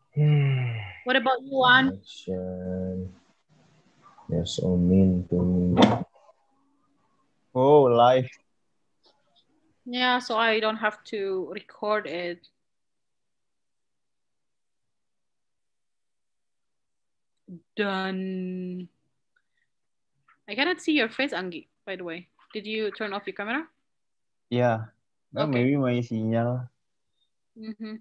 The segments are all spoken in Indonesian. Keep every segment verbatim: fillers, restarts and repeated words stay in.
What about you, Juan? You're so mean to me. Oh, live. Yeah, so I don't have to record it. Done. I cannot see your face, Anggi, by the way. Did you turn off your camera? Yeah. Well, Okay. maybe my signal. Mm-hmm.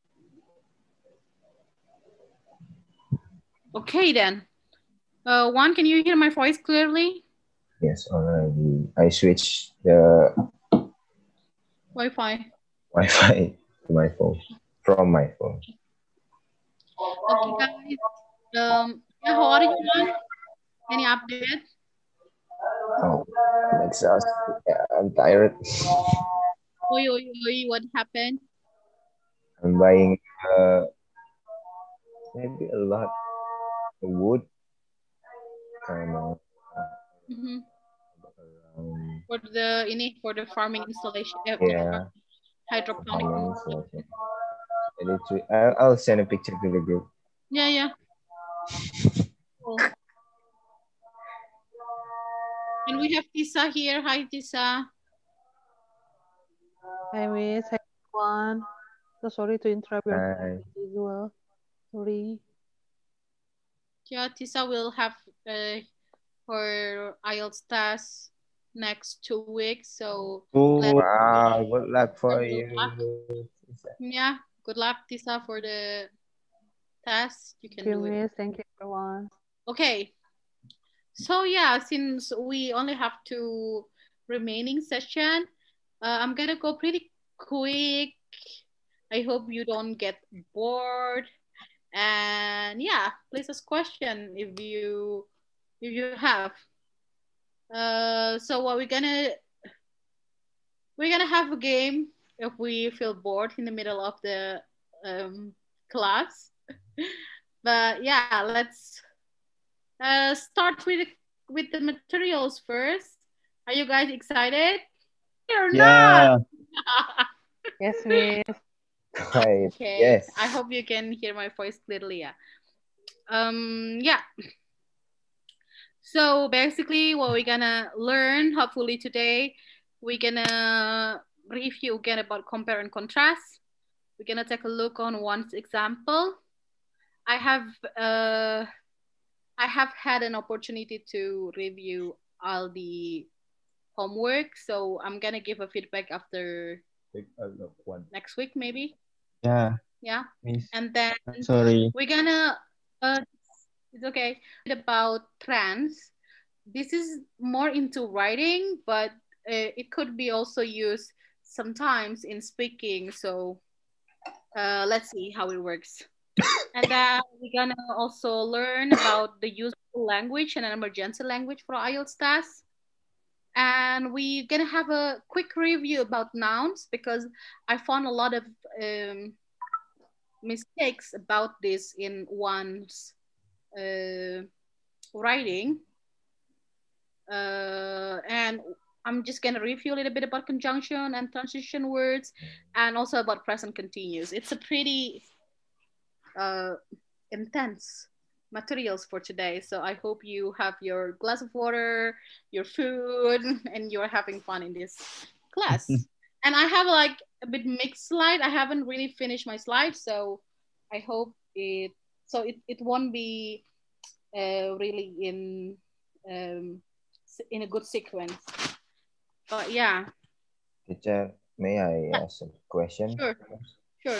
Okay, then. Uh, Juan, can you hear my voice clearly? Yes, already. I switched the Wi-Fi. Wi-Fi to my phone, from my phone. Okay, guys. Um, yeah, how are you, Juan? Any update? Oh, I'm exhausted. Yeah, I'm tired. Oi, oi, oi, what happened? I'm buying uh, maybe a lot of wood. Kind of. Mm-hmm. Um, For the ini for the farming installation, uh, for the yeah, farm, hydroponic. I'll, I'll send a picture to the group. Yeah, yeah. Cool. And we have Tisa here. Hi, Tisa. Hi, Miss. Hi, everyone. So sorry to interrupt your Hi. as well. Sorry. Yeah, Tisa will have uh, her I E L T S test next two weeks. So Oh, let's wow, good luck for good you. luck. Yeah, good luck, Tisa, for the test. You can Thank you, do it. Miss. Thank you, everyone. Okay. So yeah, since we only have two remaining session, uh, I'm gonna go pretty quick. I hope you don't get bored. And yeah, please ask question if you if you have. Uh, so what we're gonna we're gonna have a game if we feel bored in the middle of the um, class. But yeah, let's uh, start with with the materials first. Are you guys excited? Or not? Yeah. Yes, Miss. Right. Okay. Yes. I hope you can hear my voice clearly. Yeah. Um. Yeah. So basically, what we're gonna learn, hopefully today, we're gonna review again about compare and contrast. We're gonna take a look on one example. I have uh, I have had an opportunity to review all the homework, so I'm gonna give a feedback after next week, maybe. Yeah. Yeah, Miss. and then Sorry. we're gonna. Uh, it's okay. About trends. This is more into writing, but uh, it could be also used sometimes in speaking. So uh, let's see how it works. And then we're gonna also learn about the useful language and an emergency language for I E L T S test. And we're gonna have a quick review about nouns because I found a lot of um, mistakes about this in one's uh, writing. Uh, and I'm just gonna review a little bit about conjunction and transition words, and also about present continuous. It's a pretty uh, intense materials for today, so I hope you have your glass of water, your food, and you're having fun in this class. And I have like a bit mixed slide. I haven't really finished my slide, so I hope it so it, it won't be uh, really in um, in a good sequence. But yeah. Teacher, may I Yeah, ask a question? sure, sure.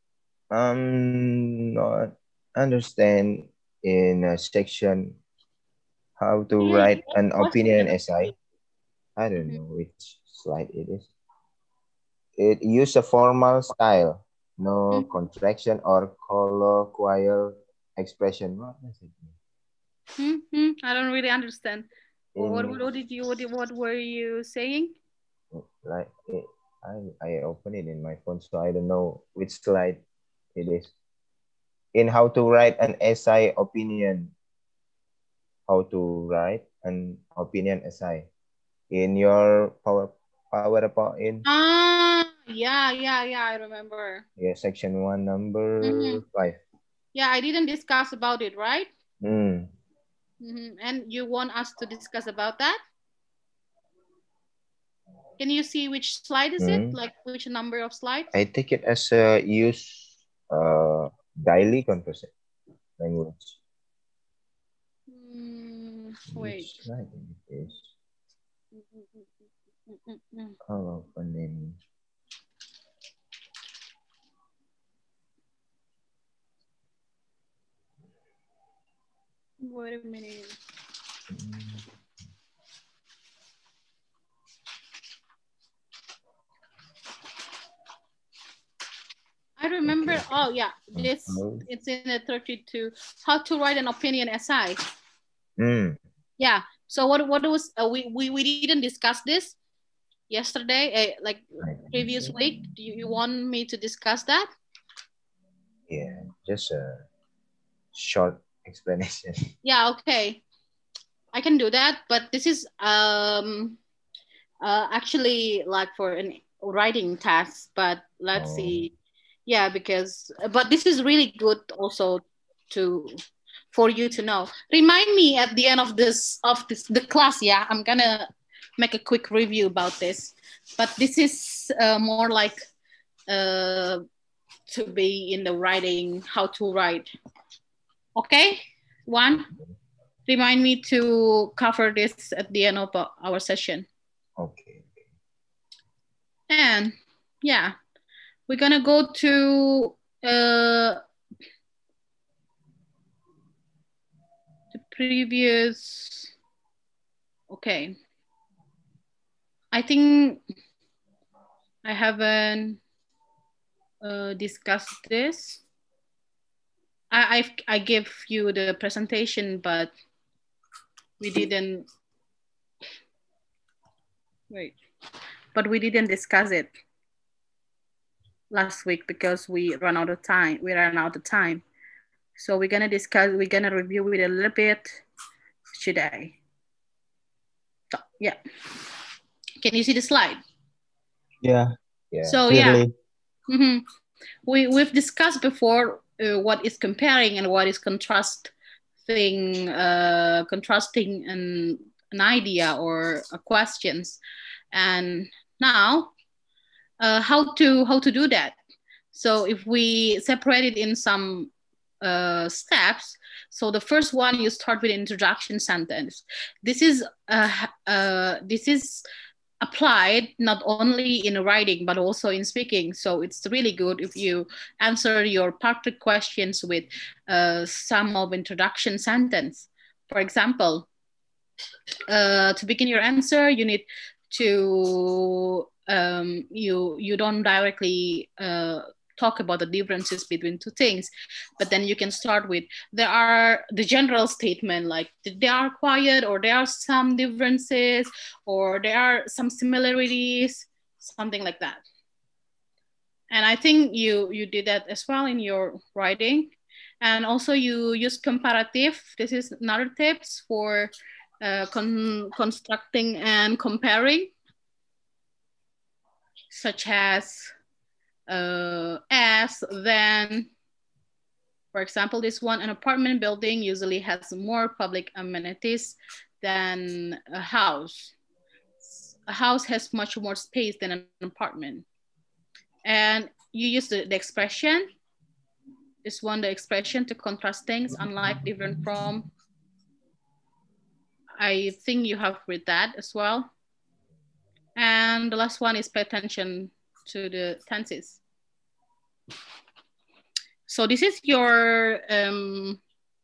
Um, not understand in a section how to Yeah, write you have an a question. opinion essay. I don't Mhm. know which slide it is. It use a formal style, no Mhm. contraction or colloquial expression. What does it mean? Mhm. I don't really understand. What, what, In what did you, what, what were you saying? like it, I I open it in my phone, so I don't know which slide it is. In how to write an essay opinion, how to write an opinion essay in your power PowerPoint. Ah, yeah, yeah, yeah, I remember. Yeah, section one, Mm-hmm. number five. Yeah, I didn't discuss about it, right? Mm. Mm-hmm. And you want us to discuss about that? Can you see which slide is it? Mm. Like which number of slides? I take it as a use uh, daily conversation language. Mm, wait. Use slide is Mm-mm-mm. how opening. Wait a minute. Mm. I remember. Okay. Oh yeah, this Compose. it's in the thirty-two. How to write an opinion essay. Mm. Yeah. So what what was uh, we we we didn't discuss this yesterday, uh, like I previous see. week. Do you, you want me to discuss that? Yeah, just a short explanation. Yeah. Okay. I can do that, but this is um uh actually like for an writing task. But let's Oh. see. Yeah, because but this is really good also to for you to know. Remind me at the end of this of this the class. Yeah, I'm gonna make a quick review about this. But this is uh, more like uh, to be in the writing, how to write. Okay, one. Remind me to cover this at the end of our session. Okay. And yeah, we're gonna go to uh, the previous. Okay. I think I haven't uh, discussed this. I I've, I gave you the presentation, but we didn't. Wait, but we didn't discuss it last week because we ran out of time. We ran out of time. So we're gonna discuss. We're gonna review it a little bit today. So, yeah. Can you see the slide? Yeah. Yeah. So Clearly. yeah, mm-hmm. we we've discussed before uh, what is comparing and what is contrasting, uh, contrasting an an idea or a questions, and now uh, how to how to do that. So if we separate it in some uh, steps, so the first one you start with an introduction sentence. This is uh, uh, this is applied not only in writing but also in speaking. So it's really good if you answer your part questions with uh, some of introduction sentence. For example, uh, to begin your answer, you need to um, you you don't directly uh, talk about the differences between two things, but then you can start with there are the general statement like they are quiet or there are some differences or there are some similarities, something like that. And I think you you did that as well in your writing. And also you use comparative. This is another tips for uh, con constructing and comparing, such as uh, as, then. For example, this one, an apartment building usually has more public amenities than a house. A house has much more space than an apartment. And you use the, the expression, this one, the expression to contrast things, unlike, different from. I think you have read that as well. And the last one is pay attention to the tenses. So this is your um,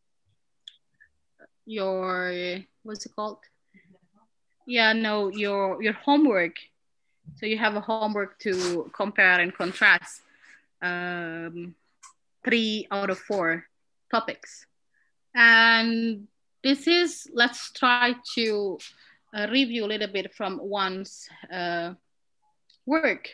your what's it called? Yeah, no, your your homework. So you have a homework to compare and contrast um, three out of four topics. And this is, let's try to uh, review a little bit from one's uh, work.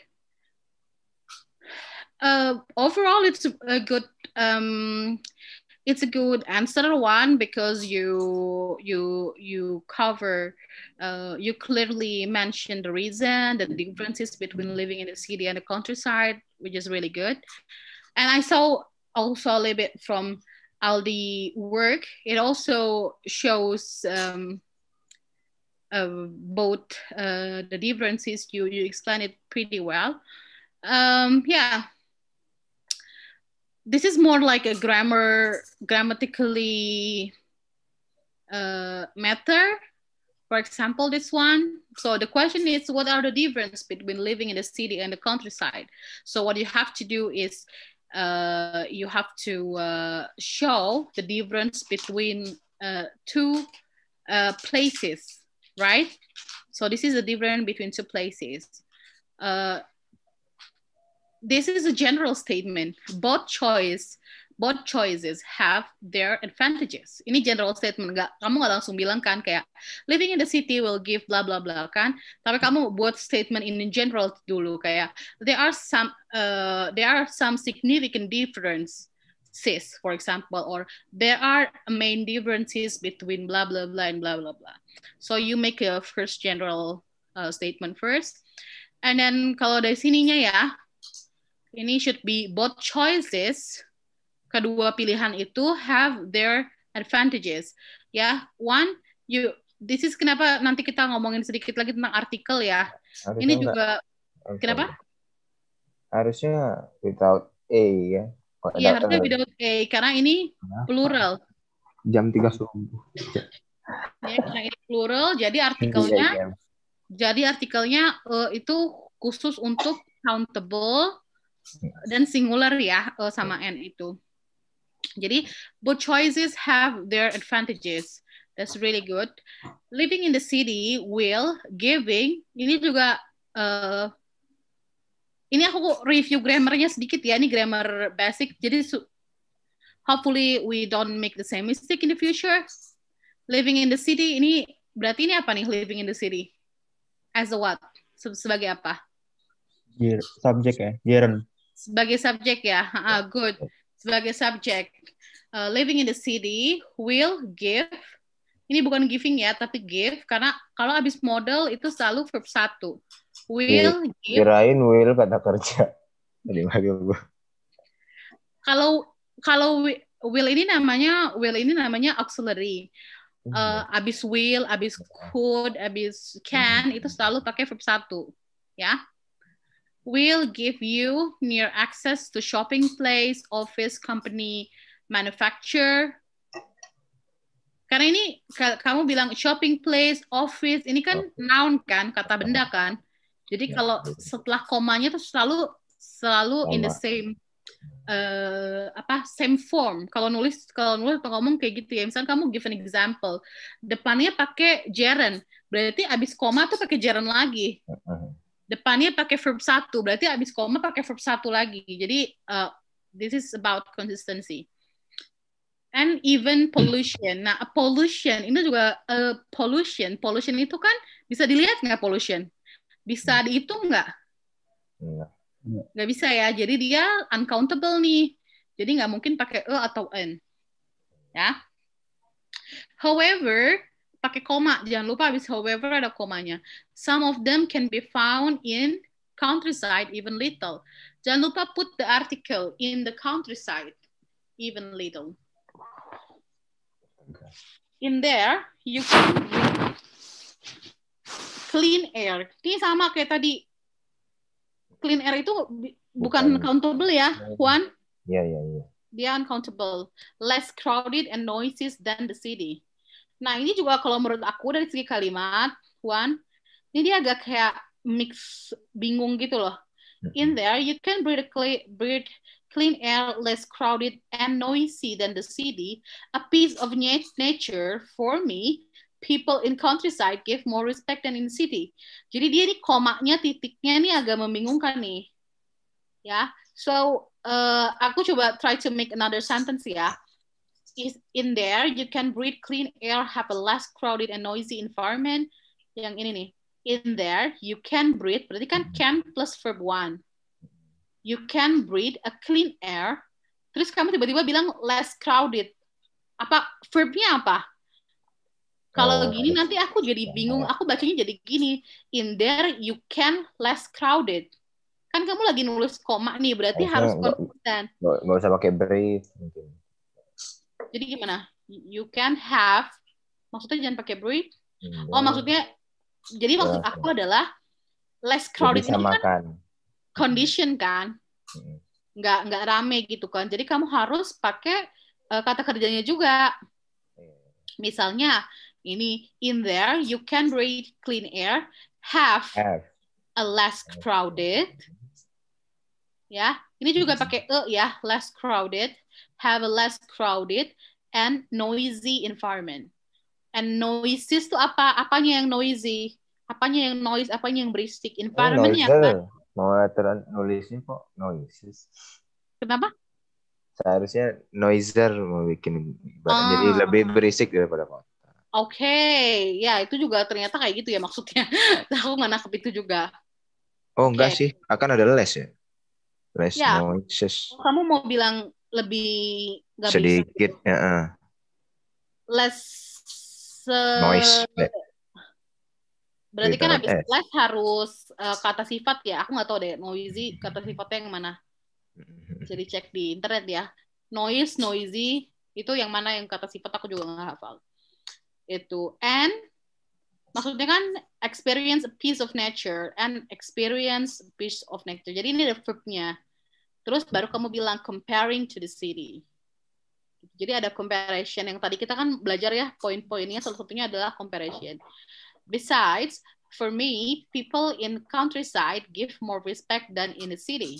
Uh, overall, it's a good um, it's a good answer one because you you you cover uh, you clearly mention the reason, the differences between living in the city and the countryside, which is really good. And I saw also a little bit from Aldi work, it also shows um, uh, both uh, the differences. You you explain it pretty well. Um, yeah, this is more like a grammar, grammatically uh, matter. For example, this one. So the question is, what are the difference between living in the city and the countryside? So what you have to do is uh, you have to uh, show the difference between uh, two uh, places, right? So this is the difference between two places. Uh, this is a general statement. Both choice, both choices have their advantages. Ini general statement. Nggak, kamu nggak langsung bilang kan kayak living in the city will give blah blah blah kan. Tapi kamu buat statement in general dulu kayak there are some uh, there are some significant differences, for example, or there are main differences between blah blah blah and blah blah blah. So you make a first general uh, statement first, and then kalau dari sininya ya, ini should be both choices. Kedua pilihan itu have their advantages. Ya, one, you, this is kenapa nanti kita ngomongin sedikit lagi tentang artikel ya. Harusnya ini juga, enggak. Kenapa? Harusnya without A ya. Iya, harusnya without A, karena ini plural. Jam tiga subuh. Ya, karena ini plural, jadi artikelnya, iya, iya. jadi artikelnya uh, itu khusus untuk countable dan singular ya, uh, sama N itu. Jadi, both choices have their advantages. That's really good. Living in the city will giving, ini juga, uh, ini aku review grammarnya sedikit ya, ini grammar basic. Jadi, hopefully we don't make the same mistake in the future. Living in the city, ini berarti ini apa nih, living in the city? As a what? Sebagai apa? Subjek ya, gerund. Sebagai subjek ya, ah, good. Sebagai subjek, uh, living in the city will give. Ini bukan giving ya, tapi give karena kalau habis model itu selalu verb satu. Will give. Kirain will kata kerja. Tadi gue. Kalau kalau will ini namanya will ini namanya auxiliary. Uh, abis will, abis could, abis can itu selalu pakai verb satu, ya. Will give you near access to shopping place, office, company, manufacturer. Karena ini kamu bilang shopping place, office, ini kan noun kan, kata benda kan. Jadi kalau setelah komanya tuh selalu selalu in the same uh, apa same form. Kalau nulis kalau nulis atau ngomong kayak gitu ya. Misalnya kamu give an example, depannya pakai gerund, berarti abis koma tuh pakai gerund lagi. Depannya pakai verb satu, berarti abis koma pakai verb satu lagi. Jadi, uh, this is about consistency. And even pollution. Nah, pollution, ini juga uh, pollution. Pollution itu kan bisa dilihat nggak pollution? Bisa dihitung nggak? Nggak. Nggak bisa ya, jadi dia uncountable nih. Jadi nggak mungkin pakai E atau N. Ya. However, pakai koma, jangan lupa habis however ada komanya. Some of them can be found in countryside even little. Jangan lupa put the article in the countryside even little. In there, you can breathe clean air. Ini sama kayak tadi. Clean air itu bukan, bukan countable ya, Juan? Iya, iya, iya. Dia uncountable. Less crowded and noisy than the city. Nah, ini juga kalau menurut aku dari segi kalimat, Juan, ini dia agak kayak mix bingung gitu loh. In there, you can breathe, clean, breathe clean air, less crowded and noisy than the city. A piece of nature for me. People in countryside give more respect than in city. Jadi dia ini komanya, titiknya ini agak membingungkan nih. Ya, so uh, aku coba try to make another sentence ya. Is in there, you can breathe clean air, have a less crowded and noisy environment. Yang ini nih, in there, you can breathe, berarti kan can plus verb one. You can breathe a clean air, terus kamu tiba-tiba bilang less crowded. Apa, verbnya apa? Kalau oh, gini nanti aku jadi bingung, aku bacanya jadi gini. In there, you can less crowded. Kan kamu lagi nulis koma nih, berarti harus konsisten. Nggak usah pakai breathe mungkin. Jadi gimana? You can have, maksudnya jangan pakai breathe. Hmm. Oh, maksudnya, jadi maksud Ya, aku adalah less ya crowded bisa ini kan makan. condition kan, Hmm. nggak nggak rame gitu kan. Jadi kamu harus pakai uh, kata kerjanya juga. Misalnya ini in there you can breathe clean air, have Have. a less crowded. Ya, ini juga pakai e ya, less crowded, have a less crowded and noisy environment. And noises itu apa? Apanya yang noisy? Apanya yang noise? Apanya yang berisik? Ini Environment-nya kan? noiser. Mau aturan nulisnya kok noises. Kenapa? Seharusnya noiser mau bikin ibarat. Jadi Ah, lebih berisik daripada kota. Oke, okay. Ya itu juga ternyata kayak gitu ya maksudnya. Aku nggak nangkep itu juga. Oh, Oke. enggak sih. Akan ada less ya. Less Ya, noises. kamu mau bilang lebih nggak bisa? Sedikit. Ya, uh. Less uh, noise. berarti kan Without habis S. less harus uh, kata sifat ya. Aku nggak tahu deh noisy kata sifatnya yang mana. Bisa dicek di internet ya. Noise, noisy itu yang mana yang kata sifat aku juga nggak hafal. Itu and maksudnya kan experience a piece of nature and experience a piece of nature. Jadi ini ada verb-nya. Terus baru kamu bilang comparing to the city. Jadi ada comparison yang tadi kita kan belajar ya, poin-poinnya salah satunya adalah comparison. Besides, for me, people in countryside give more respect than in the city.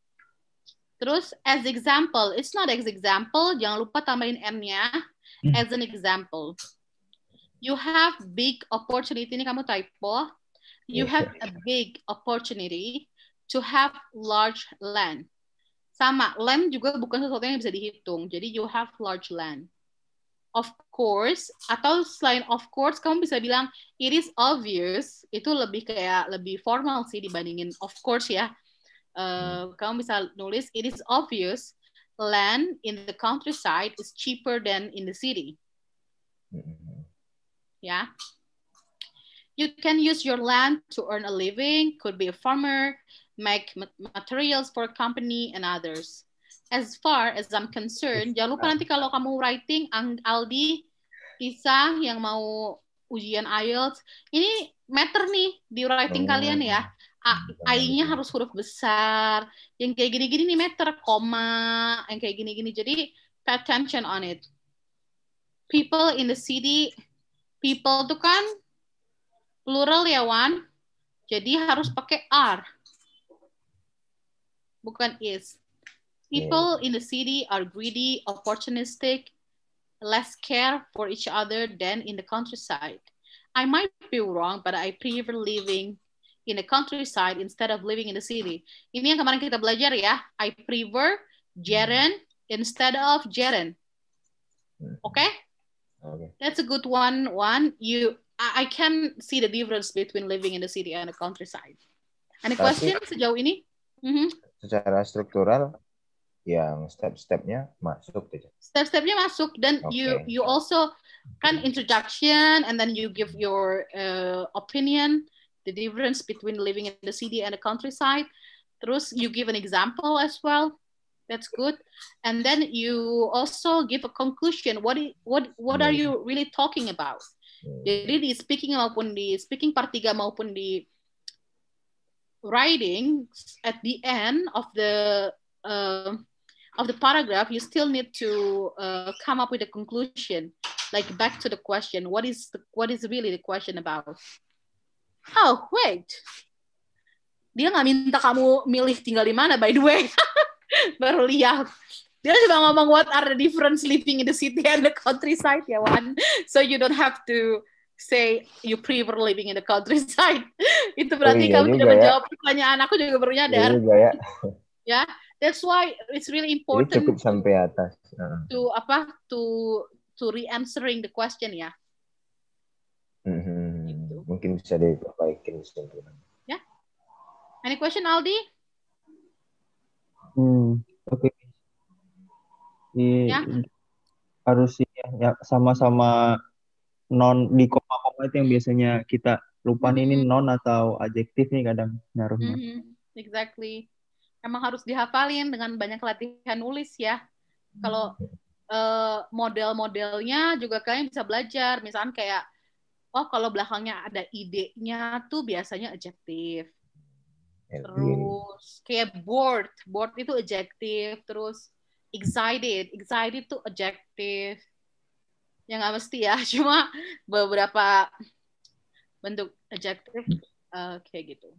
Terus as example, it's not as example, jangan lupa tambahin M-nya, as an example. You have big opportunity, ini kamu typo. You have a big opportunity to have large land. Sama, land juga bukan sesuatu yang bisa dihitung. Jadi you have large land. Of course, atau selain of course, kamu bisa bilang it is obvious. Itu lebih kayak lebih formal sih dibandingin of course ya. Uh, kamu bisa nulis it is obvious land in the countryside is cheaper than in the city. Ya. You can use your land to earn a living, could be a farmer, make materials for a company and others. As far as I'm concerned, jangan lupa nanti kalau kamu writing, Aldi, Isa yang mau ujian I E L T S, ini matter nih di writing oh. kalian ya. I-nya harus huruf besar, yang kayak gini-gini nih matter, koma, yang kayak gini-gini. Jadi pay attention on it. People in the city, people tuh kan plural ya, Wan. Jadi harus pakai are. Bukan is. People in the city are greedy, opportunistic, less care for each other than in the countryside. I might be wrong, but I prefer living in the countryside instead of living in the city. Ini yang kemarin kita belajar ya. I prefer Jaren instead of Jaren. Okay? Okay. That's a good one. One, you I can see the difference between living in the city and the countryside. Any question Tapi, sejauh ini? Mm-hmm. Secara struktural, yang step-stepnya masuk gitu. Step-stepnya masuk dan okay. you you also kan introduction and then you give your uh, opinion, the difference between living in the city and the countryside. Terus you give an example as well. That's good. And then you also give a conclusion. What what what are you really talking about? Jadi di speaking maupun di speaking part tiga maupun di writing, at the end of the uh, of the paragraph, you still need to uh, come up with a conclusion, like back to the question. What is the, what is really the question about? Oh wait, dia nggak minta kamu milih tinggal di mana, by the way. Baru lihat. Dia cuma ngomong what are the difference living in the city and the countryside ya, Wan. So you don't have to say you prefer living in the countryside. Itu berarti oh, iya kamu tidak ya. menjawab pertanyaan aku juga baru nyadar. Iya juga ya. Ya, that's why it's really important. Jadi cukup sampai atas. Uh. To apa? To to re-answering the question ya. Mm-hmm. Gitu. Mungkin bisa diperbaikin kesimpulan. Ya. Any question, Aldi? Hmm, oke. Okay. Ya. Harus ya sama-sama non di koma-koma itu yang biasanya kita lupa mm-hmm. ini non atau adjektif nih kadang ngaruhnya. Mm-hmm. Exactly. Emang harus dihafalin dengan banyak latihan nulis ya. Kalau uh, model-modelnya juga kalian bisa belajar. Misalkan kayak, oh kalau belakangnya ada idenya tuh biasanya adjektif. Terus kayak bored, bored itu adjektif. Terus excited, excited itu adjektif. Ya nggak mesti ya, cuma beberapa bentuk adjektif uh, kayak gitu.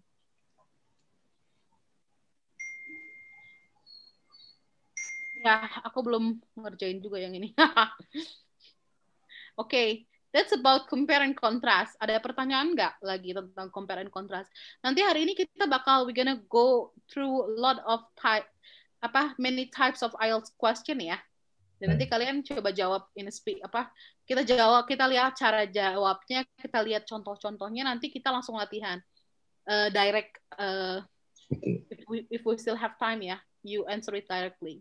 Ya, aku belum ngerjain juga yang ini. Oke, okay, that's about compare and contrast. Ada pertanyaan nggak lagi tentang compare and contrast? Nanti hari ini kita bakal we gonna go through a lot of type apa many types of I E L T S question ya. Dan nanti kalian coba jawab in speak apa kita jawab kita lihat cara jawabnya, kita lihat contoh-contohnya, nanti kita langsung latihan uh, direct uh, if we, if we still have time ya, you answer it directly.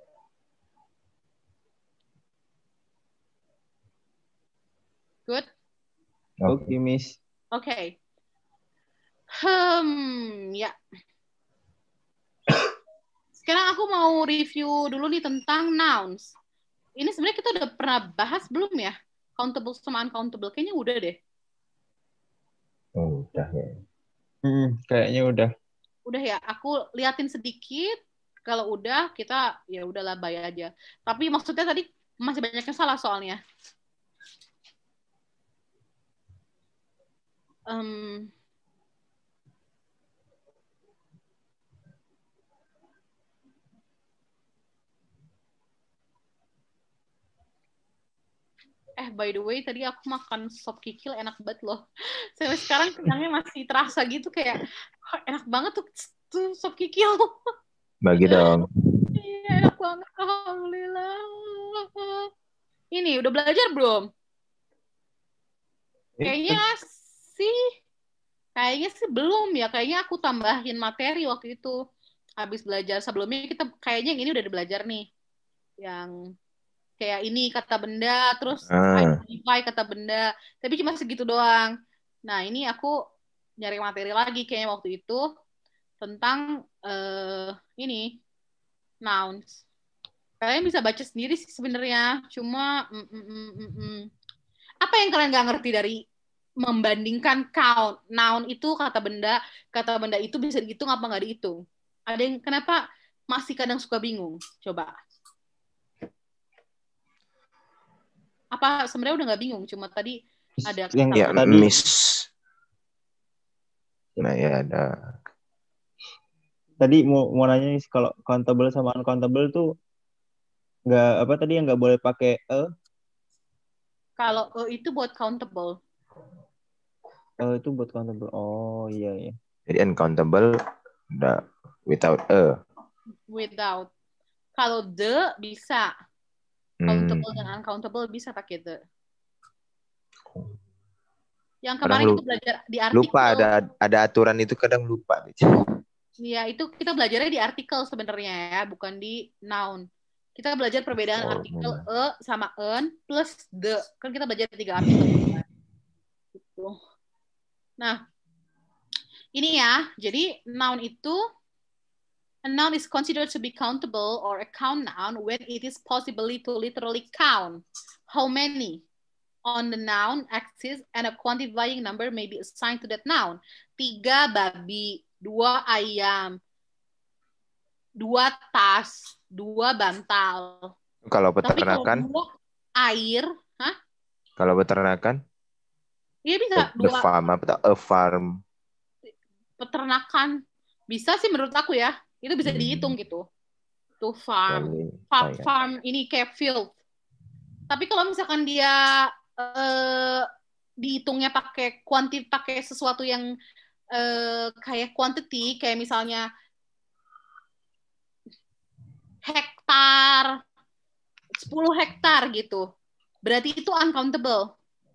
Good? Oke, okay, Miss. Oke. Okay. Hmm, ya. Sekarang aku mau review dulu nih tentang nouns. Ini sebenarnya kita udah pernah bahas belum ya? Countable sama uncountable. Kayaknya udah deh. Oh, udah ya. Hmm, kayaknya udah. Udah ya, aku liatin sedikit. Kalau udah, kita ya udahlah bayar aja. Tapi maksudnya tadi masih banyak yang salah soalnya. Um, eh, by the way, tadi aku makan sop kikil enak banget loh. Sampai sekarang kenyangnya masih terasa gitu kayak oh, enak banget tuh, tuh sop kikil. Bagi dong. Iya, enak banget. Alhamdulillah. Ini udah belajar belum? Kayaknya sih, kayaknya sih belum ya. Kayaknya aku tambahin materi waktu itu. Habis belajar sebelumnya kita kayaknya yang ini udah belajar nih. Yang kayak ini kata benda, terus ah. identify kata benda. Tapi cuma segitu doang. Nah ini aku nyari materi lagi kayaknya waktu itu tentang uh, ini nouns. Kalian bisa baca sendiri sih sebenarnya. Cuma mm, mm, mm, mm, mm. apa yang kalian nggak ngerti dari membandingkan count? Noun itu kata benda, kata benda itu bisa dihitung apa nggak dihitung? Ada yang kenapa masih kadang suka bingung? Coba. Apa sebenarnya udah nggak bingung? Cuma tadi ada yang ya, tadi. Miss. Nah ya ada. Tadi mau mau nanya nih kalau countable sama uncountable tuh nggak apa tadi yang nggak boleh pakai e? Kalau e itu buat countable. E itu buat countable. Oh iya iya. Jadi uncountable udah without e. Without. Kalau the bisa. Countable hmm. dan uncountable bisa pakai the. Yang kemarin kita belajar di artikel. Lupa ada ada aturan itu kadang lupa. Iya, itu kita belajarnya di artikel sebenarnya ya, bukan di noun. Kita belajar perbedaan oh, artikel e sama en plus the. Kan kita belajar tiga artikel. Gitu. Nah, ini ya. Jadi noun itu a noun is considered to be countable or a count noun when it is possibly to literally count how many on the noun axis and a quantifying number may be assigned to that noun. Tiga babi, dua ayam, dua tas, dua bantal. Kalau peternakan? Tapi kalau dua air, hah? Kalau peternakan? Iya bisa. The dua, farm, apa? A farm. Peternakan. Bisa sih menurut aku ya. Itu bisa hmm. dihitung gitu. To farm. Farm, farm ini kayak field. Tapi kalau misalkan dia uh, dihitungnya pakai kuanti, pakai sesuatu yang uh, kayak quantity, kayak misalnya hektar, sepuluh hektar gitu. Berarti itu uncountable.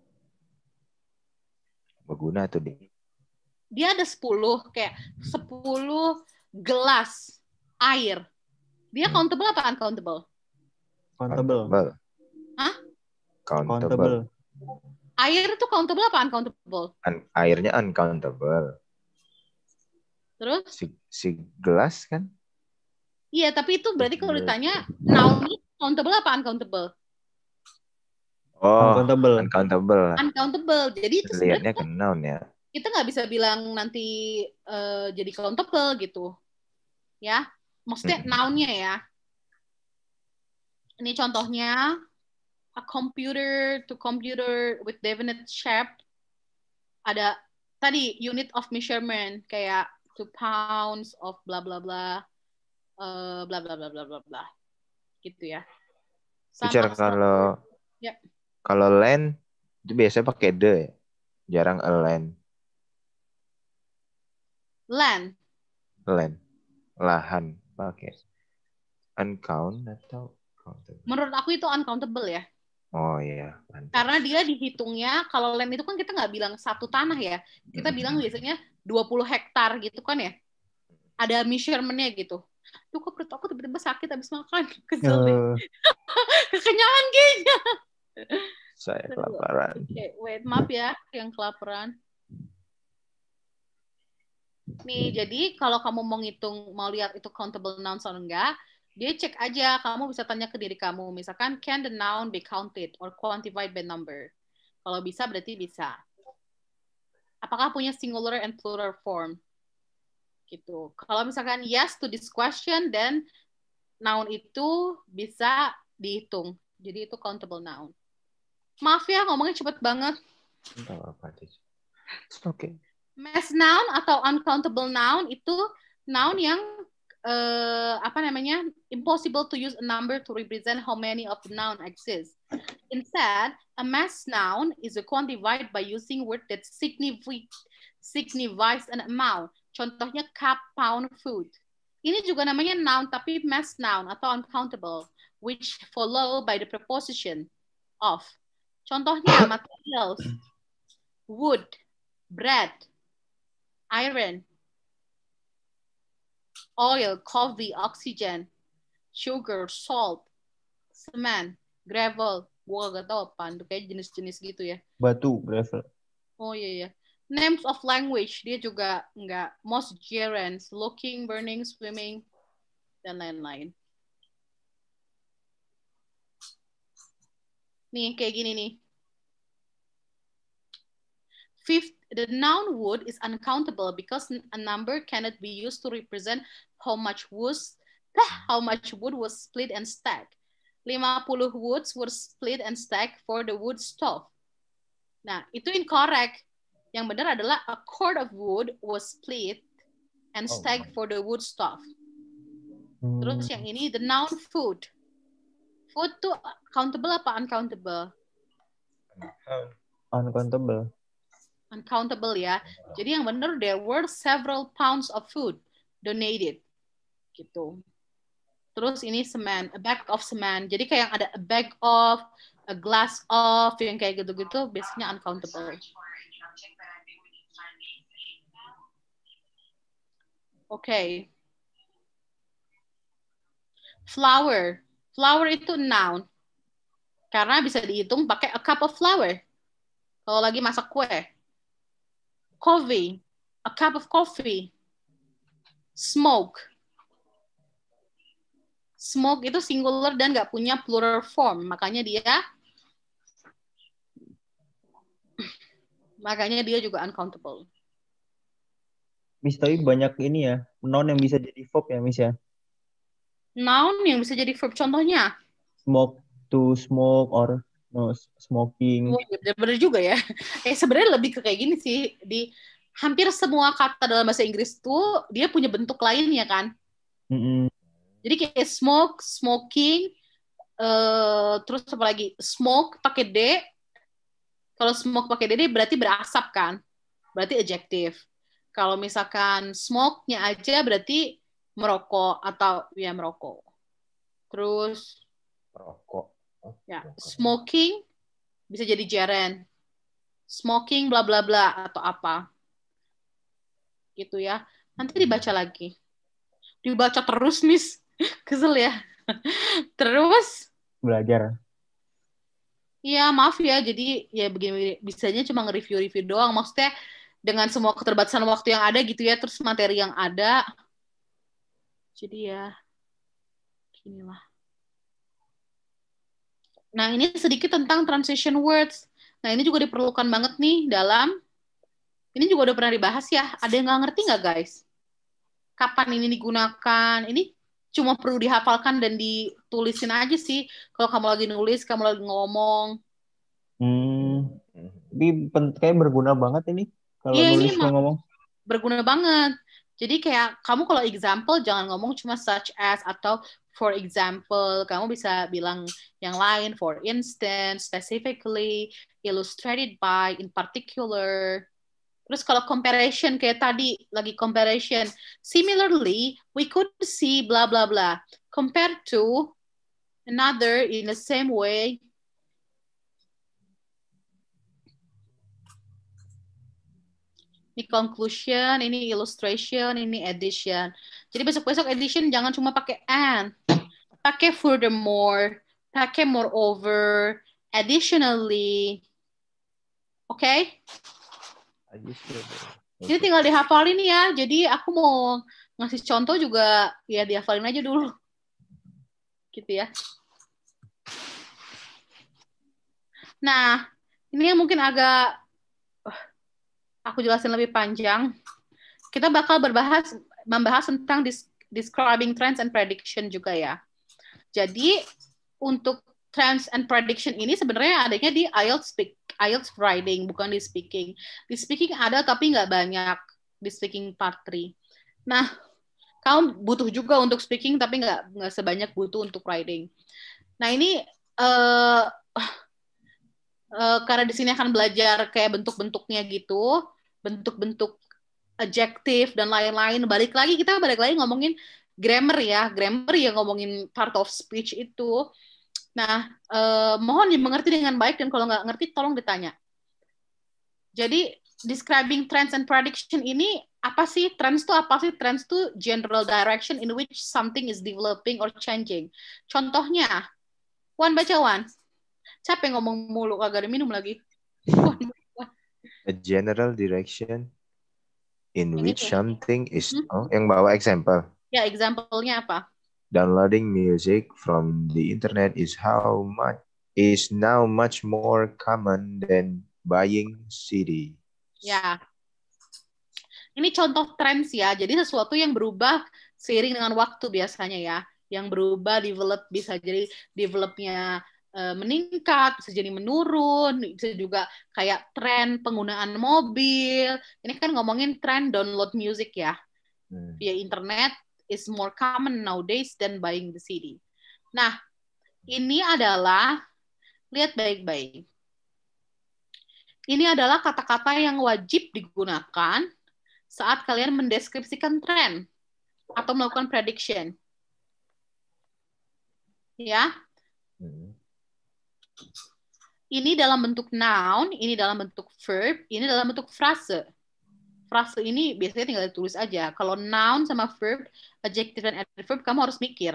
Berguna tuh deh. Dia ada sepuluh, kayak sepuluh gelas air. Dia hmm. countable apa uncountable? Countable. Hah? Countable. Air itu countable apa uncountable? Un- airnya uncountable. Terus? Si, si gelas kan? Iya, tapi itu berarti kalau ditanya noun itu Countable apa uncountable? Oh, Uncountable. uncountable. Uncountable. Jadi itu Lihatnya sebenarnya ke noun ya. kita nggak bisa bilang nanti uh, jadi countable gitu. Ya, maksudnya Mm-mm. noun-nya ya. Ini contohnya, a computer to computer with definite shape. Ada tadi unit of measurement kayak two pounds of bla bla bla, uh, bla bla bla bla bla bla, gitu ya. Teacher, Sama kalau ya. kalau land itu biasanya pakai the ya. Jarang a land. Land. Land. Lahan pakai uncount atau countable. Menurut aku itu uncountable ya. Oh iya, pantas. Karena dia dihitungnya, kalau land itu kan kita nggak bilang satu tanah ya. Kita Mm-mm. bilang biasanya dua puluh hektar gitu kan ya. Ada measurement-nya gitu. Tuh kok perut aku tiba-tiba sakit habis makan. Kesel deh. Eh, Kekenyangan kayaknya. Saya kelaparan. Oke, wait, maaf ya yang kelaparan. Nih, jadi kalau kamu mau ngitung, mau lihat itu countable nouns atau enggak, dia cek aja, kamu bisa tanya ke diri kamu. Misalkan, can the noun be counted or quantified by number? Kalau bisa, berarti bisa. Apakah punya singular and plural form? Gitu. Kalau misalkan yes to this question, then noun itu bisa dihitung. Jadi itu countable noun. Maaf ya, ngomongnya cepet banget. Entah apa sih. Oke. Mass noun atau uncountable noun itu noun yang uh, apa namanya impossible to use a number to represent how many of the noun exist. Instead, a mass noun is quantified by using word that signifies signifies an amount. Contohnya cup, pound, food. Ini juga namanya noun tapi mass noun atau uncountable, which follow by the preposition of. Contohnya materials, wood, bread, iron, oil, coffee, oxygen, sugar, salt, cement, gravel. Gua gak tau apaan tuh, kayak jenis-jenis gitu ya. Batu, gravel. Oh iya iya. Names of language, dia juga enggak. Most gerunds, looking, burning, swimming, dan lain-lain. Nih, kayak gini nih. Fifth, the noun wood is uncountable because a number cannot be used to represent how much wood, how much wood was split and stacked. lima puluh woods were split and stacked for the wood stove. Nah, itu incorrect. Yang benar adalah a cord of wood was split and stacked oh, for the wood stove. Hmm. Terus yang ini, the noun food. Food tuh countable apa uncountable? Uncountable. Uncountable ya. Jadi yang benar there were several pounds of food donated. Gitu. Terus ini cement, a bag of cement. Jadi kayak ada a bag of, a glass of, yang kayak gitu-gitu biasanya uncountable. Oke. Okay. Flour. Flour itu noun. Karena bisa dihitung pakai a cup of flour. Kalau lagi masak kue. Coffee. A cup of coffee. Smoke. Smoke itu singular dan nggak punya plural form. Makanya dia makanya dia juga uncountable. Miss, tapi banyak ini ya, noun yang bisa jadi verb ya, Miss ya? Noun yang bisa jadi verb, contohnya? Smoke, to smoke, or no, smoking. Oh, bener-bener juga ya. Eh, sebenarnya lebih ke kayak gini sih. Di hampir semua kata dalam bahasa Inggris tuh, dia punya bentuk lainnya kan? Mm-mm. Jadi kayak smoke, smoking, uh, terus apa lagi? Smoke pakai D. Kalau smoke pakai D, berarti berasap kan? Berarti adjective. Kalau misalkan smoke-nya aja berarti merokok atau ya merokok. Terus merokok. Oh, ya, smoking bisa jadi gerund. Smoking bla bla bla atau apa. Gitu ya. Nanti dibaca lagi. Dibaca terus, Miss. Kesel ya. Terus belajar. Iya, maaf ya. Jadi ya begini bisanya cuma nge-review-review doang. Maksudnya dengan semua keterbatasan waktu yang ada gitu ya, terus materi yang ada. Jadi ya inilah. Nah, ini sedikit tentang transition words. Nah, ini juga diperlukan banget nih dalam, ini juga udah pernah dibahas ya. Ada yang nggak ngerti nggak, guys? Kapan ini digunakan? Ini cuma perlu dihafalkan dan ditulisin aja sih. Kalau kamu lagi nulis, kamu lagi ngomong. Hmm, tapi pen- kayak berguna banget ini kalau Iya, ini nulis emang atau ngomong. berguna banget. Jadi kayak kamu kalau example jangan ngomong cuma such as atau for example. Kamu bisa bilang yang lain, for instance, specifically, illustrated by, in particular. Terus kalau comparison kayak tadi lagi comparison, similarly we could see blah blah blah compared to another in the same way. Ini conclusion, ini illustration, ini addition. Jadi besok-besok addition jangan cuma pakai and, pakai furthermore, pakai moreover, additionally. Oke? Okay? Jadi tinggal dihafalin ya. Jadi aku mau ngasih contoh juga ya dihafalin aja dulu. Gitu ya. Nah, ini yang mungkin agak aku jelasin lebih panjang. Kita bakal berbahas membahas tentang describing trends and prediction juga ya. Jadi untuk trends and prediction ini sebenarnya adanya di I E L T S speak, I E L T S writing, bukan di speaking. Di speaking ada tapi nggak banyak di speaking part three. Nah, kamu butuh juga untuk speaking tapi nggak nggak sebanyak butuh untuk writing. Nah ini uh, uh, karena di sini akan belajar kayak bentuk-bentuknya gitu, bentuk-bentuk adjektif dan lain-lain. Balik lagi kita balik lagi ngomongin grammar ya, grammar ya ngomongin part of speech itu. Nah, eh, mohon dimengerti dengan baik dan kalau nggak ngerti tolong ditanya. Jadi describing trends and prediction ini apa sih? Trends itu apa sih? Trends itu general direction in which something is developing or changing. Contohnya, Wan baca Wan. Siapa yang ngomong mulu kagak ada minum lagi? A general direction in Yang which itu. something is Hmm? oh yang bawa example. Ya, example-nya apa? Downloading music from the internet is how much is now much more common than buying C D. Ya. Ini contoh trends ya. Jadi sesuatu yang berubah seiring dengan waktu biasanya ya. Yang berubah, develop, bisa jadi developnya uh, meningkat, bisa jadi menurun, bisa juga kayak tren penggunaan mobil. Ini kan ngomongin tren download music ya. Hmm. Via internet is more common nowadays than buying the C D. Nah, ini adalah, lihat baik-baik. Ini adalah kata-kata yang wajib digunakan saat kalian mendeskripsikan tren atau melakukan prediction. Ya. Hmm. Ini dalam bentuk noun, ini dalam bentuk verb, ini dalam bentuk frase. Frase ini biasanya tinggal ditulis aja. Kalau noun sama verb, adjective dan adverb, kamu harus mikir.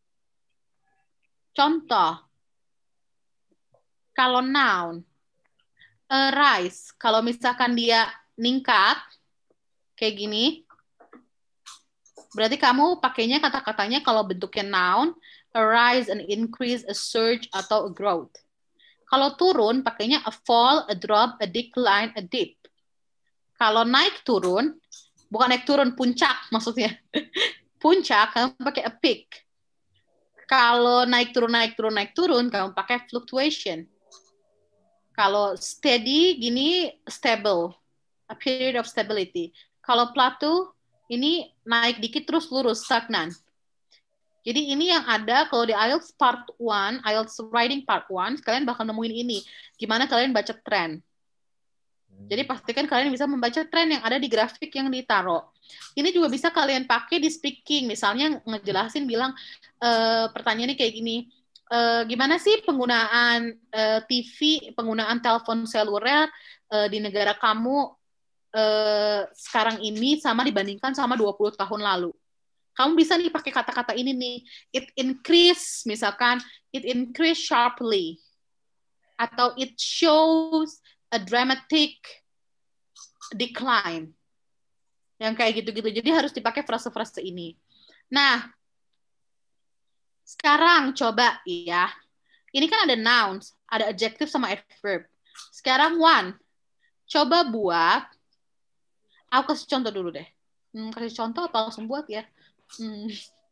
Contoh. Kalau noun, arise, kalau misalkan dia ningkat, kayak gini, berarti kamu pakainya kata-katanya kalau bentuknya noun, a rise, an increase, a surge, atau a growth. Kalau turun, pakainya a fall, a drop, a decline, a dip. Kalau naik turun, bukan naik turun, puncak maksudnya. Puncak, kamu pakai a peak. Kalau naik turun, naik turun, naik turun, kamu pakai fluctuation. Kalau steady, gini stable. A period of stability. Kalau plateau, ini naik dikit terus lurus, stagnan. Jadi ini yang ada kalau di I E L T S part one, I E L T S writing part one, kalian bakal nemuin ini. Gimana kalian baca tren. Jadi pastikan kalian bisa membaca tren yang ada di grafik yang ditaruh. Ini juga bisa kalian pakai di speaking. Misalnya ngejelasin bilang, e, pertanyaannya kayak gini, e, gimana sih penggunaan e, T V, penggunaan telepon seluler e, di negara kamu e, sekarang ini sama dibandingkan sama dua puluh tahun lalu. Kamu bisa nih pakai kata-kata ini nih. It increase, misalkan, it increase sharply. Atau it shows a dramatic decline. Yang kayak gitu-gitu. Jadi harus dipakai frase-frase ini. Nah, sekarang coba ya. Ini kan ada nouns, ada adjective sama adverb. Sekarang one, coba buat, aku kasih contoh dulu deh. Hmm, kasih contoh atau langsung buat ya? Hmm.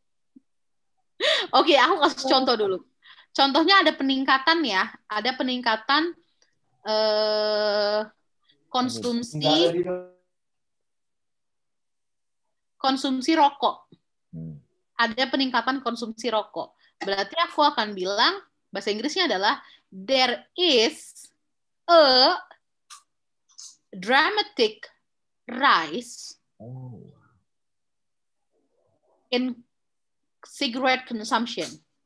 Oke, aku kasih contoh dulu. Contohnya ada peningkatan ya, ada peningkatan eh, konsumsi konsumsi rokok. Hmm. Ada peningkatan konsumsi rokok. Berarti aku akan bilang, bahasa Inggrisnya adalah, there is a dramatic rise Oh. in cigarette consumption.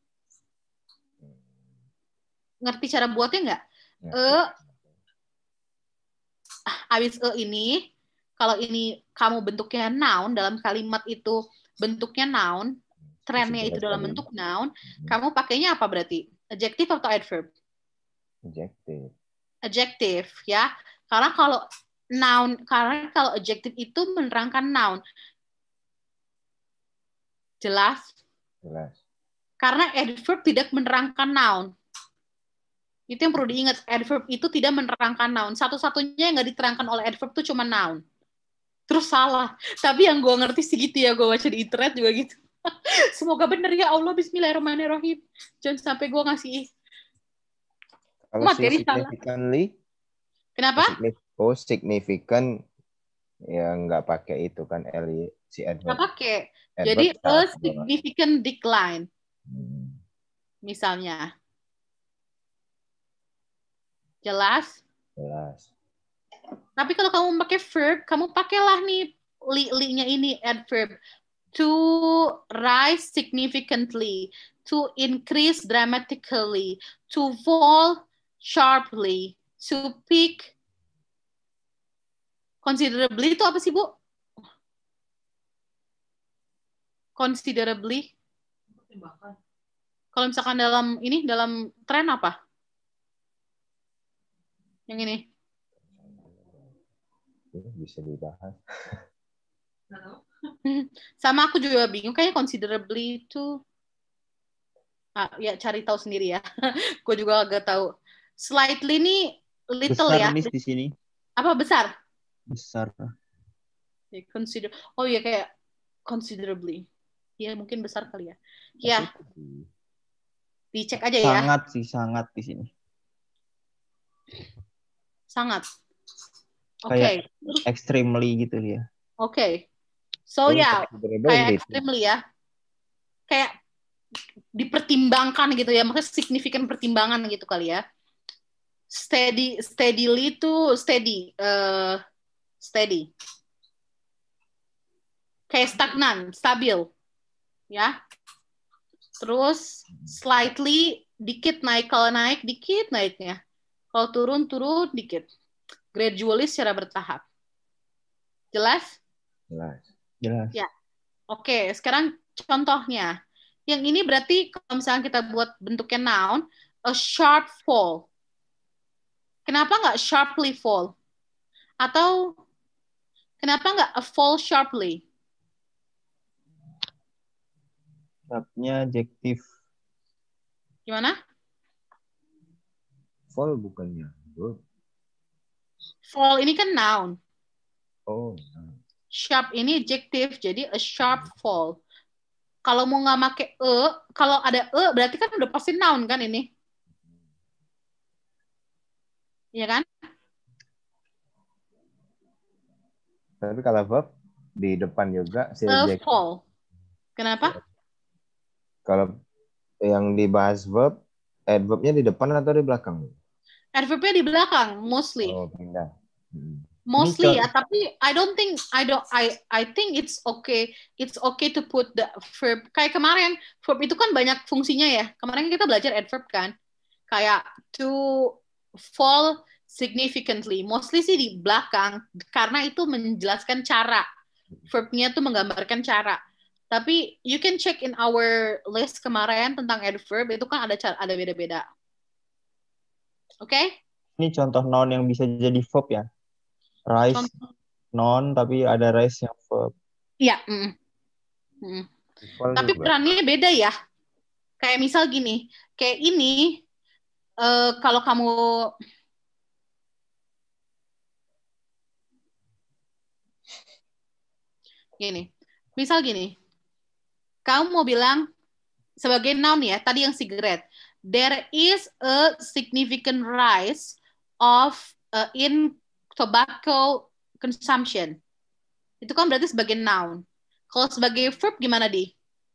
Ngerti cara buatnya nggak? Ngerti. E, habis e ini, kalau ini kamu bentuknya noun, dalam kalimat itu bentuknya noun, trennya itu dalam bentuk noun, Hmm. kamu pakainya apa berarti? Adjective atau adverb? Adjective. Adjective, ya. Karena kalau noun, karena kalau adjective itu menerangkan noun. Jelas? Jelas. Karena adverb tidak menerangkan noun. Itu yang perlu diingat. Adverb itu tidak menerangkan noun. Satu-satunya yang nggak diterangkan oleh adverb itu cuma noun. Terus salah. Tapi yang gue ngerti sih gitu ya, gue baca di internet juga gitu. Semoga bener ya Allah, bismillahirrahmanirrahim. Jangan sampai gue ngasih Kalau materi si salah. significantly, Kenapa? oh signifikan ya nggak pakai itu kan L si adverb. Nggak pakai. Adverb Jadi a saat significant decline. Hmm. Misalnya. Jelas? Jelas. Tapi kalau kamu pakai verb, kamu pakailah nih li-li-nya ini adverb. To rise significantly, to increase dramatically, to fall sharply, to peak considerably. Itu apa sih, Bu? Considerably. Kalau misalkan dalam ini, dalam tren apa? Yang ini. Ini bisa dibahas. Sama aku juga bingung, kayaknya considerably itu ah, ya cari tahu sendiri ya. Gue juga agak tahu. Slightly nih little Besar ya. nih di sini. Apa besar? Besar. Ya, consider. Oh ya kayak considerably. Ya mungkin besar kali ya. Ya, dicek aja ya. Sangat sih, sangat di sini. Sangat. Oke. Okay. Kayak extremely gitu ya. Oke. Okay. So Oh, ya, considerable kayak gitu. extremely ya. Kayak dipertimbangkan gitu ya. Maksudnya signifikan pertimbangan gitu kali ya. Steady, steadily to steady. Uh, steady. Kayak stagnan, stabil. Ya. Terus slightly, dikit naik. Kalau naik, dikit naiknya. Kalau turun, turun dikit. Gradually secara bertahap. Jelas? Jelas. Jelas. Ya. Oke, sekarang contohnya. Yang ini berarti kalau misalnya kita buat bentuknya noun, a sharp fall. Kenapa nggak sharply fall? Atau kenapa nggak a fall sharply? Sharpnya adjektif. Gimana? Fall bukannya verb. Fall ini kan noun. Oh. Sharp ini adjective, jadi a sharp fall. Kalau mau nggak pakai e, kalau ada e berarti kan udah pasti noun kan ini. Iya kan? Tapi kalau verb di depan juga si A adjective. fall. Kenapa? Kalau yang dibahas verb, adverbnya di depan atau di belakang? Adverbnya di belakang, mostly. Oh, pindah. Hmm. Mostly Ini ya, tapi I don't think I don't I I think it's okay. It's okay to put the verb. Kayak kemarin, verb itu kan banyak fungsinya ya. Kemarin kita belajar adverb kan. Kayak to fall significantly. Mostly sih di belakang karena itu menjelaskan cara. Verbnya tuh menggambarkan cara. Tapi you can check in our list kemarin tentang adverb itu kan ada ada beda-beda. Oke? Okay? Ini contoh noun yang bisa jadi verb ya. Rise Contoh. noun tapi ada rise yang verb. Iya. Mm. Mm. Tapi perannya beda ya. Kayak misal gini, kayak ini uh, kalau kamu gini, misal gini, kamu mau bilang sebagai noun ya, tadi yang cigarette, there is a significant rise of uh, in tobacco consumption. Itu kan berarti sebagai noun. Kalau sebagai verb gimana, Di?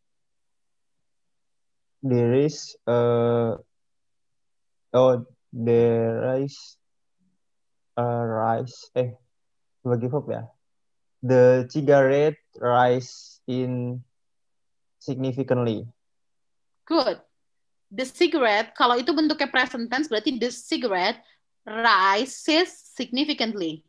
There is uh, oh there is a rise eh sebagai verb ya. The cigarette rise in significantly. Good. The cigarette, kalau itu bentuknya present tense, berarti the cigarette rises significantly.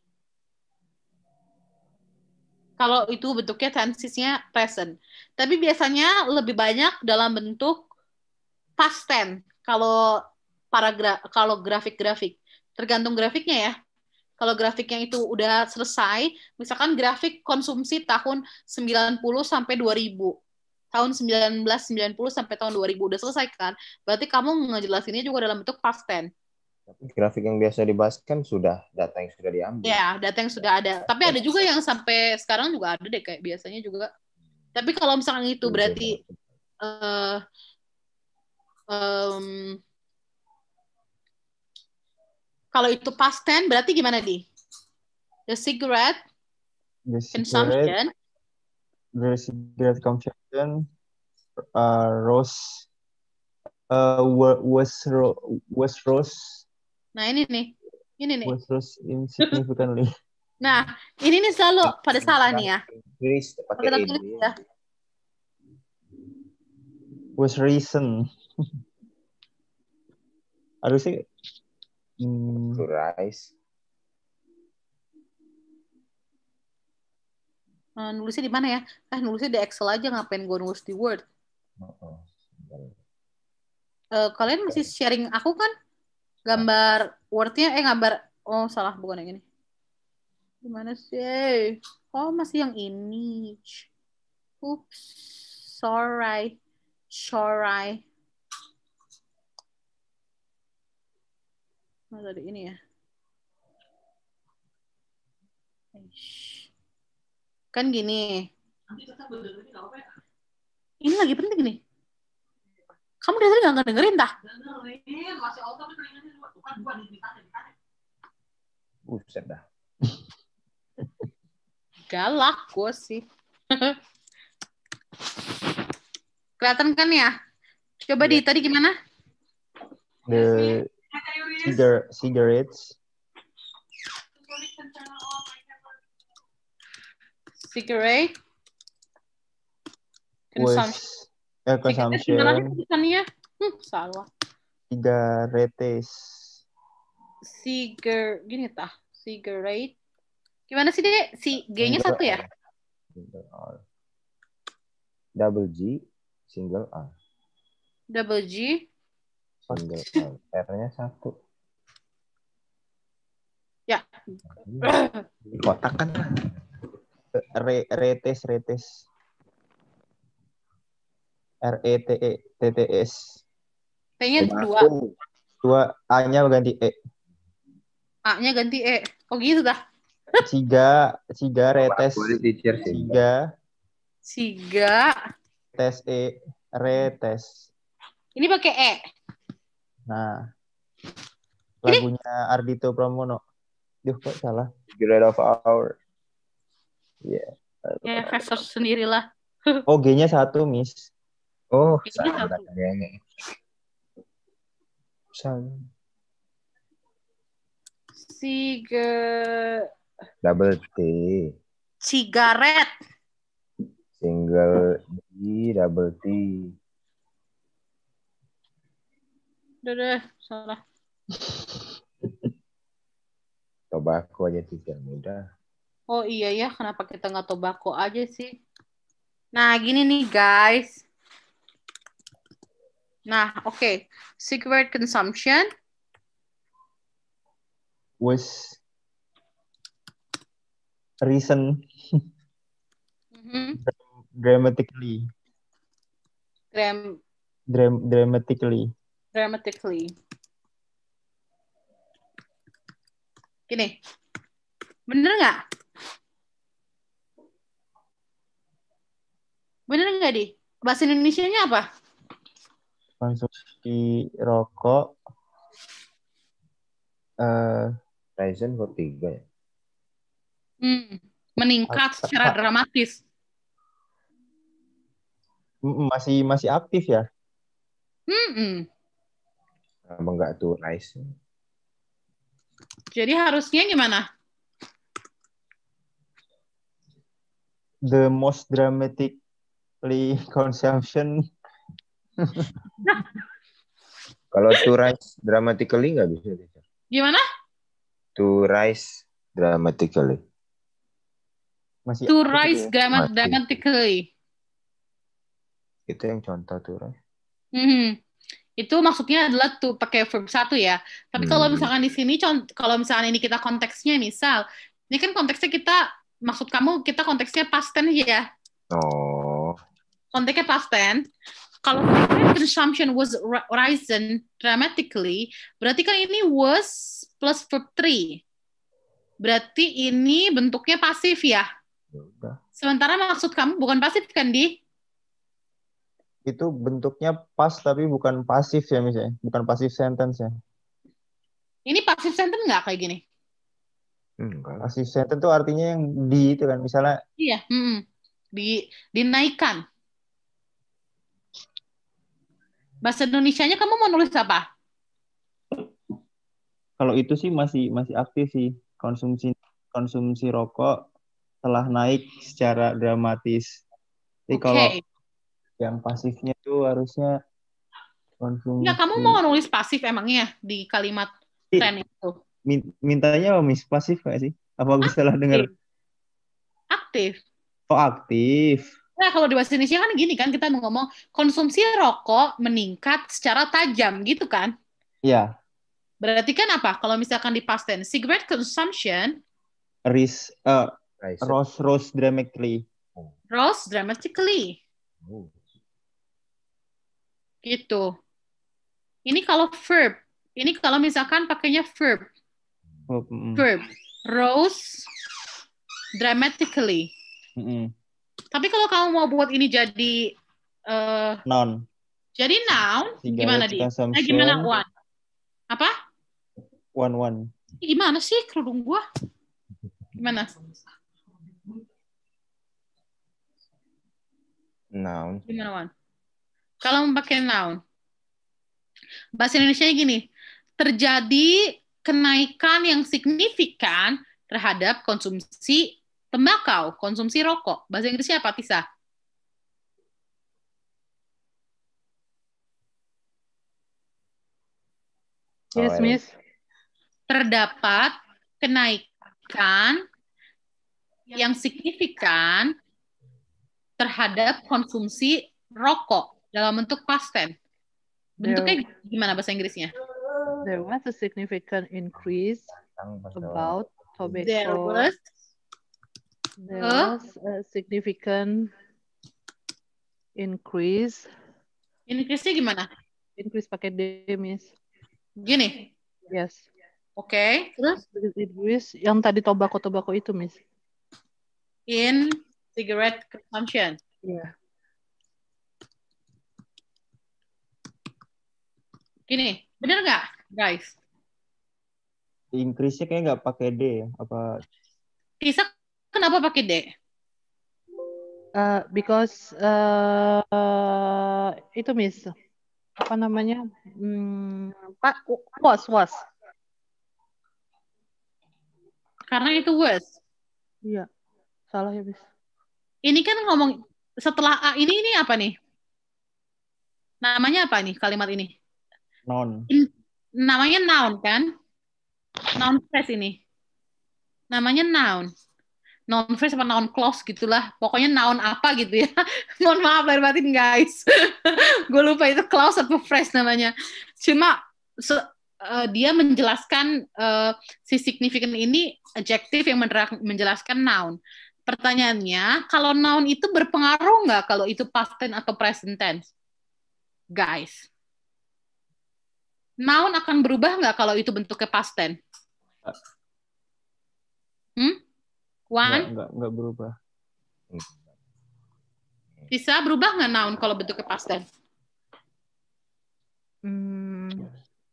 Kalau itu bentuknya tensesnya present. Tapi biasanya lebih banyak dalam bentuk past tense. Kalau paragraf, kalau grafik-grafik. Tergantung grafiknya ya. Kalau grafiknya itu udah selesai, misalkan grafik konsumsi tahun sembilan puluh sampai dua ribu. Tahun sembilan belas sembilan puluh sampai tahun dua ribu udah selesai kan? Berarti kamu ngejelasinnya juga dalam bentuk past tense. Tapi grafik yang biasa dibahas kan sudah data yang sudah diambil. Ya, data yang sudah ada. Tapi ada juga yang sampai sekarang juga ada deh kayak biasanya juga. Tapi kalau misalkan itu berarti uh, um, kalau itu past tense berarti gimana, Di? The cigarette The consumption. cigarette, the cigarette consumption uh, rose uh, wa- was ro- was rose Nah, ini nih. Ini nih. was rose insignificantly. Nah, ini nih selalu pada salah nih ya. Inggris pakai Kita ed tulis ya. ya. Was risen. Harusnya hmm, To rise. Uh, nulisnya di mana ya? Eh, nulisnya di Excel aja, ngapain gue nulis di Word? Oh, Uh, kalian masih sharing aku kan? Gambar Word-nya, eh gambar, oh salah, bukan yang ini. Gimana sih? Oh, masih yang ini. Oops, sorry. Sorry. Nah, tadi ini ya. Kan gini. Ini lagi penting nih. Kamu dari tadi nggak dengerin dah? Buset dah. Galak gue sih. Kelihatan kan ya? Coba di tadi gimana? the cigar cigarettes Cigarette consumption. was eh, consumption Tulisannya hmm, salah. cigarettes. Cigar gini tah. Cigarette. Gimana sih, Dek? Si G-nya satu ya? Single R. Double G, single R. Double G. Single R. R-nya satu. Ya. Kotak kan? Re, retes retes R E T E T T S. T-nya dua. Dua A-nya ganti E. A-nya ganti E. Kok gitu dah? Ciga, ciga retes. Ciga. Ciga. Tes E, retes. Ini pakai E. Nah. Lagunya Ardhito Pramono. Duh, kok salah? Grade of our. Iya. Ya, Yeah. faktor sendirilah. Oh, G-nya satu, Miss. Oh, G-nya salah satu. kayaknya. Salah. Cigar. Double T. Cigaret. Single D, double T. Udah, udah, salah. Tobacco aja tidak mudah. Oh iya ya, kenapa kita nggak tobacco aja sih? Nah, gini nih guys. Nah, oke. Okay. Cigarette consumption was risen mm-hmm. dramatically. Dram Dram dramatically. Dramatically. Gini. Bener nggak? Bener nggak, Di? Bahasa Indonesianya apa? Konsumsi rokok eh Ryzen kok tiga ya? Hmm, meningkat secara dramatis. masih masih aktif ya? Hmm, Kenapa nggak tuh Rise? jadi harusnya gimana? The most dramatically consumption. Kalau to rise dramatically nggak bisa. Gimana? To rise dramatically. Masih To aktif rise ya? drama- Mati. dramatically. Itu yang contoh to rise. Hmm. Itu maksudnya adalah tuh pakai verb satu ya. Tapi kalau Hmm. misalkan di sini, cont- kalau misalkan ini kita konteksnya, misal, ini kan konteksnya kita, maksud kamu kita konteksnya past tense ya. Oh. Konteksnya past tense. Kalau cigarette consumption was ri- risen dramatically, berarti kan ini was plus verb three. Berarti ini bentuknya pasif ya. Ya udah. Sementara maksud kamu bukan pasif kan, Di? Itu bentuknya pas tapi bukan pasif ya misalnya, bukan pasif sentence ya. Ini pasif sentence nggak kayak gini? Enggak lah. Pasif sentence itu artinya yang di itu kan, misalnya Iya. Mm-mm. Di, dinaikkan. Bahasa Indonesianya kamu mau nulis apa? kalau itu sih masih masih aktif sih, konsumsi konsumsi rokok telah naik secara dramatis. Jadi Oke. kalau yang pasifnya itu harusnya konsumsi. Ya, kamu mau nulis pasif emangnya di kalimat ten itu? Min- mintanya apa, Miss? Pasif nggak sih? Apa aku salah dengar? Aktif. Oh, aktif. Nah, kalau di bahasa Indonesia kan gini kan, kita mau ngomong konsumsi rokok meningkat secara tajam gitu kan. Ya, Berarti kan apa? Kalau misalkan di past tense, cigarette consumption ris, uh, Rise. rose rose dramatically. rose dramatically. Oh. Gitu. Ini kalau verb. Ini kalau misalkan pakainya verb. Oh, mm, Verb. Rose dramatically. mm, mm. Tapi kalau kamu mau buat ini jadi eh, Noun. jadi noun, gimana Cigarette di? Nah, consumption. gimana one? Apa? One one. Ih, gimana sih kerudung gua? Gimana? Noun. Gimana one? Kalau mau pakai noun, bahasa Indonesia-nya gini, terjadi kenaikan yang signifikan terhadap konsumsi tembakau, konsumsi rokok. Bahasa Inggrisnya apa, Tisa? Yes, Oh, Miss. Terdapat kenaikan yang signifikan terhadap konsumsi rokok dalam bentuk past tense. Bentuknya gimana bahasa Inggrisnya? There was a significant increase about tobacco. There was There a- was a significant increase. Inggrisnya gimana? Increase pakai D, Miss. Gini. Yes. Oke. Terus Increase yang tadi tobacco-tobacco itu, Miss. in cigarette consumption. Iya. Gini, bener nggak, guys? Increase-nya kayak nggak pakai D ya? Apa? Tisa kenapa pakai D? Uh, because uh, uh, itu Miss, apa namanya? Hmm, Pak, was was. Karena itu worse. Iya, salah ya Miss. Ini kan ngomong setelah A ini ini apa nih? Namanya apa nih kalimat ini? Noun. In- namanya noun kan? Noun phrase ini. Namanya noun. Noun phrase apa noun clause gitulah. Pokoknya noun apa gitu ya. Mohon maaf lahir batin guys. Gue lupa itu clause atau phrase namanya. Cuma se- uh, dia menjelaskan uh, si significant ini adjective yang menerang- menjelaskan noun. Pertanyaannya, kalau noun itu berpengaruh nggak kalau itu past tense atau present tense? Guys. Noun akan berubah nggak kalau itu bentuknya past tense? Hmm? Nggak, One? nggak, nggak berubah. Bisa berubah nggak noun kalau bentuknya past tense? Hmm.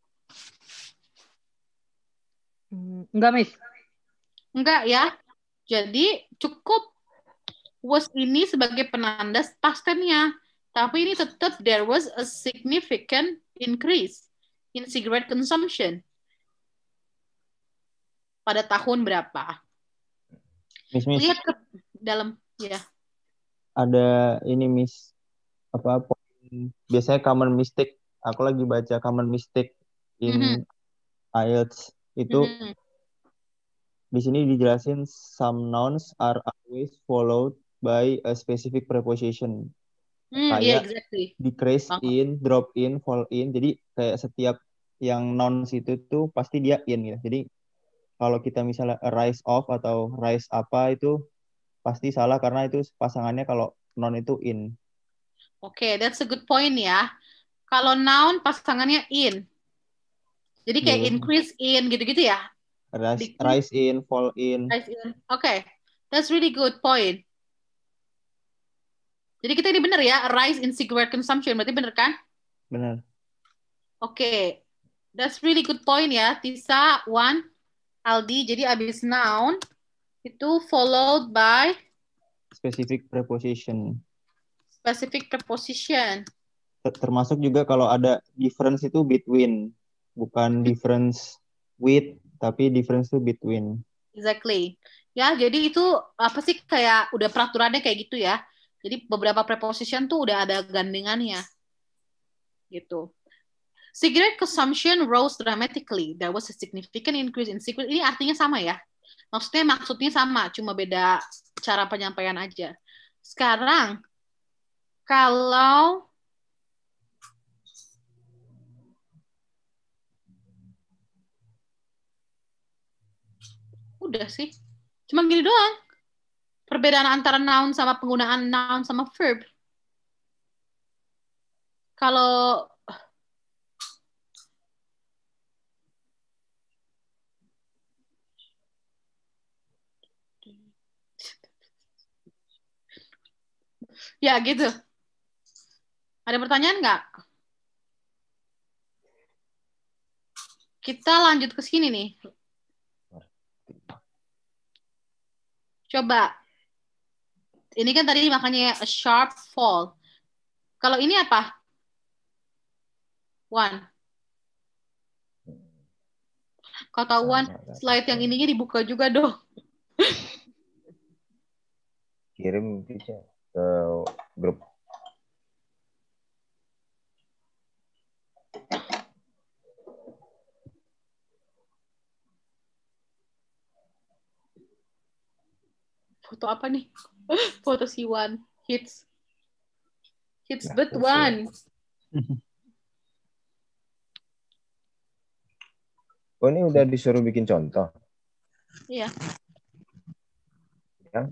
Hmm, Enggak, Miss. Enggak ya. Jadi cukup was ini sebagai penanda past tense-nya. Tapi ini tetap there was a significant increase in cigarette consumption. Pada tahun berapa? Miss, Miss, Lihat ke dalam ya. ada ini Miss, apa poin biasanya common mistake. Aku lagi baca common mistake in Mhm. I E L T S itu Mhm. di sini dijelasin some nouns are always followed by a specific preposition. Hmm, yeah, Kayak exactly. decrease Banget. in, drop in, fall in. Jadi kayak setiap yang nouns itu tuh pasti dia in gitu. Jadi kalau kita misalnya rise off atau rise apa itu pasti salah karena itu pasangannya kalau noun itu in. Oke, okay, that's a good point ya. Kalau noun pasangannya in. Jadi kayak Boleh. increase in gitu-gitu ya. Rise, Decrease, rise in, fall in. rise in. Oke, okay. That's really good point. Jadi kita ini benar ya, rise in cigarette consumption. Berarti benar kan? Benar. Oke, okay. That's really good point ya. Tisa, One, Aldi. Jadi abis noun itu followed by Specific preposition. specific preposition. Termasuk juga kalau ada difference itu between, bukan difference with, tapi difference itu between. Exactly. Ya, jadi itu apa sih kayak udah peraturannya kayak gitu ya. Jadi beberapa preposition tuh udah ada gandengannya. Gitu. Cigarette consumption rose dramatically. There was a significant increase in cigarette. Ini artinya sama ya. Maksudnya maksudnya sama, cuma beda cara penyampaian aja. Sekarang kalau udah sih. Cuma gini doang. Perbedaan antara noun sama penggunaan noun sama verb. Kalau ya gitu. Ada pertanyaan nggak? Kita lanjut ke sini nih. Coba. Ini kan tadi makanya a sharp fall. Kalau ini apa? One. Kata One, slide yang ininya dibuka juga dong. Kirim bisa ke grup. Foto apa nih? Foto si One. Hits. Hits Nah, but itu. One. Oh, ini udah disuruh bikin contoh. Iya. Yang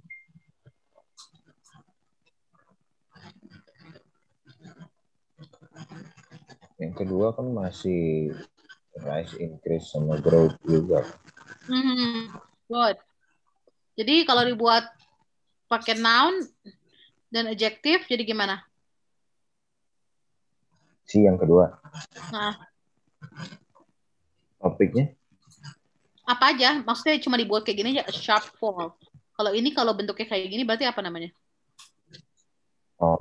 yang kedua kan masih rise, increase, sama growth juga. Hmm, good. Jadi kalau dibuat pakai noun dan adjective, jadi gimana? Si yang kedua. Nah, Topiknya? apa aja? Maksudnya cuma dibuat kayak gini aja, a sharp fall. Kalau ini kalau bentuknya kayak gini, berarti apa namanya? Oh.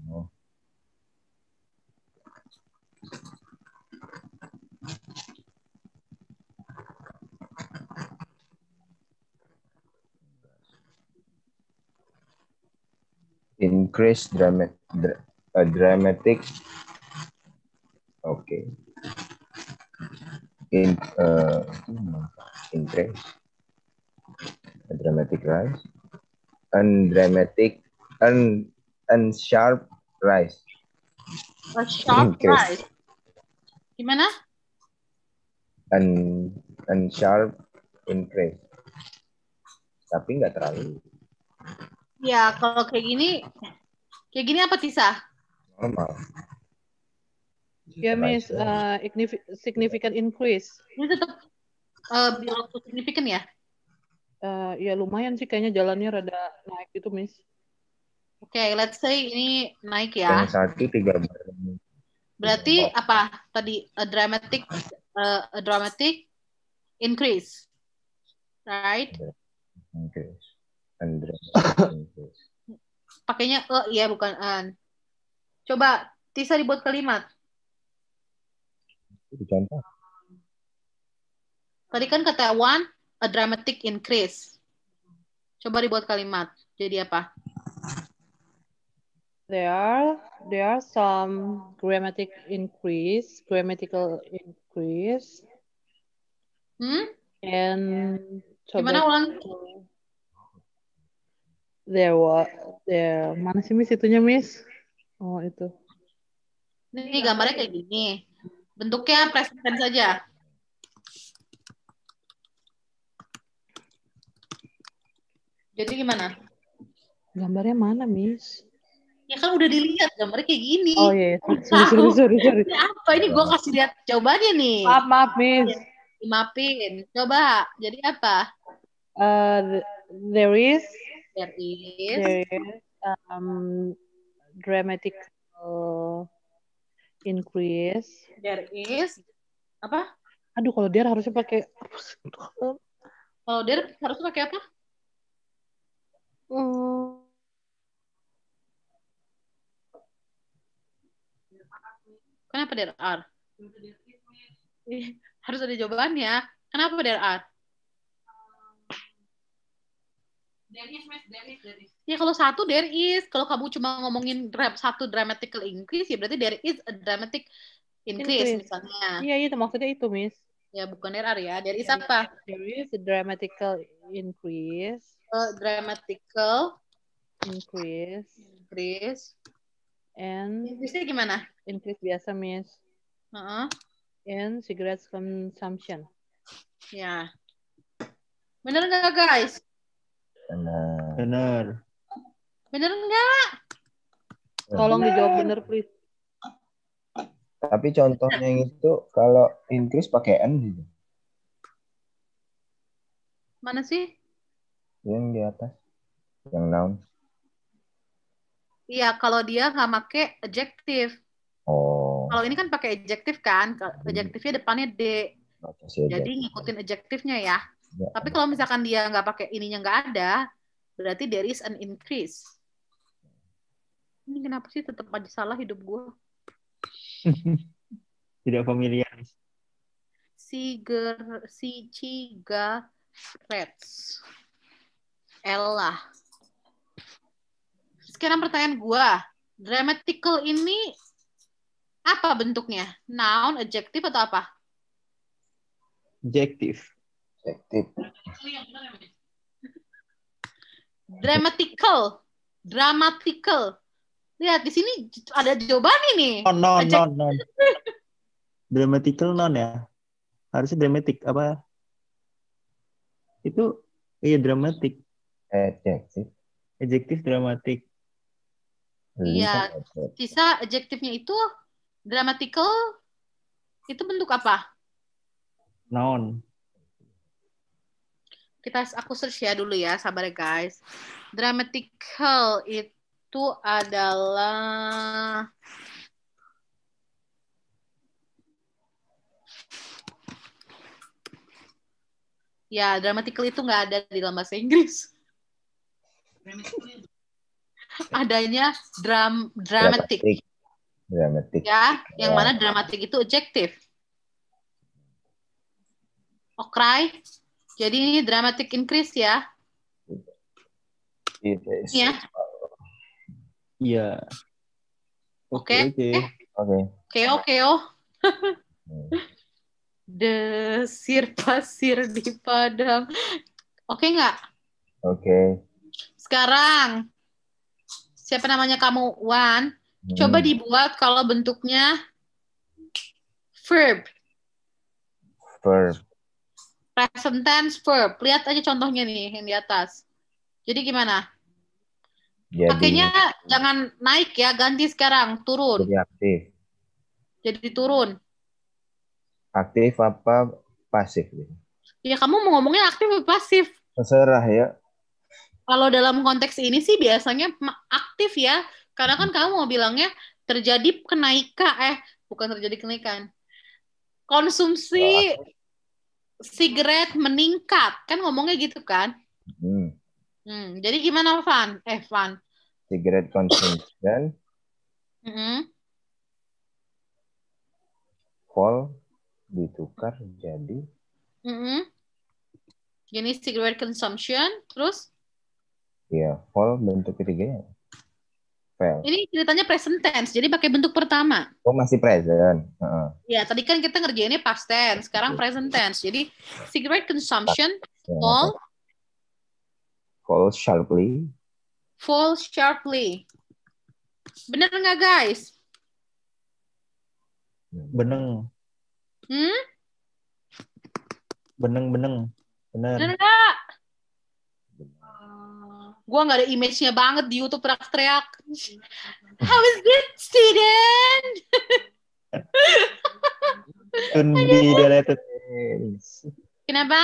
Increase dramatic, uh, dramatic. Oke. Okay. In uh, increase, a dramatic rise, undramatic, un, unsharp rise. A sharp Increase. rise. Gimana? Un, unsharp increase. Tapi nggak terlalu. Ya, kalau kayak gini, kayak gini apa Tisa? Normal. Ya, Miss, uh, significant increase. Ini tetap uh, belong to significant ya? Uh, ya lumayan sih kayaknya jalannya rada naik gitu, Miss. Oke, okay, let's say ini naik ya. Yang satu tiga bar. Berarti apa tadi? A dramatic, uh, a dramatic increase, right? Increase. And dramatic increase. Pakainya e ya bukan an. Coba Tisa dibuat kalimat. Contoh. Tadi kan kata one, a dramatic increase. Coba dibuat kalimat. Jadi apa? There are there are some grammatic increase, grammatical increase. Hmm? And gimana ulang? There was there mana sih Miss itunya Miss? Oh itu. Ini gambarnya kayak gini. Bentuknya present tense saja. Jadi gimana? Gambarnya mana, Miss? Ya kan udah dilihat gambarnya kayak gini. Oh iya, yeah. sorry, sorry, sorry, sorry. Ini apa? Ini gue kasih lihat jawabannya nih. Maaf, maaf, Miss. Maafin. Coba. Jadi apa? Uh, there is. There is. There is um, dramatic uh, increase. There is. Apa? Aduh, kalau there harusnya pakai. Kalau there harusnya pakai apa? Hmm. Kenapa there are? Harus ada jawabannya. Kenapa there are? There is, there is, there is. Ya kalau satu there is. Kalau kamu cuma ngomongin satu dramatical increase, ya berarti there is a dramatic increase, increase. Misalnya. Iya, itu maksudnya itu, Miss. Ya bukan there are ya. There is ya, apa? There is a dramatical increase. A dramatical increase. Increase. And increase gimana? Increase biasa, Miss. Uh-huh. And cigarette consumption. Ya. Bener nggak, guys? Benar. Benar. Bener nggak? Tolong bener. Dijawab bener, please. Tapi contohnya yang itu kalau increase pakai N gitu. Mana sih? Yang di atas. Yang noun. Iya, kalau dia nggak pakai adjective. Oh. Kalau ini kan pakai adjective kan, adjektifnya depannya D. Jadi ngikutin adjektifnya ya. ya. Tapi kalau misalkan dia nggak pakai ininya nggak ada, berarti there is an increase. Ini kenapa sih tetap aja salah hidup gue? Tidak familiar. Siger, si ciga, reds. Ella. Sekarang pertanyaan gue, grammatical ini apa bentuknya? Noun, adjective atau apa? Adjective. Adjective. Dramatical. Dramatical. Lihat di sini ada jawaban ini. Oh, no, no, no. Dramatical non ya. Harusnya dramatic apa? Itu iya dramatic. Adjective. Adjective dramatic. Iya. Sisa adjektifnya itu dramatical itu bentuk apa? Noun. Kita aku search ya dulu ya, sabar ya guys. Dramatical itu adalah ya, dramatical itu nggak ada di dalam bahasa Inggris. Adanya dram dramatic. Dramatic. Ya, yang mana dramatic itu adjective. Oke. Jadi ini dramatic increase ya. Iya. Iya. Oke. Oke. Oke. Oke, oke. Desir pasir di padang. Oke nggak? Oke. Sekarang siapa namanya kamu, Wan? Hmm. Coba dibuat kalau bentuknya verb. Verb. Present tense verb. Lihat aja contohnya nih yang di atas. Jadi gimana? Jadi, pakainya jangan naik ya, ganti sekarang, turun. Jadi aktif. Jadi turun. Aktif apa pasif? Ya kamu mau ngomongnya aktif atau pasif? Terserah ya. Kalau dalam konteks ini sih biasanya aktif ya. Karena kan kamu mau bilangnya terjadi kenaikan, eh bukan terjadi kenaikan. Konsumsi sigaret meningkat. Kan ngomongnya gitu kan? Hmm. Hmm, jadi gimana Van? Eh Van. Cigarette consumption Mm-hmm. fall ditukar jadi Mm-hmm. Jenis cigarette consumption. Terus? ya fall bentuk ketiganya fell. Ini ceritanya present tense. Jadi pakai bentuk pertama. Oh masih present. Uh-uh. Ya, tadi kan kita ngerjainnya past tense, sekarang present tense. Jadi cigarette consumption Ya, fall fall sharply. fall sharply. Bener nggak guys? Beneng. Hmm? Beneng-beneng. Bener. Bener nggak? Gua nggak ada image-nya banget di YouTube teriak-teriak. How is it, student? To be deleted. Kenapa?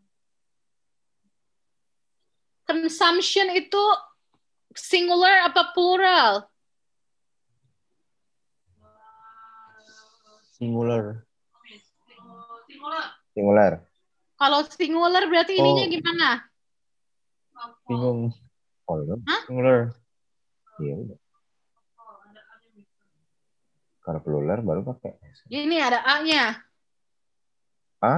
Consumption itu singular apa plural? Singular. Singular. Kalau singular berarti ininya Oh. gimana? Bingung. Oh, iya. Hah? Singular. Iya udah. Kalau plural baru pakai S. Ini ada A-nya. Ah?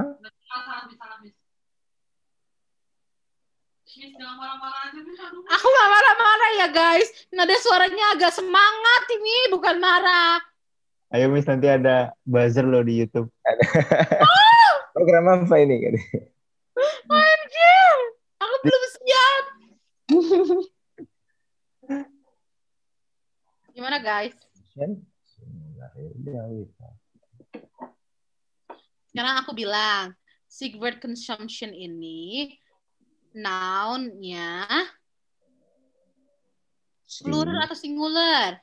Aku gak marah-marah ya guys. Nada suaranya agak semangat ini, bukan marah. Ayo Miss, nanti ada buzzer loh di YouTube. Oh! Program apa ini? O M G, aku belum siap. Gimana guys? Sekarang aku bilang, cigarette consumption ini noun-nya plural atau singular?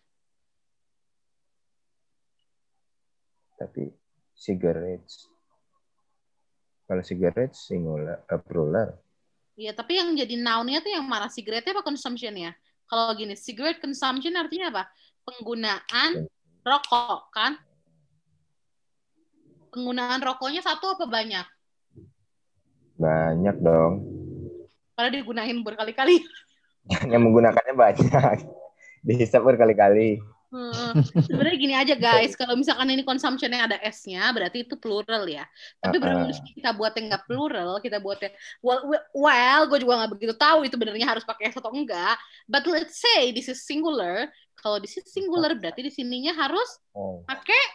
Tapi cigarettes. Kalau cigarettes singular, uh, plural. Iya, tapi yang jadi noun-nya tuh yang mana? Cigarette-nya apa consumption-nya? Kalau gini, cigarette consumption artinya apa? Penggunaan rokok, kan? Penggunaan rokoknya satu apa banyak? Banyak dong. Karena digunain berkali-kali. Yang menggunakannya banyak. Dihisap berkali-kali. Hmm. Sebenarnya gini aja guys, kalau misalkan ini consumption-nya ada S-nya, berarti itu plural ya. Tapi Uh-uh. berarti kita buatnya nggak plural, kita buatnya well, well gue juga nggak begitu tahu itu benernya harus pakai S atau enggak. But let's say this is singular. Kalau this is singular, berarti di sininya harus Oh. pakai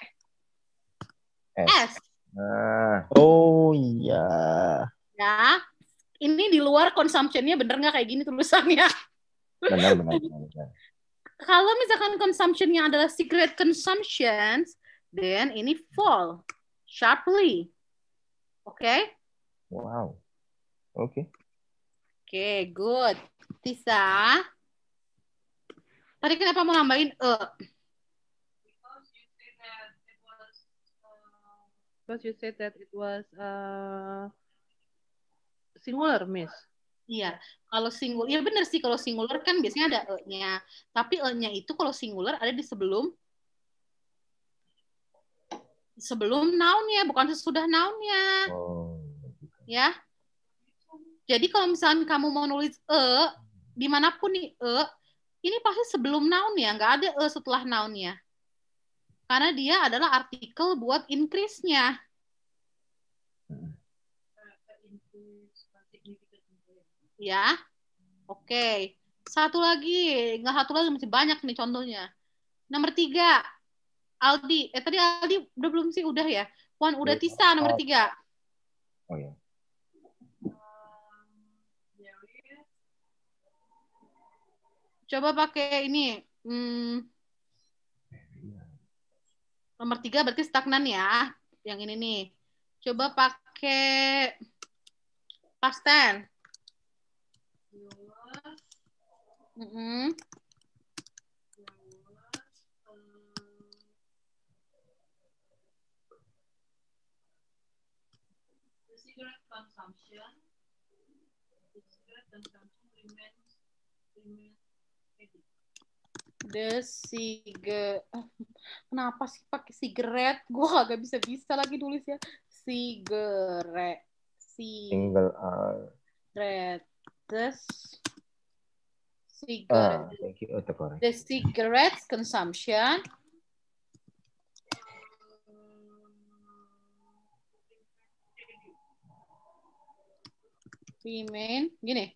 S. S. Nah. Oh iya. Ya, ini di luar consumption-nya bener nggak kayak gini tulisannya? Benar, benar, benar, benar. Kalau misalkan consumption-nya adalah cigarette consumption, then ini fall sharply. Oke? Okay? Wow. Oke. Okay. Oke, okay, good. Tisa. Tadi kenapa mau nambahin e? Because you said that it was uh, singular, Miss. Iya, kalau singular, ya benar sih kalau singular kan biasanya ada e-nya. Tapi e-nya itu kalau singular ada di sebelum sebelum noun-nya, bukan sesudah noun-nya. Oh. Ya. Jadi kalau misalnya kamu mau nulis e, dimanapun nih e, ini pasti sebelum noun-nya, nggak ada e setelah noun-nya. Karena dia adalah artikel buat increase-nya. Ya, oke. Okay. Satu lagi, nggak satu lagi, masih banyak nih contohnya. Nomor tiga, Aldi. Eh tadi Aldi udah belum sih? Udah ya? Wan, udah. Tisa nomor tiga. Oh ya. Coba pakai ini. Hmm, nomor tiga berarti stagnan ya. Yang ini nih. Coba pakai past tense. Mm-hmm. The cigarette. Kenapa sih pakai cigarette? Gue agak bisa-bisa lagi nulisnya. Cigarette. Single R. Cigarette. The Ah, cigarette. thank you. Oh, correct. The cigarette consumption remain gini.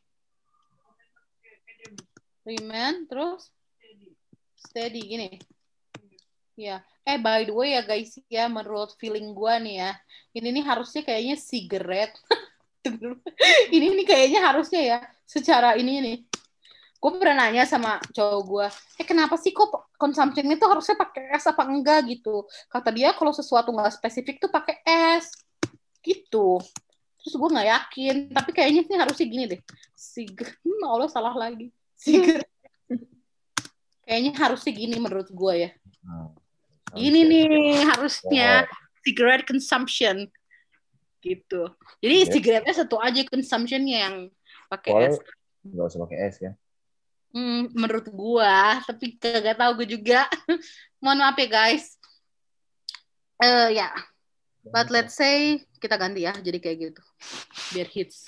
Remain terus steady gini. Ya, eh by the way ya guys ya, menurut feeling gua nih ya, ini nih harusnya kayaknya cigarette. ini nih kayaknya harusnya ya, secara ini nih. Gue pernah nanya sama cowok gue, eh kenapa sih kok consumption itu harusnya pakai S apa enggak gitu? Kata dia kalau sesuatu nggak spesifik tuh pakai S gitu. Terus gue nggak yakin, tapi kayaknya sih harusnya gini deh. Cigarette, hmm, Allah salah lagi. Cigarette. Kayaknya harusnya gini menurut gue ya. Hmm. Gini nih harusnya Oh. cigarette consumption gitu. Jadi Yes. cigarette-nya satu aja consumption-nya yang pakai Pol S. nggak usah pakai S ya. Hmm, menurut gua, tapi kagak tahu gue juga. Mohon maaf ya guys. Eh ya, but let's say kita ganti ya, jadi kayak gitu, biar hits.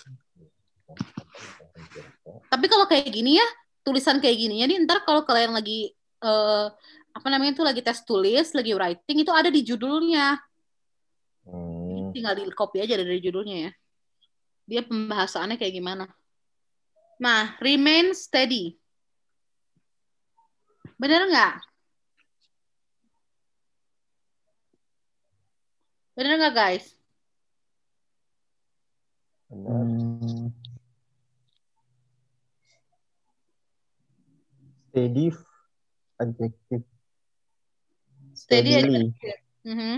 Tapi kalau kayak gini ya, tulisan kayak gini ya, nih ntar kalau kalian lagi eh, apa namanya itu lagi tes tulis, lagi writing itu ada di judulnya. Hmm. Tinggal di copy aja dari judulnya ya. Dia pembahasannya kayak gimana. Nah, remain steady. Bener nggak? Bener nggak guys? Benar. Hmm. Steady adjective. Steady aja. Steadily. Mhm.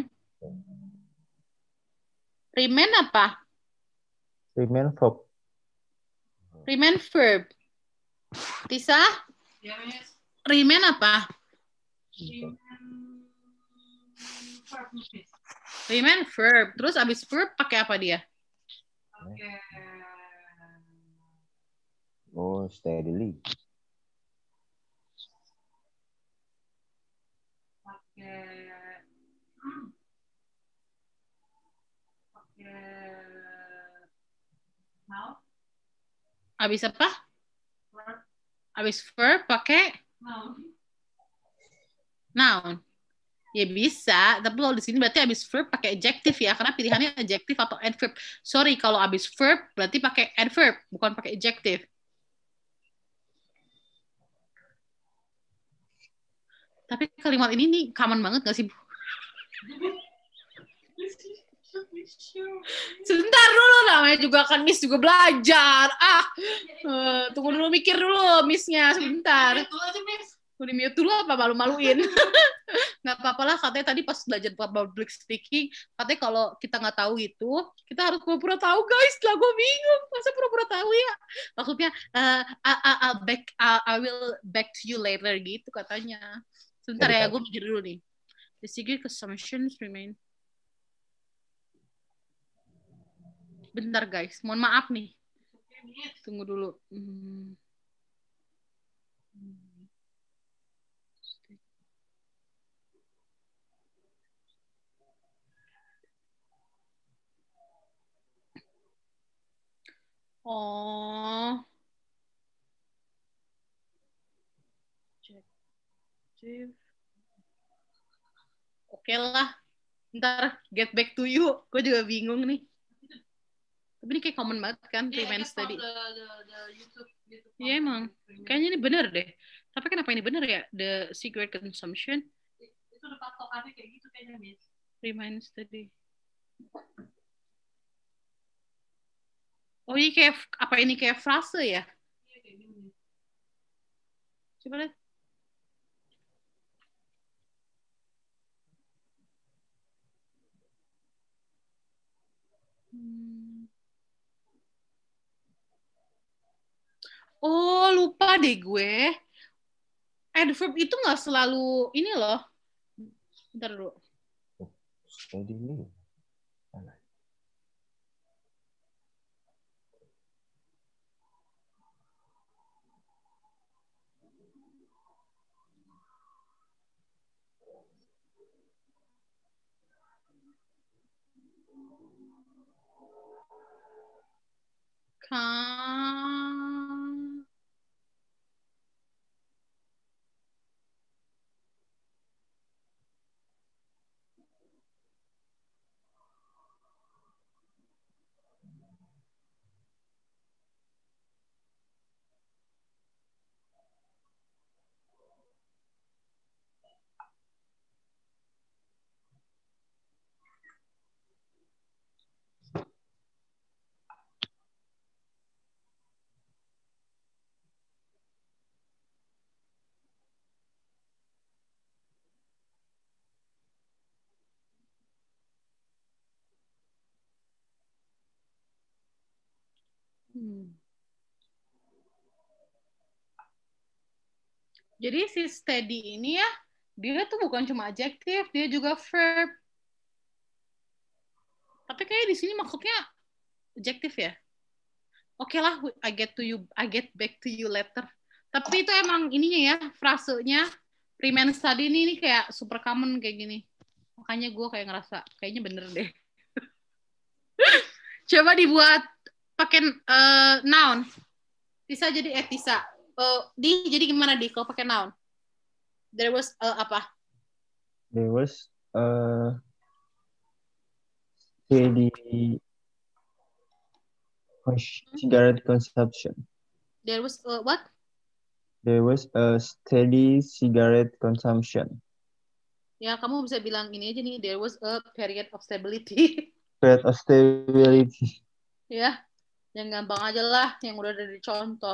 Remain apa? Remain verb. Remain verb. Tisa? Remain apa? Remain verb. Terus abis verb pakai apa dia? Oh, steadily. Abis apa? Abis verb pakai noun. Ya bisa, tapi kalau di sini berarti abis verb pakai adjective ya, karena pilihannya adjective atau adverb. Sorry, kalau abis verb berarti pakai adverb, bukan pakai adjective. Tapi kalimat ini nih common banget gak sih, Bu? Sebentar dulu, namanya juga kan Miss juga belajar. Ah, uh, tunggu dulu, mikir dulu Miss-nya sebentar. Udah mute dulu apa malu-maluin? Nggak apa-apa lah, katanya tadi pas belajar public speaking, katanya kalau kita nggak tahu itu, kita harus pura-pura tahu guys. Lah gue bingung, masa pura-pura tahu ya? Maksudnya, uh, I, I, I'll back, I, I will back to you later gitu katanya. Sebentar ya, gue mikir dulu nih. The cigarette consumptions remain. Bentar guys, mohon maaf nih. Tunggu dulu. Hmm. Oh. Oke lah. Ntar get back to you. Gue juga bingung nih. Tapi ini kayak common banget kan, yeah, remain steady. Iya yeah, emang. Kayaknya ini bener deh. Tapi kenapa ini bener ya? The cigarette consumption. Itu udah patokannya kayak gitu kayaknya, Miss. Remain steady. Oh ini kayak, apa ini kayak frase ya? Iya kayak gini. Coba lihat. Hmm. Oh, lupa deh gue. Adverb itu nggak selalu ini loh. Bentar dulu. Steadily. Kan. Hmm. Jadi si steady ini ya, dia tuh bukan cuma adjektif, dia juga verb. Tapi kayak di sini maksudnya adjektif ya. Oke lah, I get to you, I get back to you later. Tapi itu emang ininya ya, frasenya remain study ini, ini kayak super common kayak gini. Makanya gue kayak ngerasa kayaknya bener deh. Coba dibuat pakai uh, noun. Bisa jadi eh bisa. Uh, di jadi gimana di kalau pakai noun? There was uh, apa? There was a steady cigarette consumption. There was a what? There was a steady cigarette consumption. Ya, kamu bisa bilang ini aja nih, there was a period of stability. Period of stability. Ya, yang gampang aja lah, yang udah ada di contoh.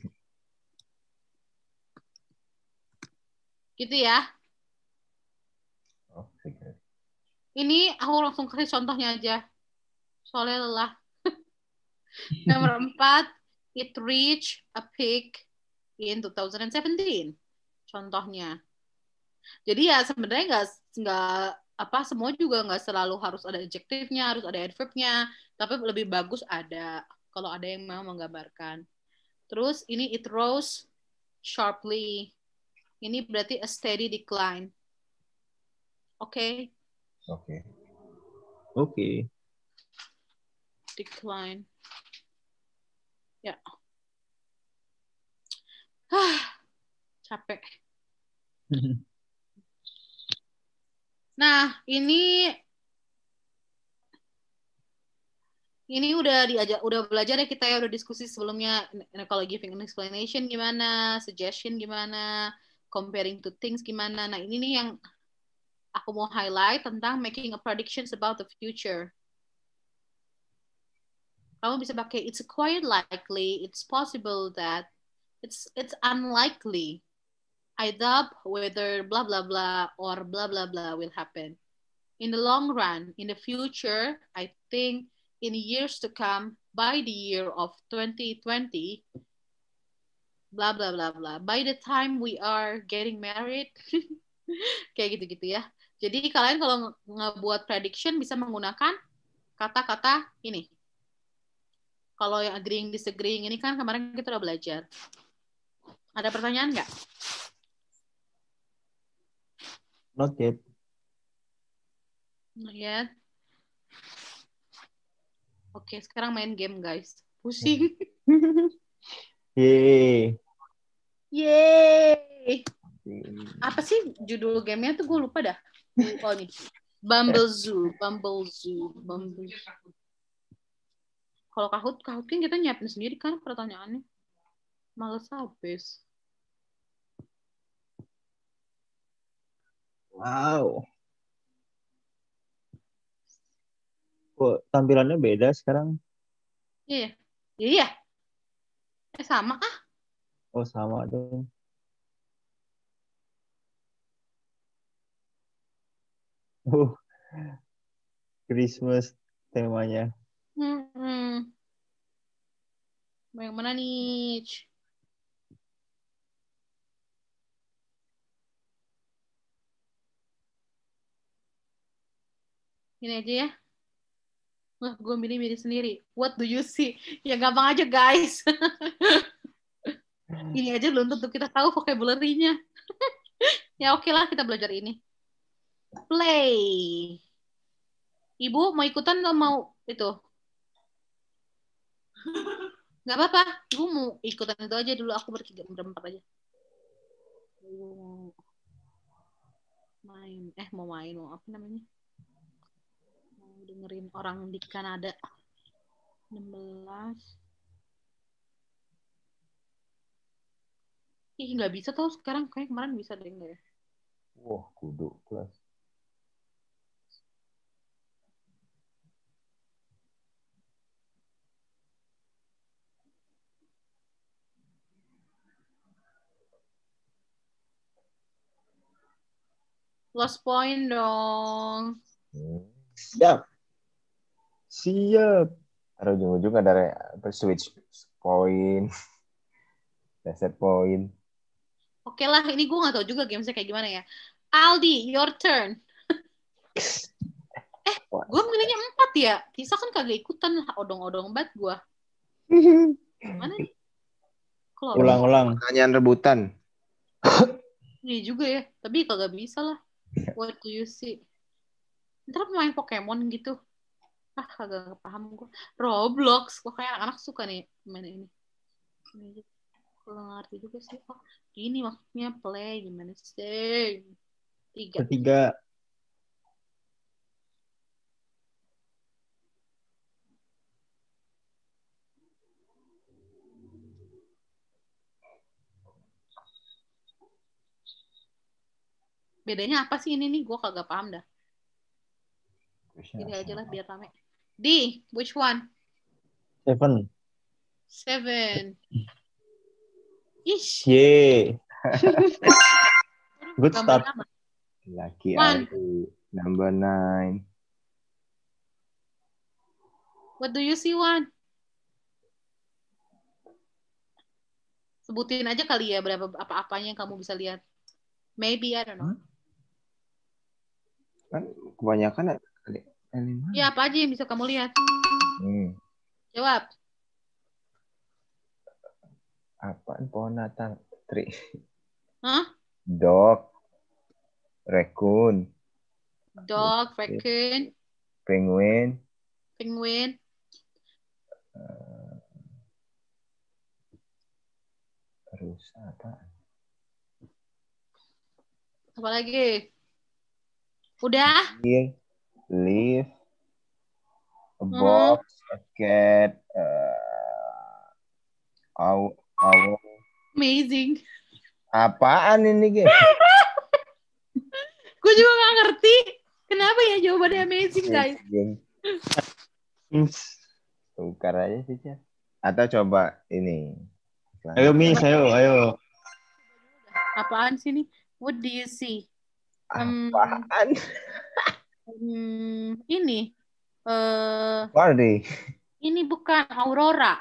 Gitu ya. Oh, cigarette. Ini aku langsung kasih contohnya aja. Soalnya lelah. Nomor empat, it reached a peak in two thousand seventeen. Contohnya. Jadi ya sebenarnya nggak nggak apa semua juga nggak selalu harus ada adjektifnya, harus ada adverbnya, tapi lebih bagus ada kalau ada yang mau menggambarkan. Terus ini it rose sharply. Ini berarti a steady decline. Oke. Okay. Oke. Okay. Oke. Okay. Decline. Ya. Ah, capek. Nah, ini ini udah diajak, udah belajar ya kita ya, udah diskusi sebelumnya. Kalau giving an explanation gimana, suggestion gimana, comparing to things gimana. Nah, ini nih yang aku mau highlight tentang making a predictions about the future. Kamu bisa pakai it's quite likely, it's possible that, it's it's unlikely. I doubt whether blah blah blah or blah blah blah will happen. In the long run, in the future, I think in years to come, by the year of twenty twenty, blah blah blah blah. By the time we are getting married, kayak gitu-gitu ya. Jadi kalian kalau ngebuat prediction bisa menggunakan kata-kata ini. Kalau yang agreeing, disagreeing ini kan kemarin kita udah belajar. Ada pertanyaan nggak? Not yet. Not yet. Oke, sekarang main game guys. Pusing. Yeay. Yeay. Apa sih judul gamenya tuh gue lupa dah. Oh nih. Bumble Zoo, Bumble Zoo, Bumble Zoo. Kalau kahut, kahut kan kita nyiapin sendiri kan pertanyaannya. Males habis. Wow. Kok tampilannya beda sekarang? Iya. Iya. Eh sama ah. Oh sama dong. Oh, Christmas temanya. Hmm. Yang mana nih? Ini aja ya. Wah, gue milih-milih sendiri. What do you see? Ya gampang aja guys. Ini aja belum tentu kita tahu vocabulary-nya. Ya oke lah kita belajar ini. Play. Ibu mau ikutan atau mau itu? Gak apa-apa. Gue mau ikutan itu aja dulu. Aku bertiga, berempat aja. Gue mau main. Eh, mau main. Mau apa namanya? Mau dengerin orang di Kanada. enam belas. Ih, gak bisa tau sekarang. Kayak kemarin bisa deh, enggak ya? Wah, kudu kelas. Lost point dong. Hmm. Siap. Siap. Ada ujung-ujung ada switch point, reset point. Oke lah, ini gue gak tau juga gamesnya kayak gimana ya. Aldi, your turn. eh, gue milihnya empat ya. Tisa kan kagak ikutan lah. Odong-odong banget gue. Mana nih? Ulang-ulang. Pertanyaan rebutan. Iya juga ya. Tapi kagak bisa lah. What do you see? Ntar main Pokemon gitu. Ah, kagak paham gue. Roblox. Kok kayak anak-anak suka nih main ini. Ini gue ngerti juga sih. Oh, gini maksudnya play. Gimana sih? Tiga. Ketiga. Bedanya apa sih ini nih? Gue kagak paham dah. Ini aja lah biar rame. D, which one? Seven. Seven. Ish. Yeay. Good Gambar start. apa? Lucky One. Aldi. Number nine. What do you see, One? Sebutin aja kali ya berapa apa-apanya yang kamu bisa lihat. Maybe, I don't know. Kan kebanyakan ada. Ya, apa aja yang bisa kamu lihat? Hmm. Jawab. Apaan pohon Natal? Tri. Hah? Dog. Raccoon. Dog, raccoon, Penguin. penguin, Uh, terus apa? apa lagi? Udah? Leaf. Leaf. A Hmm. box. A cat. Uh, owl. Owl. Amazing. Apaan ini, guys? Gue juga gak ngerti. Kenapa ya jawabannya amazing, guys? Tukar aja sih, Cah. Atau coba ini. Ayo, Miss. Ayo, ayo. Apaan sih nih? What do you see? Um, Apaan? um, ini. Uh, Party. ini bukan Aurora.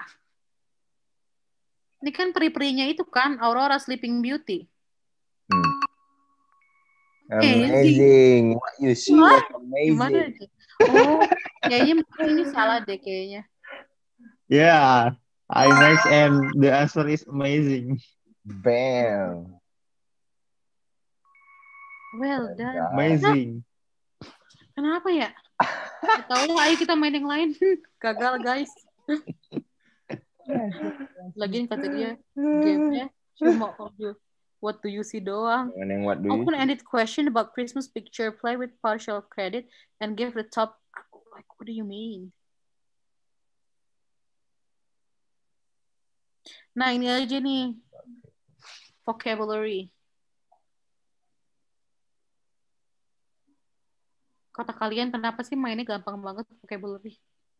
Ini kan peri-perinya itu kan. Aurora Sleeping Beauty. Hmm. Amazing. Amazing. What you see Wah, was amazing. gimana aja? Oh, kayaknya ini salah deh kayaknya. Yeah, I nice and the answer is amazing. Bam. Well done. Amazing. Kenapa ya? Gak tahu, ayo kita main yang lain. Gagal, guys. Lagian kata dia, gamenya cuma audio. What do you see doang. Yang what do you Open-ended question about Christmas picture. Play with partial credit and give the top. Like, what do you mean? Nah, ini aja nih. Vocabulary. Kata kalian kenapa sih mainnya gampang banget vocabulary?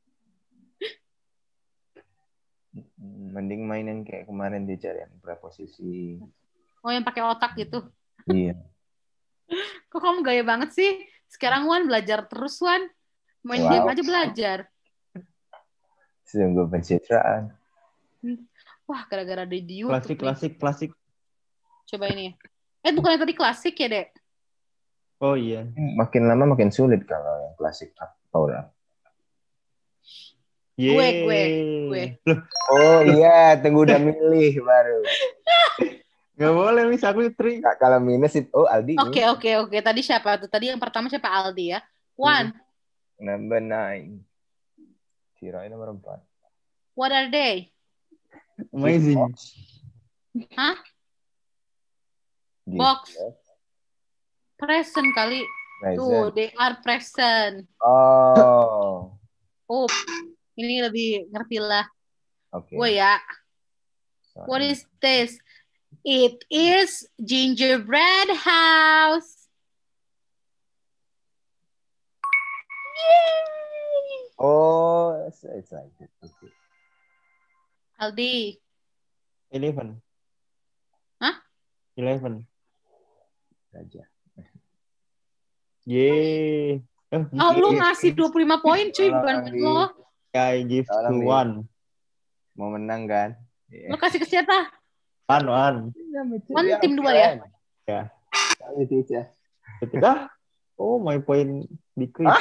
Mending main yang kayak kemarin dia cari yang preposisi. Oh, yang pakai otak gitu. Iya. Kok kamu gaya banget sih? Sekarang Wan belajar terus, Wan. Main Wow. game aja belajar. Sungguh pencitraan. Wah, gara-gara ada di YouTube. Klasik, nih. klasik, klasik. Coba ini. Eh, bukannya tadi klasik ya, Dek? Oh iya. Makin lama makin sulit kalau yang klasik power up. Yeay. Gue, gue, gue. Loh, Oh iya, tunggu udah milih baru. nggak boleh Miss, aku tri. Kak, kalau minus itu, oh Aldi. Oke, oke, oke. Tadi siapa tuh? Tadi yang pertama siapa? Aldi ya. One. Number nine. Kirain nomor empat. What are they? Amazing. Hah? Gift Box. box. Present kali. Tuh, Present. they are present. Oh. Oh, ini lebih ngerti lah. Oke. Gue ya. So, What is this? It is gingerbread house. Yay! Oh, it's, it's like it. Okay. Aldi. Eleven. Hah? Eleven. Raja. Yeay. Oh, Oh, lu ngasih dua puluh lima poin cuy, bukan Tolong, lo. I give Tolong, to Di. one. Mau menang kan? Lo kasih ke siapa? One, one. One tim dua ya? Ya. Kami bisa. Ketika, oh my point decrease.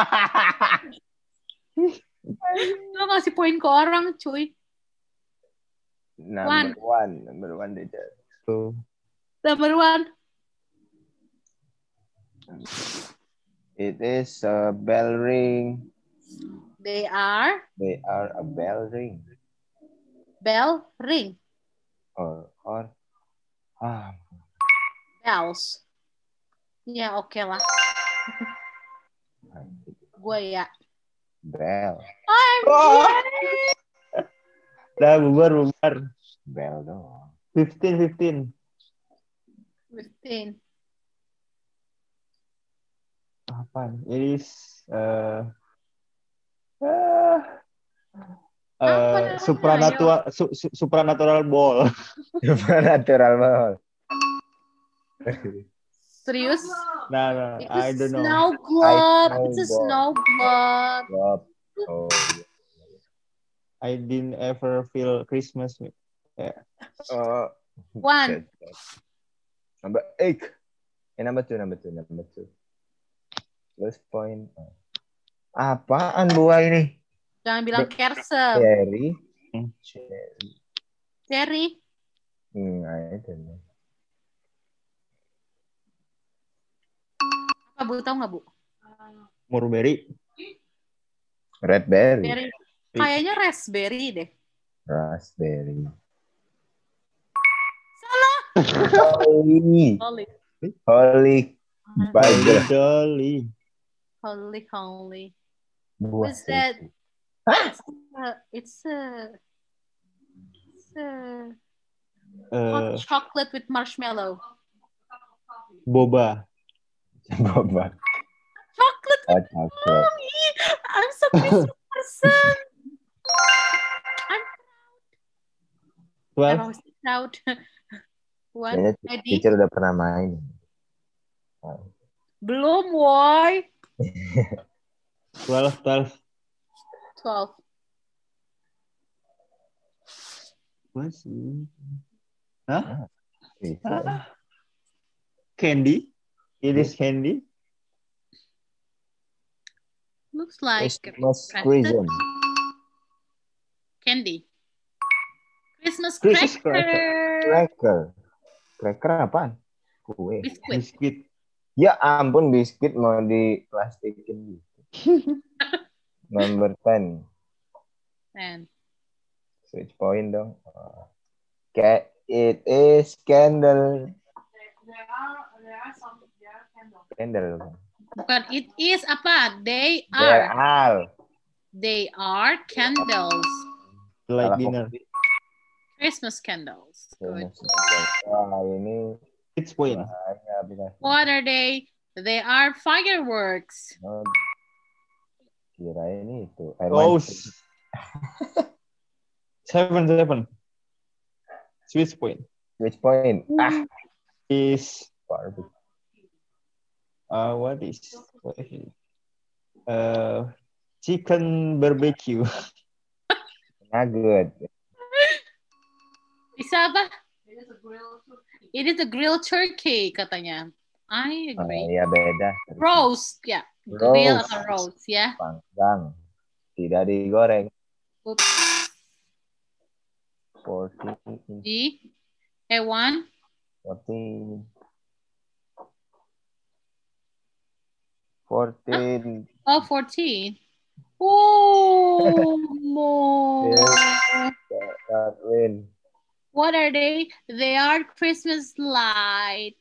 Lo ngasih poin ke orang cuy. Number one. Number one teacher. So, Number one. It is a bell ring. They are They are a bell ring. bell ring. Or, or, ah, Bells. Ya oke lah. Gue ya. bell. I'm Oh! ready. dah bubar, bubar. Bell doang. Fifteen, fifteen. Fifteen. Apa? It is uh, uh, Apa uh, namanya? supranatural su, su, supranatural ball. Supernatural ball. Serius? Nah, nah, It's I a don't know. snow globe. I It's a know snow globe. Globe. Oh, I didn't ever feel Christmas. Yeah. oh. One. Number eight. Eh, number two, number two, number two. Plus point. Apaan buah ini? Jangan bilang kersem. Cherry. Hmm. Cherry. Cherry. Hmm, I don't know. Apa Bu, tahu nggak Bu? Mulberry. Red berry. Berry. Kayaknya raspberry deh. Raspberry. Salah. Holy. Holy. Holy. Bible. Dolly. Holy, holy. Buah What's that? susu. It's a, it's a, it's a Uh, hot chocolate with marshmallow. boba. Boba. Chocolate Hot with chocolate. mommy. I'm so Christmas person. I'm Twelve. I'm so proud. One. Kayaknya Ready? teacher udah pernah main. Belum, woy. Twelve. Twelve. Twelve. What sih? Hah? Itu. Ah. Candy. It is candy. Looks like Christmas present Christmas. candy. Christmas Christmas cracker. Cracker. Cracker apaan? Kue. Biskuit. Biscuit. Ya ampun, biskuit mau diplastikin gitu. Number ten. And Switch point dong. Cat, it is candle. Candle. bukan it is apa? They There are. are. They are candles. Like Salah dinner. fokus. Christmas candles. Good. Wah, ini Six point. bahaya aplikasi. What are they? They are fireworks. Oh, kira ini itu. Air Oh. mancur. Seven, seven. Switch point. Switch point. Ah, Is barbecue. uh what is what is it? Uh chicken barbecue. Nugget. Bisa apa? It is a grilled turkey katanya. I Oh, agree. ya beda. Roast, ya. Grill Roast. atau roast, ya. Panggang. Tidak digoreng. Oops. Fourteen. G. Ewan. Fourteen. Fourteen. Oh, fourteen. Oh, more. That win. Explain. What are they? They are Christmas light.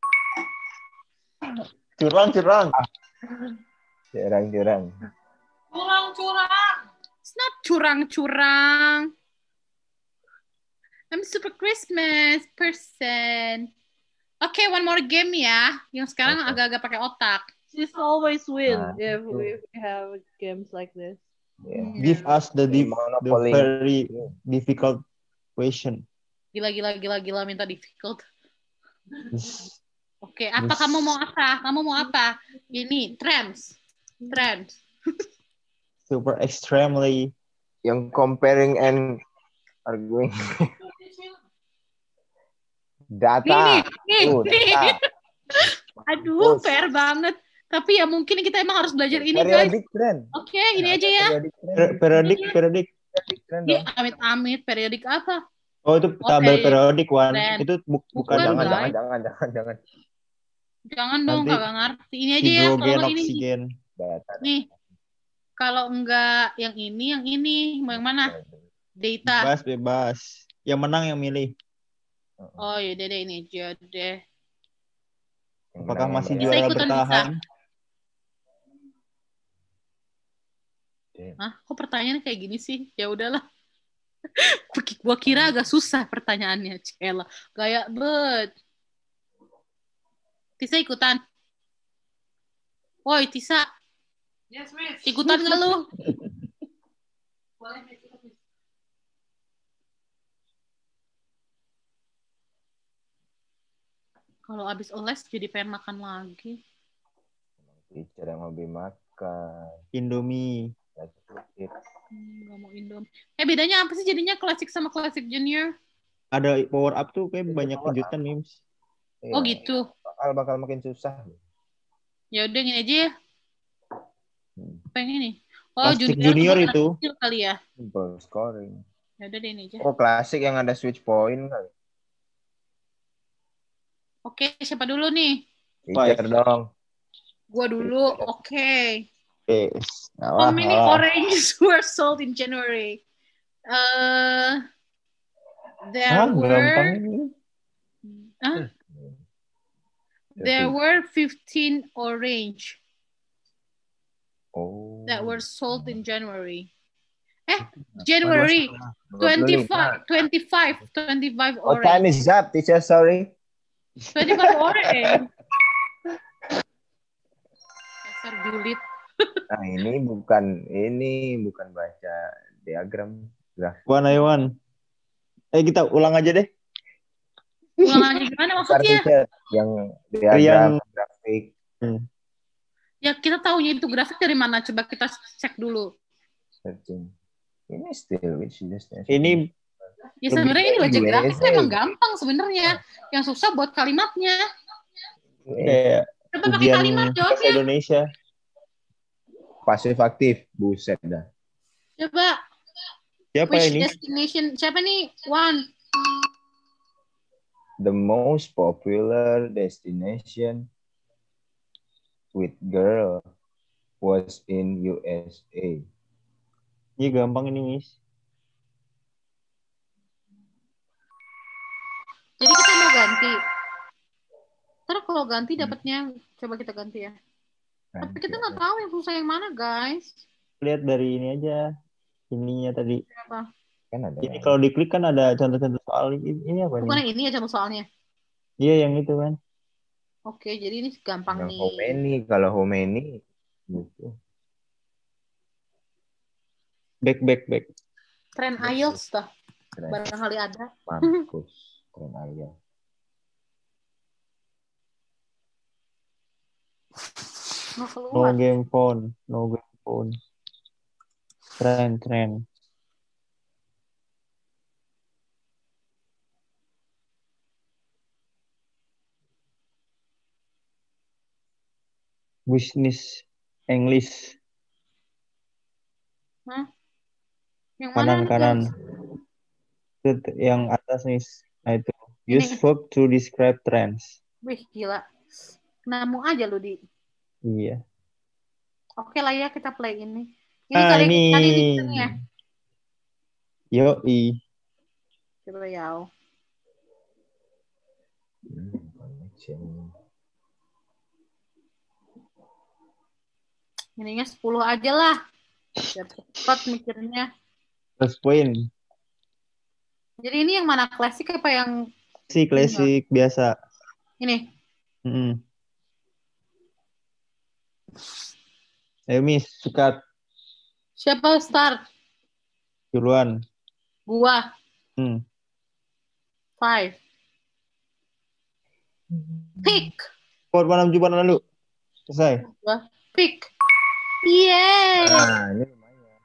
Curang, curang. Curang-curang. Curang-curang. It's not curang-curang. I'm super Christmas person. Oke, okay, one more game ya. Yang sekarang Okay. agak-agak pakai otak. She's always win Nah, if itu. we have games like this. Yeah. Give us the, dif- the Monopoly. very difficult question. Gila, gila, gila, gila, minta difficult. This- Oke, okay, apa this- kamu mau apa? Kamu mau apa? Ini, trends. Trends. Super extremely. Yang comparing and arguing. Data. Nih, nih, Tuh, nih. data. Aduh, Terus. fair banget. Tapi ya mungkin kita emang harus belajar ini, guys. Periodic trend. Oke, okay, ini aja ya. Periodic trend. Per- Periodik, periodik. Periodic trend Iya, dong. amit-amit. Periodik apa? Oh, itu Oh, tabel periodic periodik, Wan. trend. Itu bu- bukan Bukan, Jangan, ini. guys. jangan, jangan, jangan, jangan. Jangan dong, Nanti kagak ngerti. Ini aja ya, kalau Hidrogen, nggak ini. oksigen. Data. Nih, kalau enggak yang ini, yang ini. Mau yang mana? Data. Bebas, bebas. Yang menang yang milih. Oh, yaudah deh, ini aja deh. Apakah Yang masih menang yang Bisa juara ikutan bertahan? menang. Hah, kok pertanyaannya kayak gini sih? Ya udahlah. Gua kira agak susah pertanyaannya, Cela. Gaya bet. Tisa ikutan. Woi, Tisa. Yes, miss. Ikutan nggak lu? Kalau abis les jadi pengen makan lagi. Teacher yang hobi makan. Indomie. Like it. Hmm, gak mau Indomie. Eh, bedanya apa sih jadinya klasik sama klasik junior? Ada power up tuh kayak Itu banyak power kejutan, Mims. Oh Iya, gitu. Bakal bakal makin susah. Ya udah gini aja ya. Hmm. Apa yang ini? Oh, Plastik junior, junior tuh itu. kecil kali ya. Simple scoring. Ya udah deh ini aja. Oh, klasik yang ada switch point kali. Oke, siapa dulu nih? Teacher dong. Gua dulu. Oke. Yes. How Ngalah, many ngalah. oranges were sold in January? Uh, there Ah, gampang were ini. huh? There were fifteen orange Oh. that were sold in January. Eh, January dua puluh lima. twenty-five, twenty-five, twenty-five Oh, time orange. is up, teacher. Sorry. twenty-five orange. Dasar julid. Nah, ini bukan ini bukan baca diagram grafik. One by one. Eh, kita ulang aja deh. Ulang aja gimana Bentar, maksudnya? teacher. Yang diagram Yang- grafik. Ya kita taunya itu grafik dari mana? Coba kita cek dulu. Searching. Ini still which destination? Ini Ya sebenarnya ini baca U S A. grafik tuh emang gampang sebenarnya. Yang susah buat kalimatnya. kayak Coba pakai ujian kalimat bahasa jawabnya. Indonesia. Pasif aktif. Buset dah. Coba. Siapa Which ini? destination? Siapa nih? One. The most popular destination with girl was in U S A. Iya gampang ini, Miss. Jadi kita mau ganti. Ntar kalau ganti dapatnya, coba kita ganti ya. Tapi kita nggak tahu yang susah yang mana, guys. Lihat dari ini aja. Ininya tadi. Apa? Kan ada. Ini kalau diklik kan ada contoh-contoh soal. Ini ini apa Bukan nih? yang ini ya contoh soalnya. Iya yang itu kan. Oke, jadi ini gampang Yang nih. how many? Kalau how many? Gitu. Back, back, back. Tren I E L T S tuh. Keren. Barangkali ada. Mampus. Keren aja. Mau No keluar. game phone. No game phone. Tren, tren. Business English. Hah? Yang mana Kanan, nih, kanan. guys? Itu yang atas, Miss. Nah itu. Ini. Use verb to describe trends. Wih, gila. Nemu aja lu, Di. Iya. Oke lah ya, kita play ini. Ini Ah, kali ini. kali ini ya. Yoi. Coba ya. Hmm, connection. Ininya sepuluh aja lah. Biar cepat mikirnya. Plus poin. Jadi ini yang mana klasik apa yang Si klasik biasa. ini? Mm-mm. Ayo Miss, sikat Siapa start? duluan. Gua. Hmm. Five. Pick. Empat malam Jumat lalu. Selesai. Gua. Pick. Yeay. Ah, ini lumayan.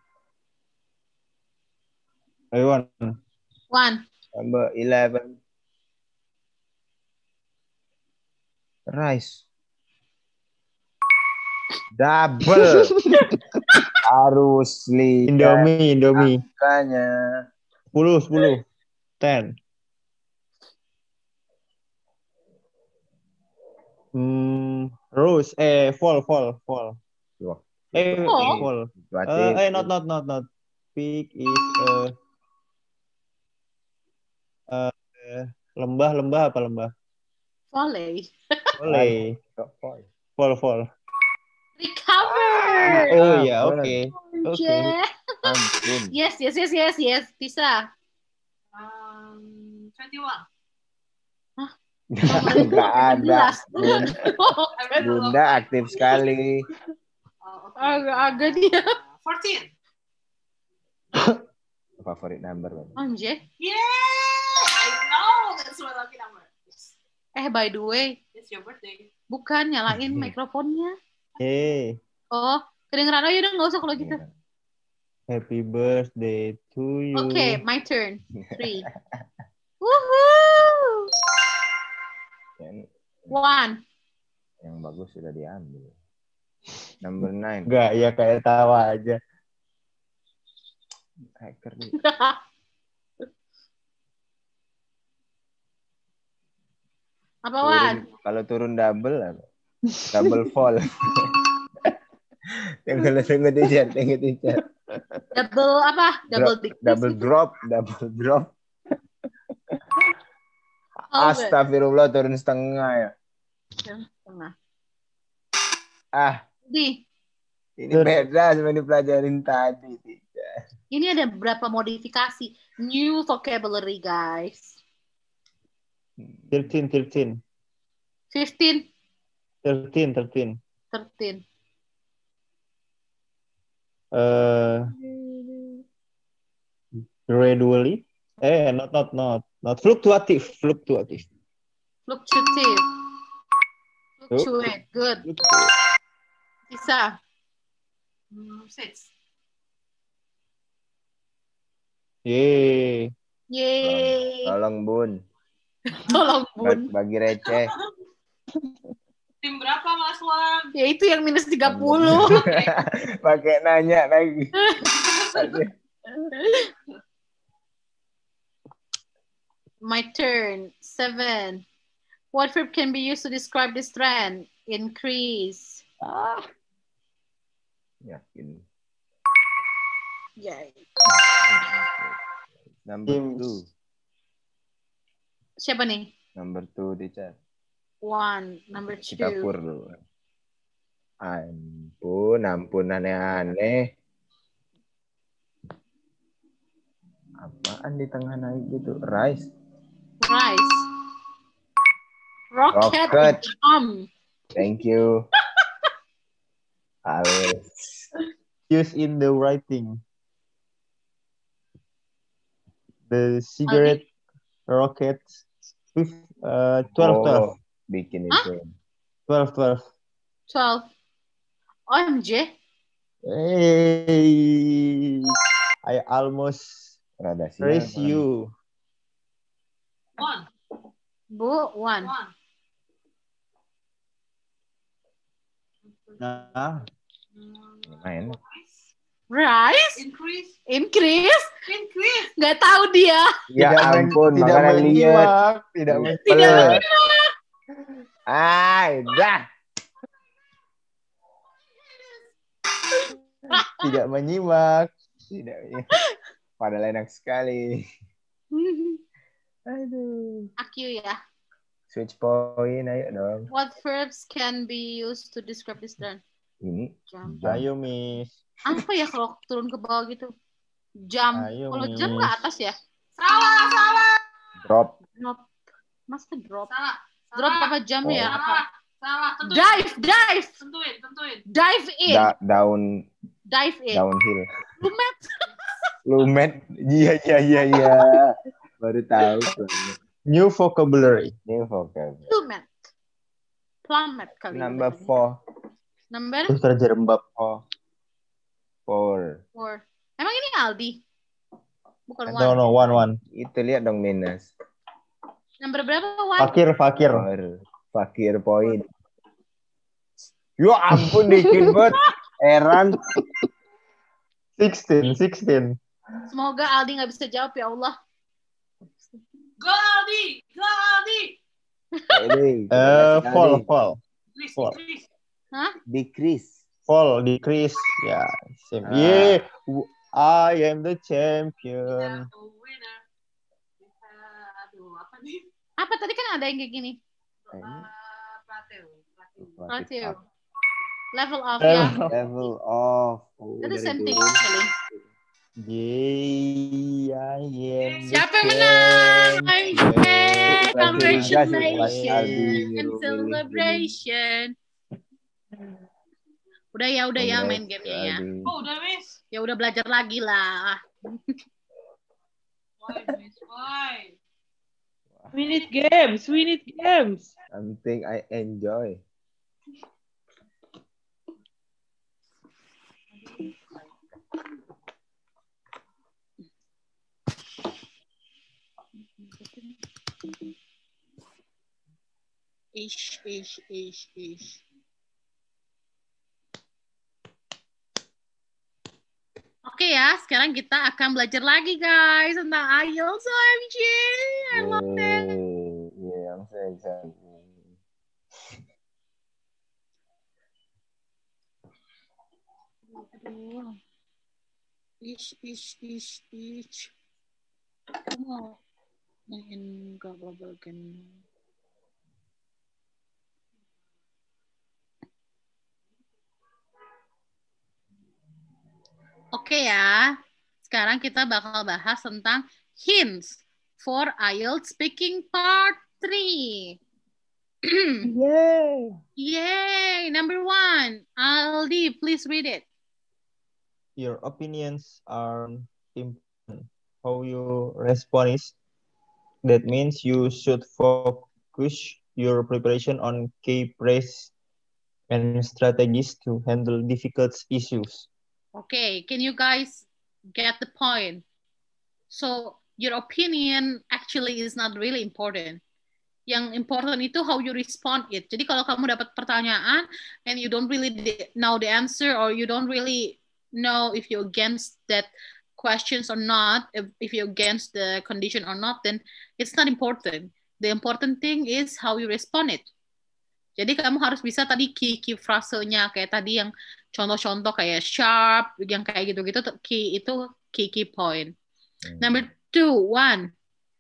Ayo Wan. One. Number eleven. Rice. Double. Harus lihat Indomie, Indomie. angkanya. sepuluh, sepuluh. ten. Hmm, Rose, eh, fall, fall, fall. Wah, Eh, Oh. fall. situatif. Uh, eh, not, not, not, not. Peak is uh, uh, lembah, lembah apa lembah? Volley. Boleh. Volley. Fall, fall. Recover. Oh Ah, ya, bener. oke. Oke. Yeah. Ampun. Yes, yes, yes, yes, yes. Bisa. Um, twenty-one. Nggak ada. Bun. Oh, Bunda aktif sekali. Oh, okay. agak-agak dia. fourteen. Favorit number. Bun. Anjir. Yeah! I know that's my lucky number. Eh, by the way, It's your birthday. bukan nyalain mikrofonnya. Hey, Oh, kedengeran. Oh, yaudah nggak usah kalau gitu. happy birthday to you. Oke, my turn. Three. Woohoo! Yang, One. yang bagus sudah diambil. Number nine. Enggak, ya kayak tawa aja. Hacker nih. Apa, Turun, Wan? kalau turun double apa? Double fall. Tunggu tunggu teacher, tunggu teacher. Double apa? Double Drop, decrease double gitu? drop, double drop. Oh, Astagfirullah turun setengah ya. Tengah. Ah, Di, ini beda sama yang dipelajarin tadi, teacher. ini ada beberapa modifikasi. New vocabulary, guys. thirteen, thirteen. Fifteen, thirteen, thirteen. thirteen. Uh, gradually. Eh, not, not, not. Not fluctuative, fluctuative. Fluctuative. Fluctuate. Good. Bisa. Mm, six. Yeay. Yeay. Tolong Bun, Tolong, Bun. Bag- bagi receh. Tim berapa, Mas Wan? Ya itu yang minus tiga puluh. Pakai nanya lagi. My turn. Seven. What verb can be used to describe this trend? Increase. Ah. Yakin. Yay. Number James. two. Siapa nih? Number two, teacher. One. Number Kita two. pur dulu. Ampun, ampun aneh-aneh. Apaan di tengah naik gitu? Rice. Rice. Rocket. Rocket. Jump. Thank you. Always. Use in the writing. The cigarette rockets. Uh, twelve, twelve. Oh, bikin Hah? itu. twelve, twelve. Twelve. O M G. Hey, I almost Rada sial. raise you. One. Bu, one. One. Nah, Main. Rice. Increase. Increase. Increase. Nggak tahu dia. Ya tidak men- ampun, tidak makanya lihat. menyimak, tidak Iya. men- Tidak Pelet. menyimak. Ay, dah. tidak menyimak. Tidak. Padahal enak sekali. Aduh. Aku ya. Switch point, ayo dong. What verbs can be used to describe this turn? Ini Jump. jump. Ayo, Miss. Apa ya kalau turun ke bawah gitu? Jump. Ayo, Kalau jump Miss. ke atas ya? Salah, salah. Drop. Drop. Masa drop? Salah. Drop apa jump Oh. ya? Apa? Salah, tentuin. Dive, dive. Tentuin, tentuin. Dive in. Da down Dive in. downhill. Lumet. Lumet. Iya iya iya iya. Baru tahu. New vocabulary. New vocab. Lumet. Plummet kali. Number bacanya. four. Number Terus terjerembab. Oh. Four. four. Emang ini Aldi? Bukan No, one. no, one, one. Itu lihat dong minus. Number berapa? One. Fakir, fakir. Four. Fakir point. Yo ampun dikit banget. Heran. sixteen, sixteen. Semoga Aldi nggak bisa jawab ya Allah. Go Aldi, go Aldi. Ini. Eh, fall, fall. Decrease, Four. decrease. Hah? Decrease. Fall, decrease. Ya, same. Ah. Yeah, I am the We champion. have a winner. Kita, aduh, apa nih? Apa tadi kan ada yang kayak gini? Ini. Uh, Prateo. Prateo. Ratio. Up. Level of ya. Level of. Oh, Itu dari same thing turun. actually. Yay, I am the Siapa yang menang? I'm champion. Hey, Congratulations, congratulations Aldi. and celebration. Udah ya, udah ya main Congrats, gamenya ya. Aldi. Oh, udah, Miss. Ya udah belajar lagi lah. Why, Miss? Why? We need games. We need games. Something I enjoy. Ish, ish, ish, ish. Oke ya, sekarang kita akan belajar lagi guys tentang I E L T S. O M G, I love that. Yay. Yeah, I'm so excited. Aduh. Ish, ish, ish, ish. Kamu main global kan? Oke ya, sekarang kita bakal bahas tentang hints for I E L T S Speaking Part three. Yay! Yay! Number one, Aldi, please read it. Your opinions are important. How you respond is. That means you should focus your preparation on key phrases and strategies to handle difficult issues. Okay, can you guys get the point? So, your opinion actually is not really important. Yang important itu how you respond it. Jadi kalau kamu dapat pertanyaan and you don't really know the answer or you don't really know if you're against that questions or not, if, if you're against the condition or not, then it's not important. The important thing is how you respond it. Jadi kamu harus bisa tadi key-key frasenya kayak tadi yang contoh-contoh kayak sharp, yang kayak gitu-gitu, key itu key-key point. Hmm. Number two, one.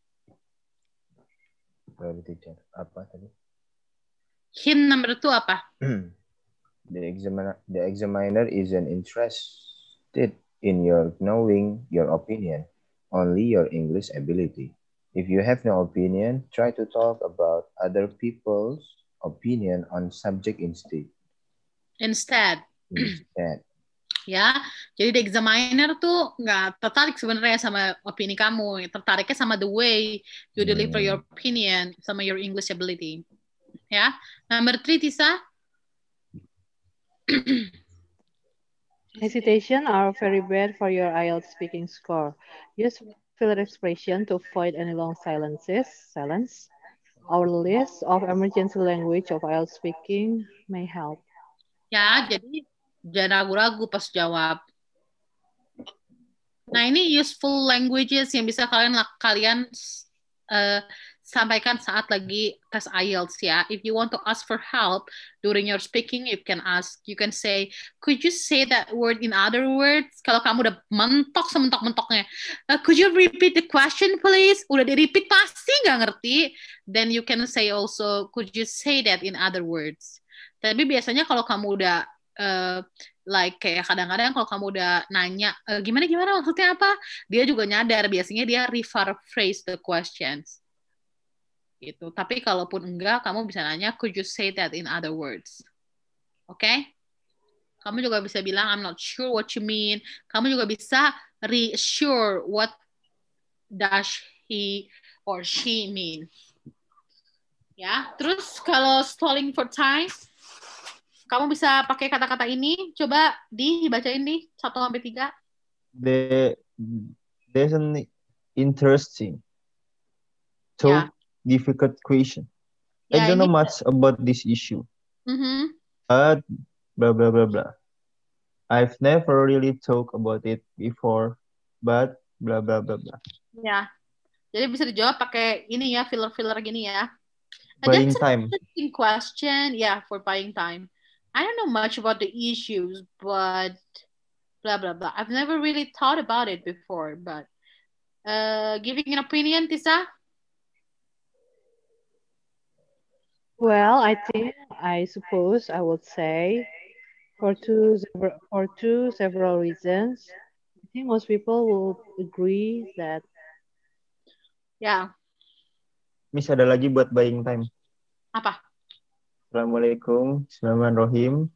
Sorry, teacher. Apa tadi? Hint number two apa? The examiner, the examiner isn't interested in your knowing your opinion, only your English ability. If you have no opinion, try to talk about other people's opinion on subject instead. Instead. Instead. Ya, jadi the examiner tuh nggak tertarik sebenarnya sama opini kamu, tertariknya sama the way you deliver Hmm. your opinion, sama your English ability. Ya, number three, Tisa. Hesitation are very bad for your I E L T S speaking score. Use filler expression to avoid any long silences. Silence. Our list of emergency language of I E L T S speaking may help. Ya, jadi jangan ragu-ragu pas jawab. Nah, ini useful languages yang bisa kalian kalian uh, sampaikan saat lagi tes I E L T S ya. If you want to ask for help during your speaking, you can ask. You can say, could you say that word in other words? Kalau kamu udah mentok sementok-mentoknya, uh, could you repeat the question please? Udah di-repeat pasti nggak ngerti. Then you can say also, could you say that in other words? Tapi biasanya kalau kamu udah uh, like kayak kadang-kadang kalau kamu udah nanya e, gimana gimana maksudnya apa, dia juga nyadar biasanya dia rephrase the questions gitu. Tapi kalaupun enggak, kamu bisa nanya could you say that in other words. Oke? Okay? Kamu juga bisa bilang I'm not sure what you mean. Kamu juga bisa reassure what does he or she mean. Ya, terus kalau stalling for time, kamu bisa pakai kata-kata ini. Coba dibacain nih satu sampai tiga. The there's an interesting, so Yeah. difficult question. Ya, I don't ini, know much about this issue, Mhm. but blah blah blah blah. I've never really talked about it before, but blah blah blah blah. Ya, jadi bisa dijawab pakai ini ya, filler-filler gini ya. Uh, Buying That's an time. interesting question. Yeah, for buying time. I don't know much about the issues, but blah blah blah. I've never really thought about it before, but uh, giving an opinion, Tisa? Well, I think, I suppose I would say for two several, for two several reasons. I think most people will agree that Ya, Miss, ada lagi buat buying time. apa? Assalamualaikum, Bismillahirrahmanirrahim.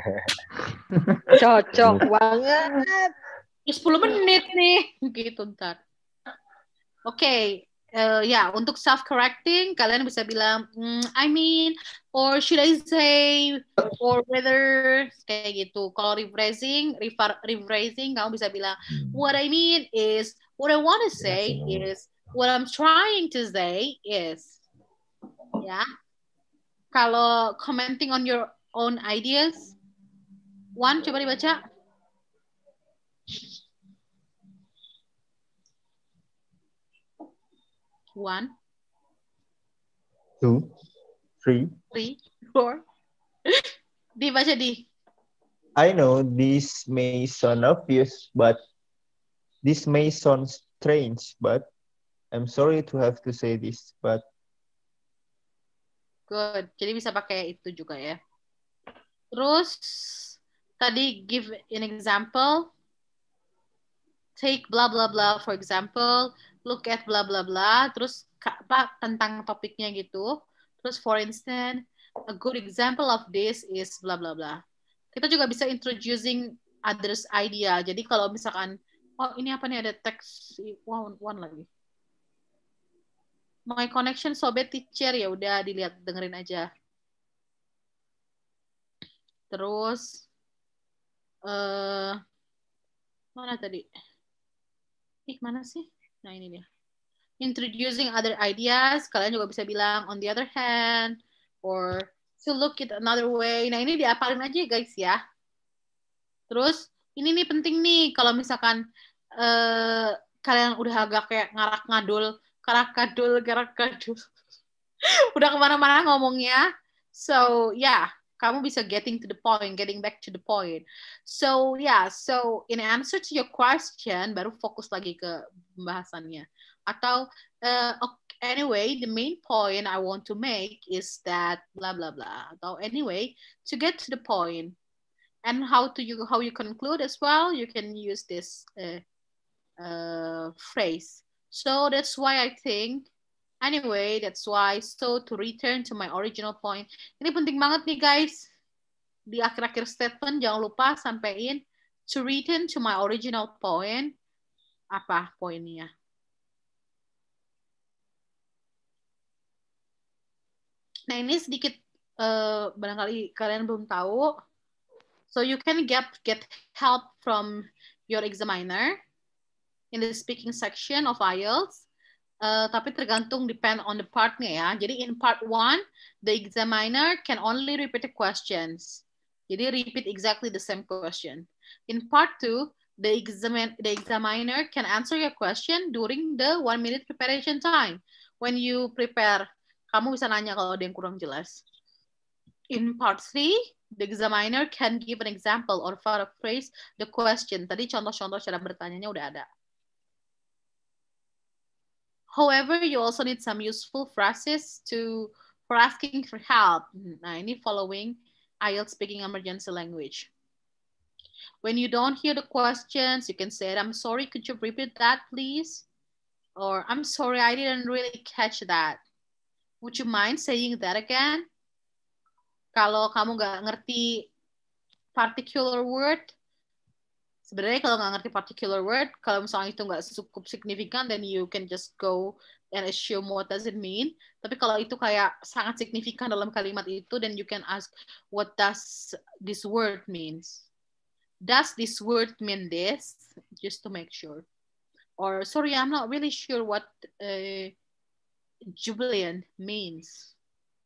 cocok banget. Ya, sepuluh menit nih, gitu ntar. Oke, okay. uh, ya untuk self-correcting kalian bisa bilang, mm, I mean, or should I say, or whether, kayak gitu. Kalau rephrasing, rephrasing kamu bisa bilang, what I mean is, what I want to say is, what I'm trying to say is, ya. Kalau commenting on your own ideas, Wan, coba dibaca. One, Two, three. three, four. Dibaca di. I know this may sound obvious, but this may sound strange, but I'm sorry to have to say this, but Good. Jadi bisa pakai itu juga ya. Terus tadi give an example. Take blah blah blah for example. Look at blah blah blah. Terus apa tentang topiknya gitu. Terus for instance, a good example of this is blah blah blah. Kita juga bisa introducing others idea. Jadi kalau misalkan, oh ini apa nih, ada teks one, one lagi. My connection sobat teacher, ya udah dilihat, dengerin aja. Terus uh, mana tadi? Ih, mana sih? Nah, ini dia. Introducing other ideas, kalian juga bisa bilang on the other hand, or to look it another way. Nah, ini diapalin aja guys ya. Terus ini nih penting nih, kalau misalkan uh, kalian udah agak kayak ngarak-ngadul, karak-kadul, karak-kadul. Udah kemana-mana ngomongnya. So, yeah, kamu bisa getting to the point, getting back to the point. So, yeah, so in answer to your question, baru fokus lagi ke pembahasannya. Atau, uh, anyway, the main point I want to make is that blah, blah, blah. Atau anyway, to get to the point. And how to you how you conclude as well, you can use this uh, uh, phrase. So that's why I think, anyway, that's why, so to return to my original point. Ini penting banget nih guys. Di akhir-akhir statement jangan lupa sampein to return to my original point. Apa poinnya? Nah ini sedikit uh, barangkali kalian belum tahu. So you can get get help from your examiner in the speaking section of I E L T S. Uh, tapi tergantung, depend on the partnya ya. Jadi in part one, the examiner can only repeat the questions. Jadi repeat exactly the same question. In part two, the examiner the examiner can answer your question during the one minute preparation time. when you prepare, kamu bisa nanya kalau ada yang kurang jelas. In part three, the examiner can give an example or paraphrase the question. Tadi contoh-contoh cara bertanyanya udah ada. However, you also need some useful phrases to for asking for help. Nah, ini following I E L T S speaking emergency language. When you don't hear the questions, you can say, I'm sorry, could you repeat that, please? Or I'm sorry, I didn't really catch that. Would you mind saying that again? Kalau kamu nggak ngerti particular word, sebenarnya kalau nggak ngerti particular word, kalau misalnya itu nggak cukup signifikan, then you can just go and assume what does it mean. Tapi kalau itu kayak sangat signifikan dalam kalimat itu, then you can ask, what does this word means? Does this word mean this? Just to make sure. Or, sorry, I'm not really sure what uh, jubilant means.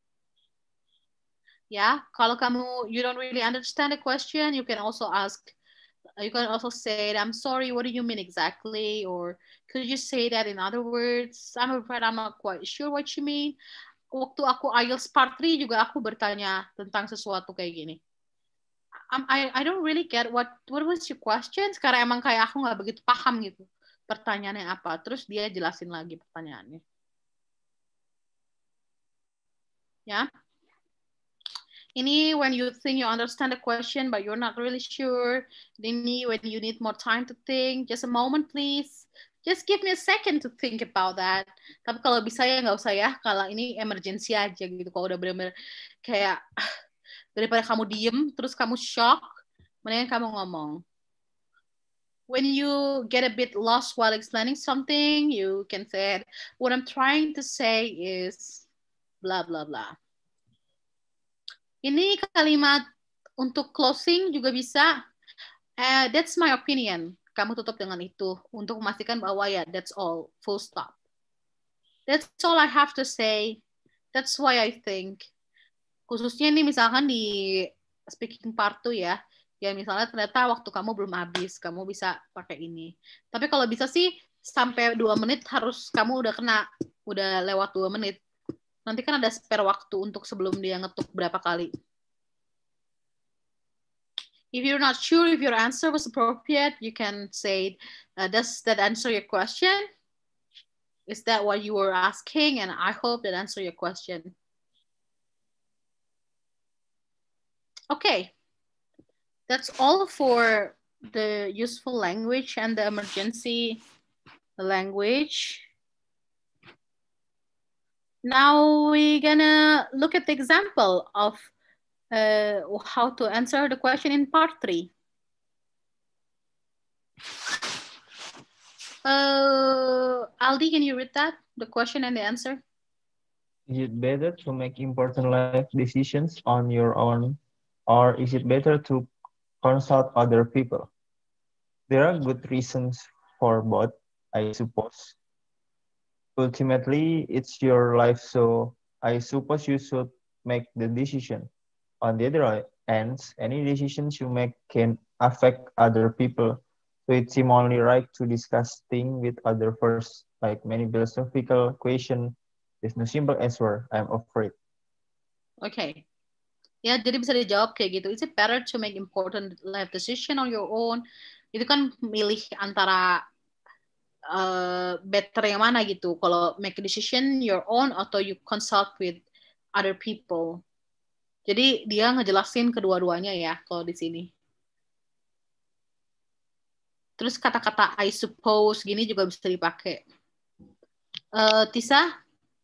Yeah, kalau kamu, you don't really understand the question, you can also ask, you can also say, I'm sorry, what do you mean exactly? Or could you say that in other words? I'm afraid I'm not quite sure what you mean. Waktu aku I E L T S part three juga aku bertanya tentang sesuatu kayak gini. I, I don't really get what, what was your question? Karena emang kayak aku nggak begitu paham gitu pertanyaannya apa. Terus dia jelasin lagi pertanyaannya. Ya. Ini when you think you understand the question but you're not really sure. Ini when you need more time to think. Just a moment please. Just give me a second to think about that. Tapi kalau bisa ya nggak usah ya. Kalau ini emergency aja gitu. Kalau udah benar-benar kayak daripada kamu diem terus kamu shock, mendingan kamu ngomong. When you get a bit lost while explaining something, you can say, what I'm trying to say is blah blah blah. Ini kalimat untuk closing juga bisa. Uh, that's my opinion. Kamu tutup dengan itu untuk memastikan bahwa ya that's all, full stop. That's all I have to say. That's why I think. Khususnya nih misalkan di speaking part tuh ya, ya misalnya ternyata waktu kamu belum habis, kamu bisa pakai ini. Tapi kalau bisa sih sampai dua menit harus kamu udah kena, udah lewat dua menit. Nanti kan ada spare waktu untuk sebelum dia ngetuk berapa kali. If you're not sure if your answer was appropriate, you can say, uh, does that answer your question? Is that what you were asking? And I hope that answered your question. Okay, that's all for the useful language and the emergency language. Now we're gonna look at the example of uh, how to answer the question in part three. Uh, Aldi, can you read that? The question and the answer? Is it better to make important life decisions on your own, or is it better to consult other people? There are good reasons for both, I suppose. Ultimately, it's your life, so I suppose you should make the decision. On the other hand, any decisions you make can affect other people, so it seems only right to discuss things with others first. Like many philosophical question, there's no simple answer, I'm afraid. Okay. Ya, jadi bisa dijawab kayak gitu. Is it better to make important life decision on your own? Itu kan milih antara uh, better yang mana gitu. Kalau make a decision your own atau you consult with other people. Jadi dia ngejelasin kedua-duanya ya kalau di sini. Terus kata-kata I suppose gini juga bisa dipakai. Uh, Tisa?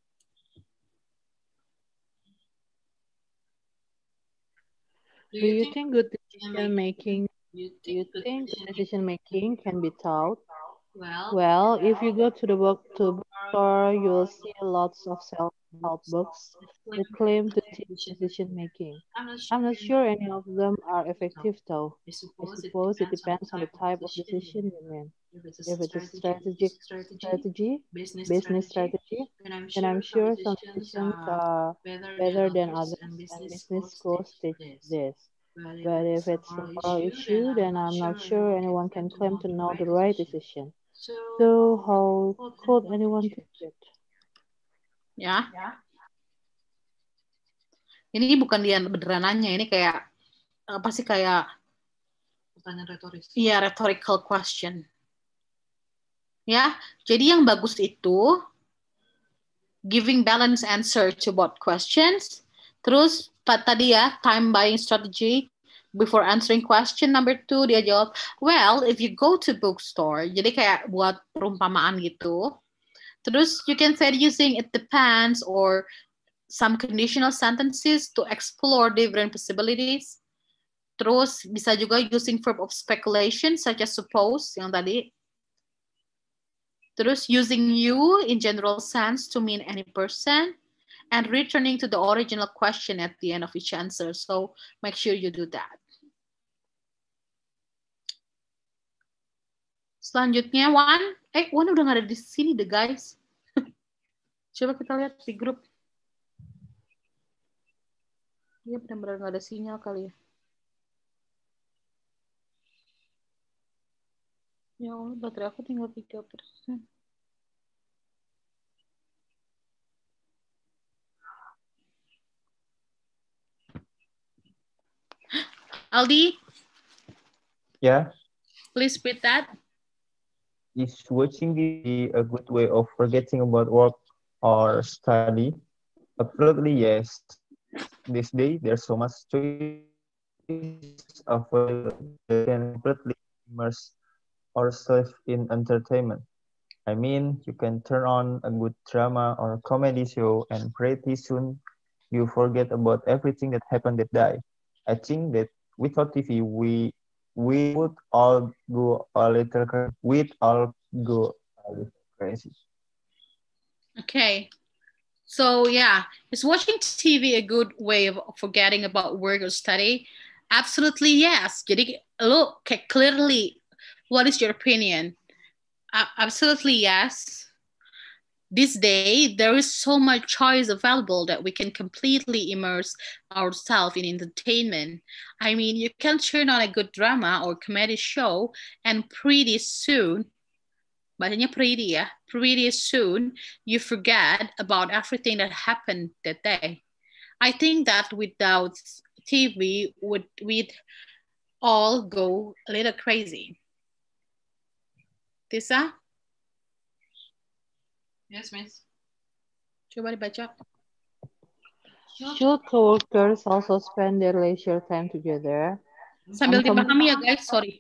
Do you think good decision making? Do you think decision making can be taught? Well, Well, if you go to the book to bookstore, you will see lots of self-help books that claim to teach decision making. I'm not sure any of them are effective, though. I I suppose suppose it depends on the type of decision you make. If it's If a it's a strategic strategic strategy, strategy, business business strategy, strategy, then I'm then I'm sure sure some some decisions decisions are are better better than than others, others, and and business business schools schools teach teach this. this. But if But if it's it's a a moral moral issue, issue, then then I'm I'm not not sure sure anyone anyone can can claim to claim to know know the the right right decision. decision. So, So how could anyone teach it? Ya. Ini bukan dia beneran nanya, ini kayak apa sih kayak Pertanyaan retoris. iya rhetorical question. Ya, jadi yang bagus itu giving balanced answer to both questions. Terus tadi ya time buying strategy before answering question number two dia jawab, well if you go to bookstore. Jadi kayak buat perumpamaan gitu. Terus you can say using it depends or some conditional sentences to explore different possibilities. Terus bisa juga using verb of speculation such as suppose yang tadi. Terus using you in general sense to mean any person and returning to the original question at the end of each answer. So make sure you do that. Selanjutnya Wan, eh Wan udah nggak ada di sini deh guys. Coba kita lihat di grup. Dia benar-benar nggak ada sinyal kali ya. Ya Allah, baterai aku tinggal tiga persen. Aldi? Yeah. Please read that. Is watching T V a good way of forgetting about work or study? Absolutely yes. This day there's so much choice available that can completely immerse ourselves in entertainment. I mean, you can turn on a good drama or comedy show and pretty soon you forget about everything that happened that day. I think that without T V, we we would all go a little crazy. We'd all go a little crazy. Okay. So yeah, is watching T V a good way of forgetting about work or study? Absolutely yes. Jadi lo kayak clearly, what is your opinion? Uh, absolutely yes. This day, there is so much choice available that we can completely immerse ourselves in entertainment. I mean, you can turn on a good drama or comedy show, and pretty soon, bacanya pretty ya, pretty soon, you forget about everything that happened that day. I think that without T V, would we'd all go a little crazy. Tisa? Yes, miss. Coba dibaca. Should coworkers also spend their leisure time together? Sambil I'm com- dipahami ya guys, sorry.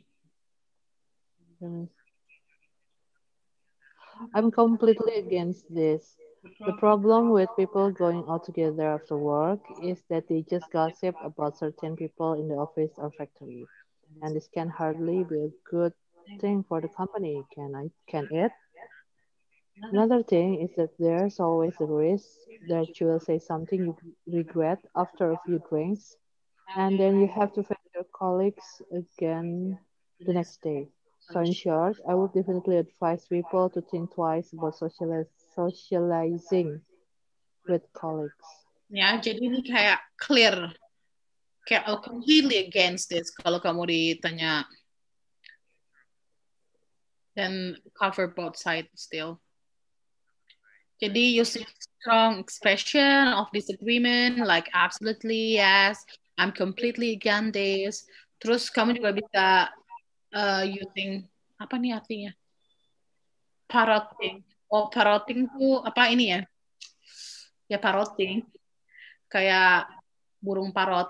I'm completely against this. The problem with people going out together after work is that they just gossip about certain people in the office or factory. And this can hardly be a good thing for the company, can I can it? Another thing is that there's always a risk that you will say something you regret after a few drinks, and then you have to face your colleagues again the next day. So, in short, I would definitely advise people to think twice about socialize, socializing with colleagues. Ya, jadi ini kayak clear, kayak oh, completely against this kalau kamu ditanya dan cover both sides still. Jadi using strong expression of disagreement like absolutely yes, I'm completely against this. Terus kamu juga bisa uh, using apa nih artinya? Parroting. Oh, parroting tuh apa ini ya? Ya parroting. Kayak burung parrot.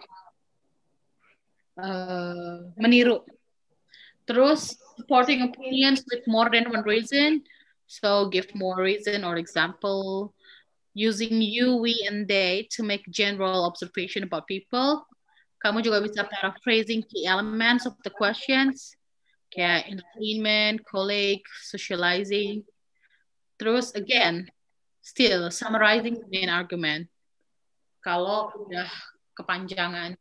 Uh, meniru. Terus supporting opinions with more than one reason. So give more reason or example. Using you, we, and they to make general observation about people. Kamu juga bisa paraphrasing key elements of the questions. Kayak entertainment, colleague, socializing. Terus again, still summarizing the main argument. Kalau udah kepanjangan.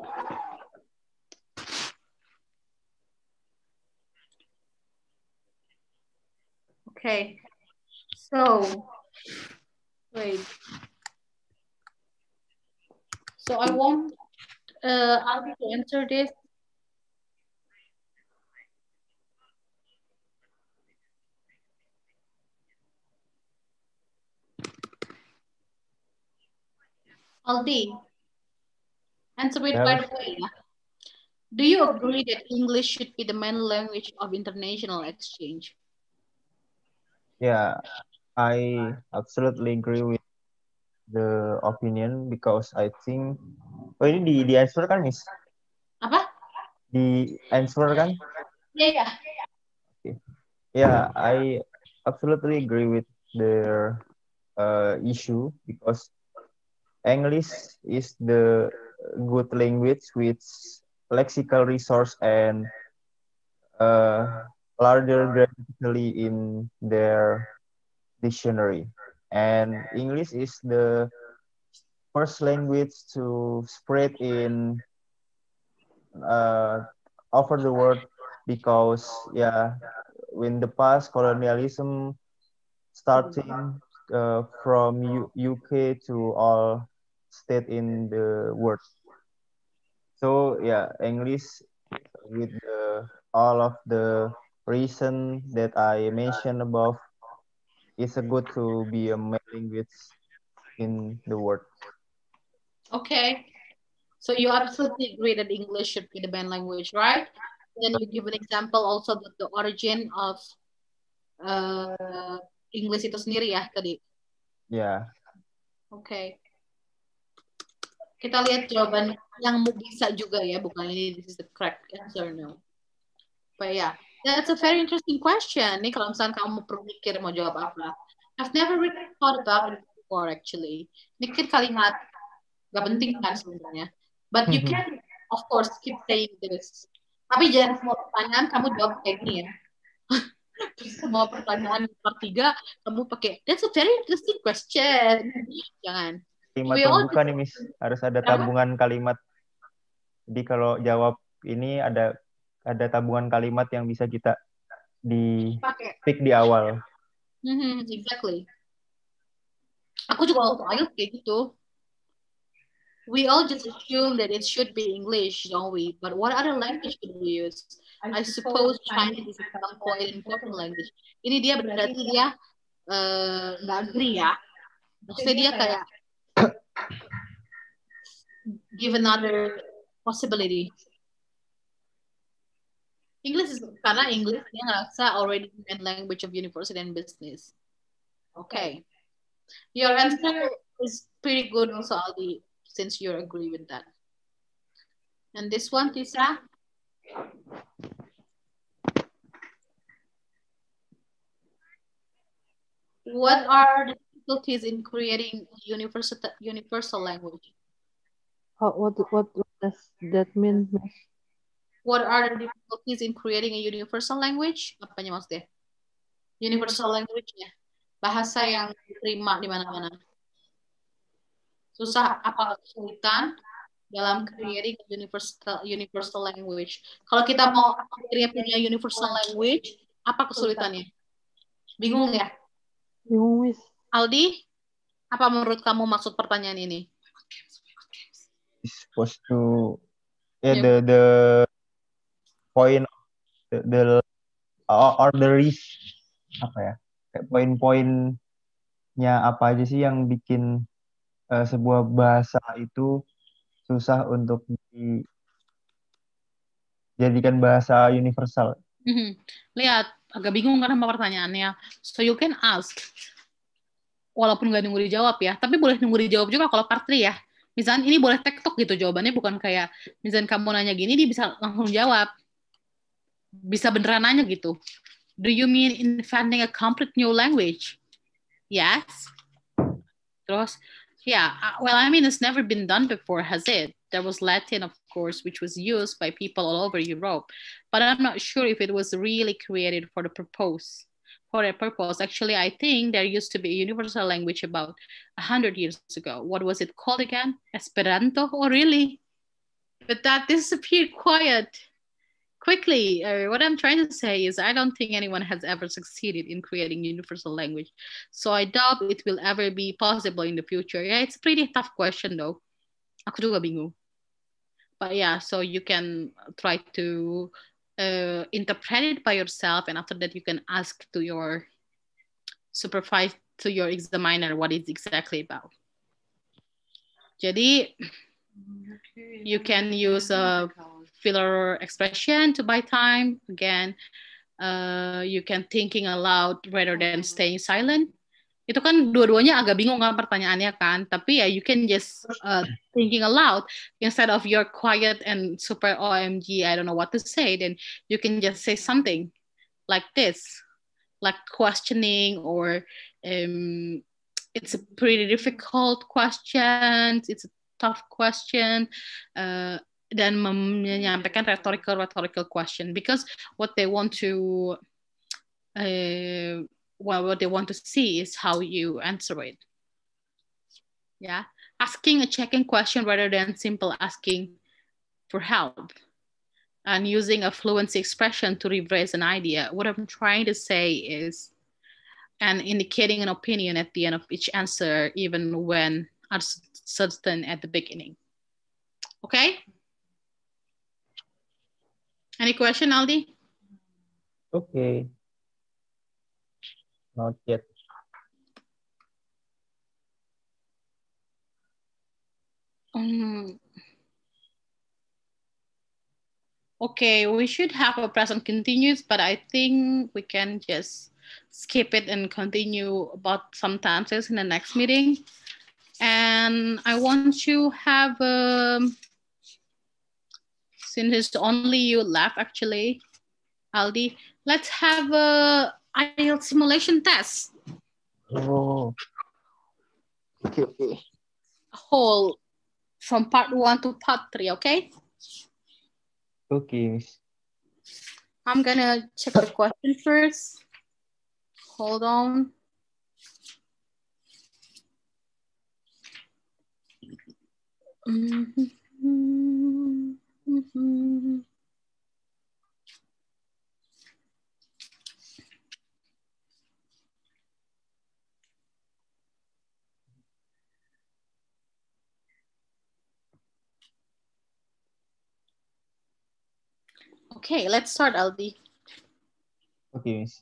Okay, so wait. So I want uh, Albi to answer this. Aldi, answer it Ya, right Mas. away. Ya. Do you agree that English should be the main language of international exchange? Yeah, I absolutely agree with the opinion because I think oh ini di di answer kan Miss? Apa? Di answer kan? Ya, ya. Okay. Yeah, I absolutely agree with their uh, issue because English is the good language with lexical resource and uh, larger grammatically in their dictionary. And English is the first language to spread in uh, over the world because yeah, in the past colonialism starting uh, from U- UK to all state in the world. So yeah, English with the, all of the reason that I mentioned above is a good to be a main language in the world. Okay. So you absolutely agree that English should be the main language, right? Then you give an example also that the origin of uh, English itu sendiri ya tadi. Yeah. Oke. Okay. Kita lihat jawaban yang bisa juga ya, bukan ini this is the correct answer no. But yeah, that's a very interesting question. Nih kalau misalnya kamu perlu mikir mau jawab apa. I've never really thought about it before actually. Mikir kalimat gak penting kan sebenarnya. But you can of course keep saying this. Tapi jangan semua pertanyaan kamu jawab kayak gini ya. Terus semua pertanyaan part tiga kamu pakai that's a very interesting question. Jangan. Kalimat We all pembuka nih Miss, harus ada Kenapa? tabungan kalimat. Jadi kalau jawab ini ada ada tabungan kalimat yang bisa kita di pakai. pick di awal. Mm-hmm, exactly. Aku juga waktu I E L T S kayak gitu. We all just assume that it should be English, don't we? But what other language could we use? I suppose Chinese is some quite important language. Ini dia berarti dia uh, nggak agree ya. Maksudnya dia kayak give another possibility. English is karena English dia ngerasa already main language of university and business. Okay. Your answer is pretty good also, Aldi, since you agree with that. And this one, Tisa? What are the difficulties in creating a universal universal language? How, what, what what does that mean? What are the difficulties in creating a universal language? Apanya maksudnya? Universal language-nya. Bahasa yang diterima di mana-mana. Susah apa kesulitan dalam creating a universal universal language? Kalau kita mau akhirnya punya universal language, apa kesulitannya? Bingung ya? Bingung, Miss. Aldi, apa menurut kamu maksud pertanyaan ini? It's supposed to yeah, the the point the, the or the risk apa ya? Kayak poin-poinnya apa aja sih yang bikin uh, sebuah bahasa itu susah untuk dijadikan bahasa universal. Mm-hmm. Lihat, agak bingung kan sama pertanyaannya. So you can ask. Walaupun nggak nunggu dijawab ya, tapi boleh nunggu dijawab juga kalau part three ya. Misalnya ini boleh tektok gitu jawabannya, bukan kayak misalnya kamu nanya gini, dia bisa langsung jawab. Bisa beneran nanya gitu. Do you mean inventing a complete new language? Yes. Terus, yeah, well, I mean, it's never been done before, has it? There was Latin, of course, which was used by people all over Europe, but I'm not sure if it was really created for the purpose. For a purpose. Actually, I think there used to be a universal language about a hundred years ago. What was it called again? Esperanto? Oh, really? But that disappeared quiet quickly. Uh, what I'm trying to say is I don't think anyone has ever succeeded in creating universal language. So I doubt it will ever be possible in the future. Yeah, it's a pretty tough question though. Aku juga bingung. But yeah, so you can try to uh, interpret it by yourself, and after that you can ask to your supervisor, to your examiner, what it's exactly about. Jadi you can use a filler expression to buy time. Again, uh, you can thinking aloud rather than staying silent. Itu kan dua-duanya agak bingung kan pertanyaannya kan, tapi ya you can just uh, thinking aloud instead of you're quiet and super O M G, I don't know what to say, then you can just say something like this, like questioning or um, it's a pretty difficult question, it's a tough question, uh, dan menyampaikan rhetorical rhetorical question because what they want to uh, well, what they want to see is how you answer it. Yeah, asking a checking question rather than simple asking for help, and using a fluency expression to rephrase an idea. What I'm trying to say is, and indicating an opinion at the end of each answer, even when uncertain at the beginning. Okay? Any question, Aldi? Okay. Not yet. Um, okay, we should have a present continuous, but I think we can just skip it and continue about some tenses in the next meeting. And I want to have, um, since it's only you left actually, Aldi, let's have a I E L T S simulation test. Oh. Okay, okay. Whole from part one to part three, okay? Okay, Miss. I'm gonna check the question first. Hold on. Mm-hmm. Mm-hmm. Okay, let's start, Aldi. Okay, Miss.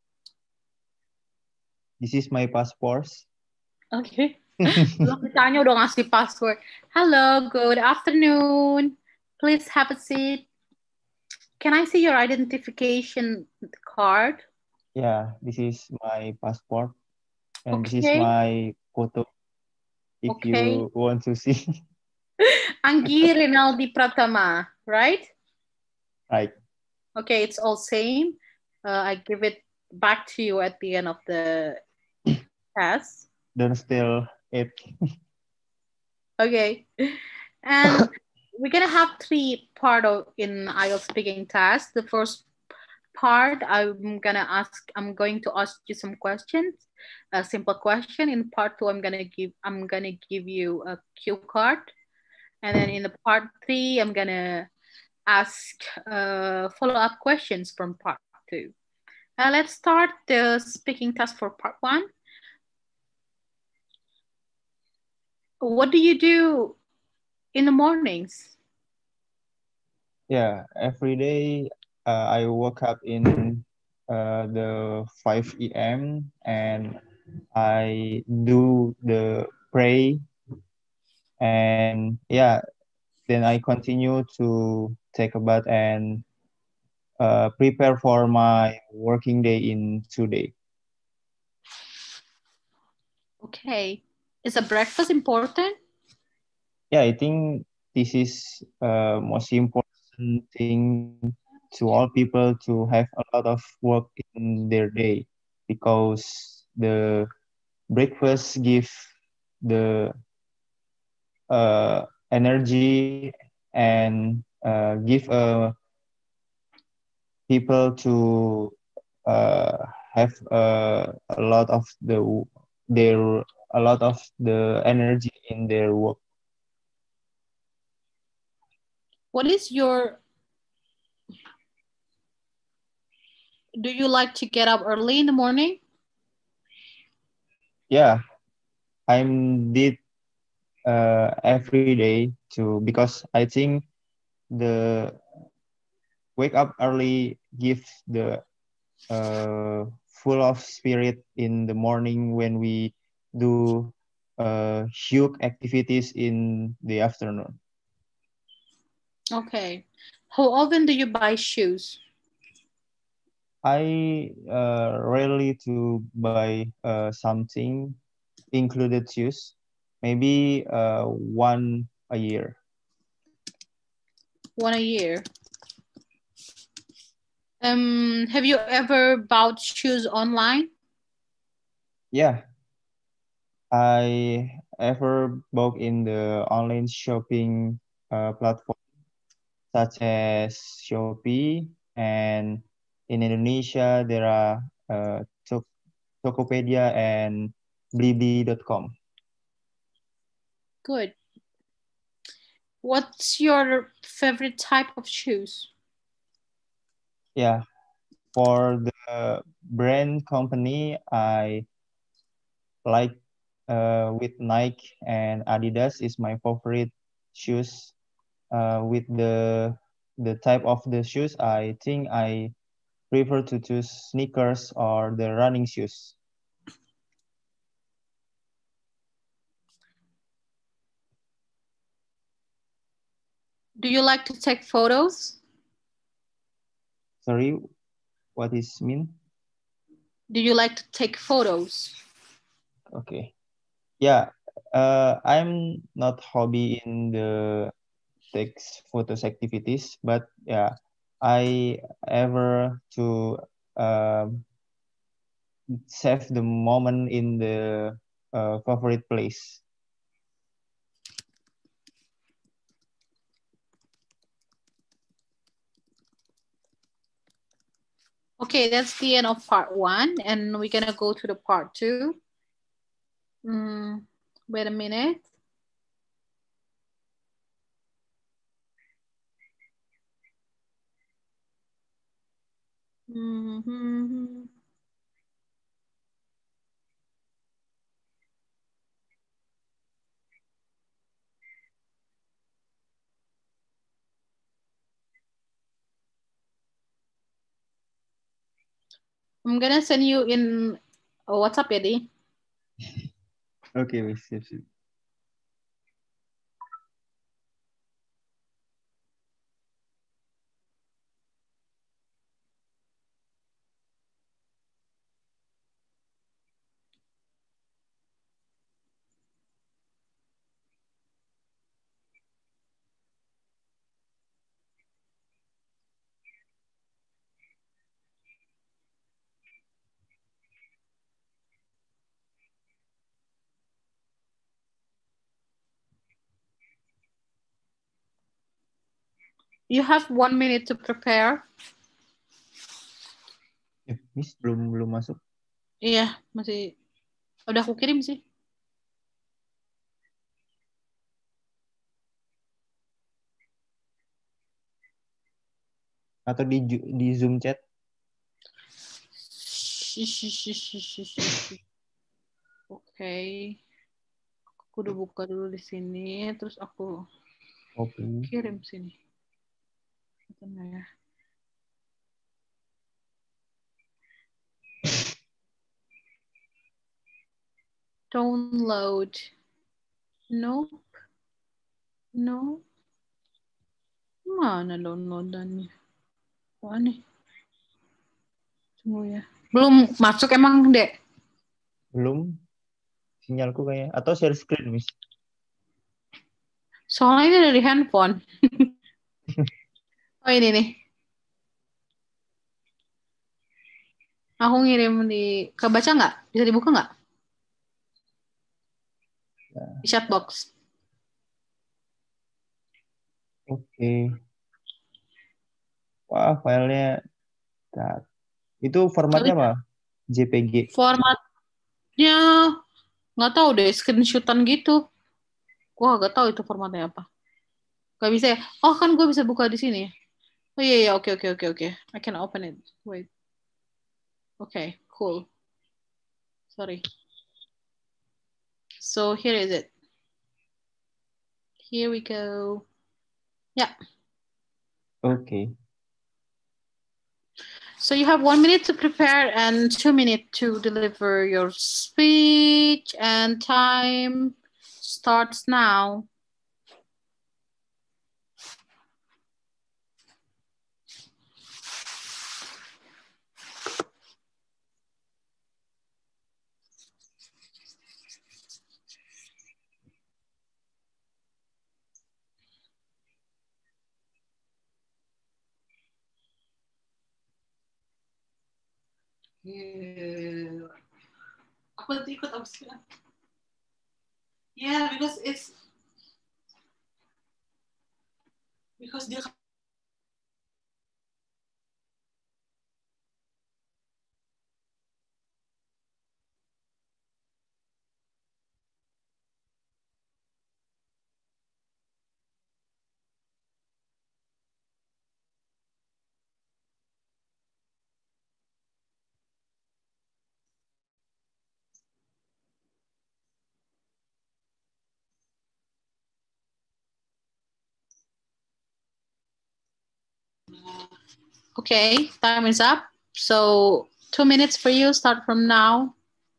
This is my passport. Okay. Belum ditanya udah ngasih password. Hello, good afternoon. Please have a seat. Can I see your identification card? Yeah, this is my passport. And Okay. this is my photo. If Okay. you want to see. Anggi Rinaldi Pratama, right? Right. Okay, it's all same. Uh, I give it back to you at the end of the test. Don't steal it. Okay. And we're gonna have three part of in I E L T S speaking test. The first part, I'm gonna ask, I'm going to ask you some questions, a simple question. In part two, I'm gonna give, I'm gonna give you a cue card, and then in the part three, I'm gonna ask uh, follow-up questions from part two. Uh, let's start the speaking test for part one. What do you do in the mornings? Yeah, every day uh, I woke up in uh, the five A M and I do the pray, and yeah, then I continue to take a bath and uh, prepare for my working day in today. Okay. Is a breakfast important? Yeah, I think this is uh, most important thing to all people to have a lot of work in their day, because the breakfast give the uh, energy and uh, give uh, people to uh, have uh, a lot of the their a lot of the energy in their work. What is your, do you like to get up early in the morning? Yeah, I'm did uh, every day too, because I think the wake up early gives the uh, full of spirit in the morning when we do uh, huge activities in the afternoon. Okay. How often do you buy shoes? I uh, rarely to buy uh, something included shoes, maybe uh, one a year. One a year. Um, have you ever bought shoes online? Yeah, I ever bought in the online shopping uh, platform such as Shopee, and in Indonesia there are uh, Tok- Tokopedia and Blibli dot com. Good. What's your favorite type of shoes? Yeah, for the brand company, I like uh, with Nike and Adidas is my favorite shoes. Uh, with the the type of the shoes, I think I prefer to choose sneakers or the running shoes. Do you like to take photos? Sorry, what is mean? Do you like to take photos? Okay. Yeah, uh, I'm not hobby in the text photos activities, but yeah, I ever to um, save the moment in the uh, favorite place. Okay, that's the end of part one, and we're gonna go to the part two. Mm, wait a minute. Mm-hmm. I'm gonna send you in WhatsApp ya, Di. Okay, wait, sip, sip. You have one minute to prepare. Eh, Miss belum belum masuk. Iya, masih. Udah aku kirim sih. Atau di di Zoom chat? Oke. Okay. Aku udah buka dulu di sini, terus aku Open. kirim sini. Mana ya? Download. Nope. No. Mana downloadannya? Wah nih. Tunggu ya. Belum masuk emang, Dek? Belum. Sinyalku kayaknya. Atau share screen, Miss? Soalnya ini dari handphone. Oh ini nih. Aku ngirim di... Kebaca nggak? Bisa dibuka nggak? Ya. Di chatbox. Oke. Okay. Wah, filenya. Nah, itu formatnya apa? J P G. Formatnya nggak tahu deh, screenshotan gitu. Gua nggak tahu itu formatnya apa. Gak bisa ya? Oh kan gue bisa buka di sini. Oh iya iya oke oke oke oke. I can open it. Wait. Oke, okay, cool. Sorry. So here is it. Here we go. Yeah. Oke. Okay. So you have one minute to prepare and two minutes to deliver your speech, and time starts now. Yeah. Aku nanti ikut abis itu. Yeah, because it's because dia Okay, time is up. So two minutes for you. Start from now.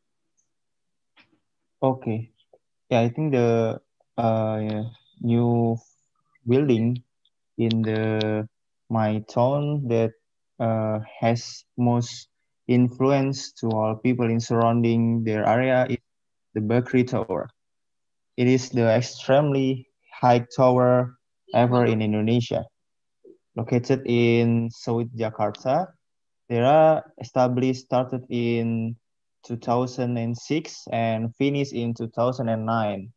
Okay. Yeah, I think the uh, yeah, new building in the my town that uh, has most influence to all people in surrounding their area is the Bakri Tower. It is the extremely high tower ever in Indonesia. Located in South Jakarta, they are established started in two thousand six and finished in two thousand nine.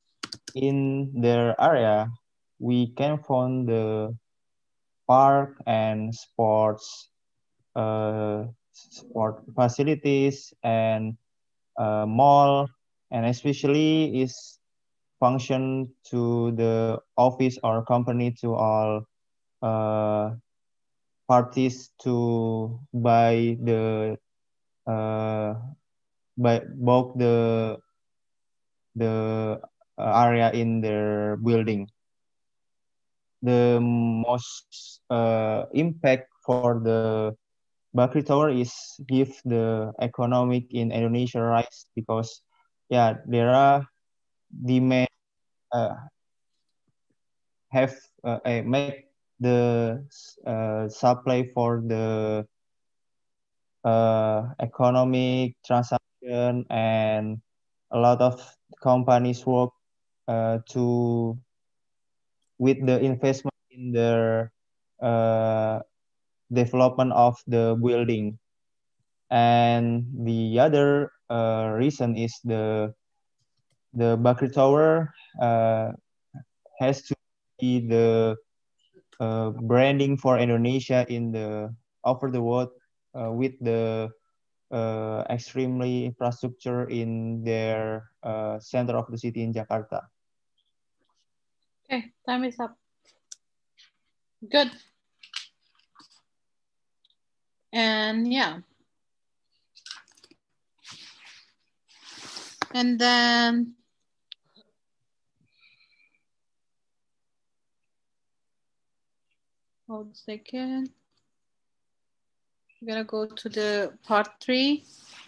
In their area, we can find the park and sports uh, sport facilities and uh, mall, and especially is function to the office or company to all uh, parties to buy the uh, buy both the the uh, area in their building. The most uh, impact for the Bakri Tower is give the economic in Indonesia rise because yeah there are demand uh, have uh, uh, make the uh, supply for the uh, economic transaction, and a lot of companies work uh, to with the investment in the uh, development of the building. And the other uh, reason is the the Bakri Tower uh, has to be the uh, branding for Indonesia in the over the world uh, with the uh, extremely infrastructure in their uh, center of the city in Jakarta. Okay, time is up. Good. And yeah. And then hold a second. We're gonna go to the part three.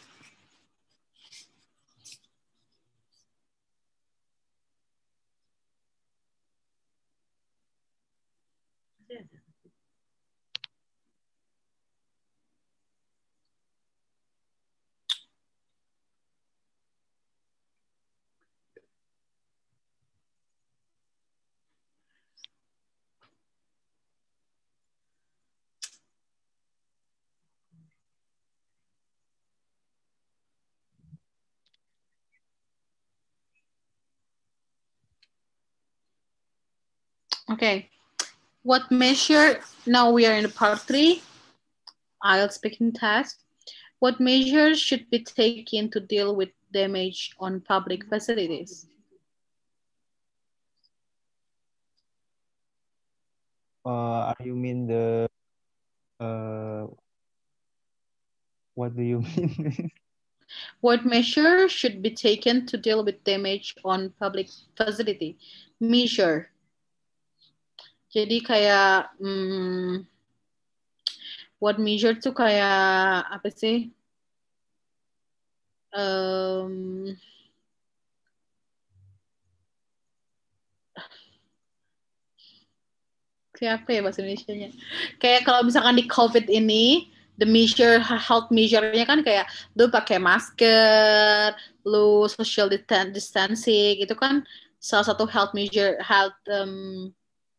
Okay. What measure, now we are in the part three, I E L T S speaking test. What measures should be taken to deal with damage on public facilities? Uh, are you mean the uh, what do you mean? What measures should be taken to deal with damage on public facility? Measure. Jadi kayak hmm, What measure tuh kayak apa sih? Um, kayak apa ya bahasa Indonesia-nya? Kayak kalau misalkan di COVID ini, the measure health measure-nya kan kayak lu pakai masker, lu social distancing, itu kan salah satu health measure health um,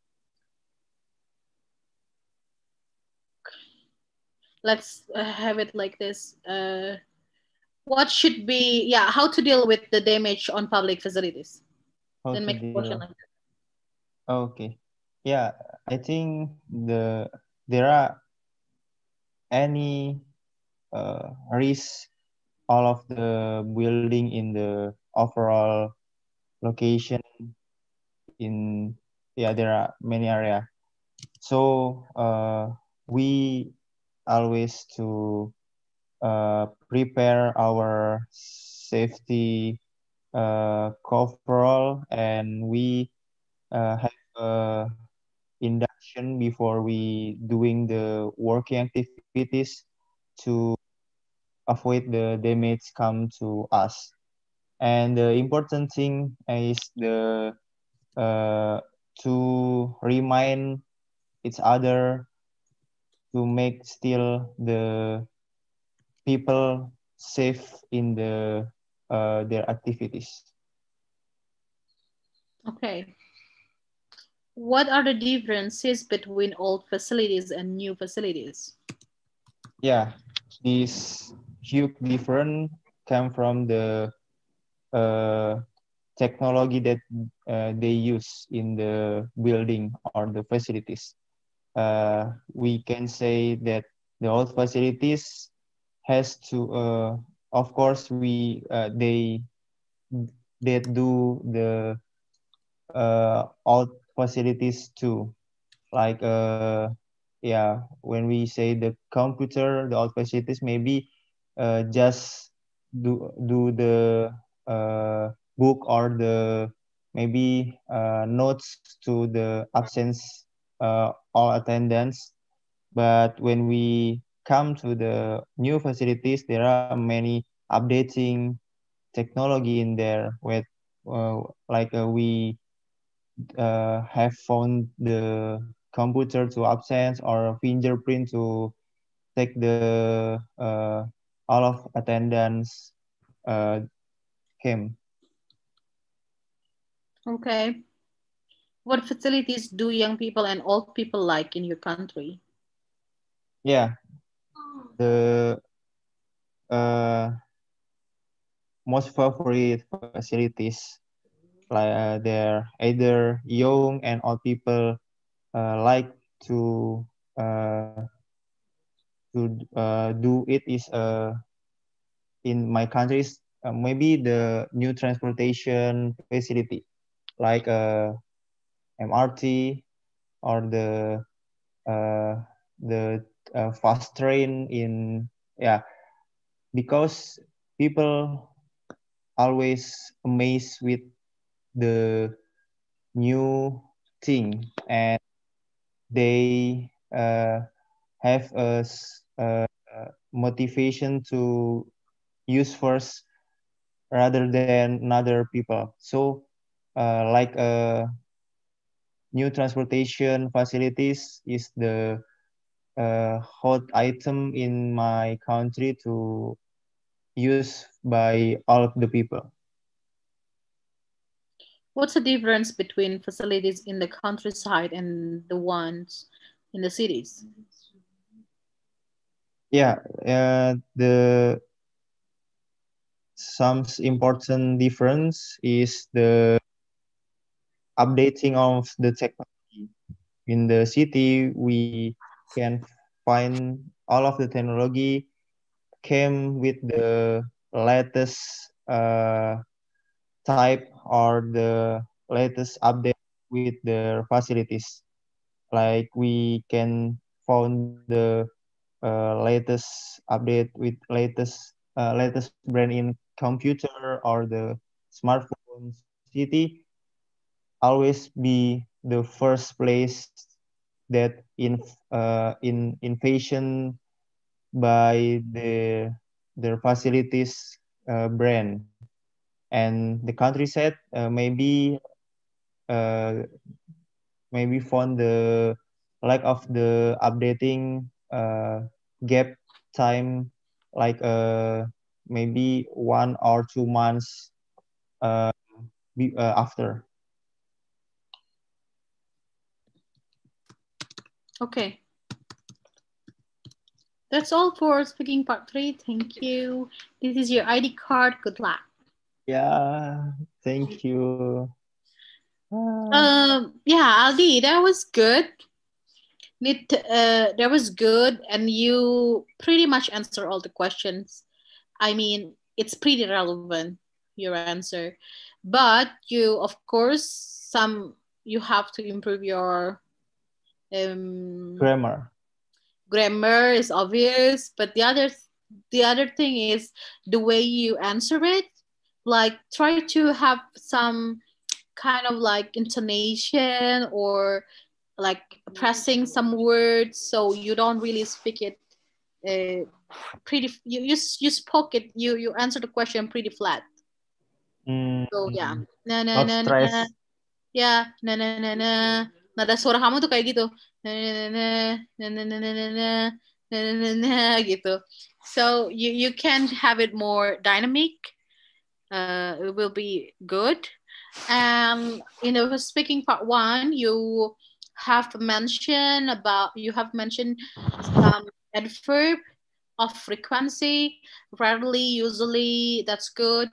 let's uh, have it like this. Uh, what should be yeah, how to deal with the damage on public facilities? How Then to make a question deal? like that. Okay. Yeah, I think the there are any uh, risk all of the building in the overall location in yeah there are many area. So uh, we always to uh, prepare our safety uh, coverall, and we uh, have a induction before we doing the working activities to avoid the damage come to us. And the important thing is the uh, to remind each other to make still the people safe in the uh, their activities. Okay. What are the differences between old facilities and new facilities? Yeah, this huge difference come from the uh, technology that uh, they use in the building or the facilities. Uh, we can say that the old facilities has to, uh, of course, we uh, they they do the uh, old facilities too. Like uh, yeah, when we say the computer, the old facilities, maybe uh, just do do the uh, book or the maybe uh, notes to the absence uh, all attendance. But when we come to the new facilities, there are many updating technology in there with uh, like uh, we uh, have found the computer to absence or fingerprint to take the uh, all of attendance uh, came. Okay. What facilities do young people and old people like in your country? Yeah, the uh, most favorite facilities like uh, they're either young and old people uh, like to uh, to uh, do it is uh, in my countries uh, maybe the new transportation facility like uh, M R T or the uh, the uh, fast train in yeah because people always amazed with the new thing, and they uh, have a, s- a motivation to use first rather than another people. So, uh, like uh, new transportation facilities is the uh, hot item in my country to use by all of the people. What's the difference between facilities in the countryside and the ones in the cities? Yeah, uh, the some important difference is the updating of the technology. In the city, we can find all of the technology came with the latest uh, type or the latest update with the facilities. Like we can found the uh, latest update with latest uh, latest brand in computer or the smartphone. City always be the first place that in uh, in invasion by the their facilities uh, brand, and the country said uh, maybe uh, maybe found the lack of the updating uh, gap time, like uh, maybe one or two months uh, be, uh, after. Okay. That's all for speaking part three. Thank you. This is your I D card. Good luck. Yeah, thank you. Ah. Um, yeah, Aldi, that was good. Need uh, that was good, and you pretty much answer all the questions. I mean, it's pretty relevant, your answer, but you, of course, some you have to improve your um, Grammar. grammar is obvious, but the other the other thing is the way you answer it. Like, try to have some kind of like intonation, or like pressing some words, so you don't really speak it uh, pretty. You, you you spoke it. You you answer the question pretty flat. Mm, So yeah, na na not na na. stress. Ya, na na na na. Nada suara kamu tuh kayak gitu. Na na na na na na na na na na na na na gitu. So you you can have it more dynamic. Uh, it will be good. Um, in the speaking part one, you have mentioned about you have mentioned some adverb of frequency, rarely, usually. That's good.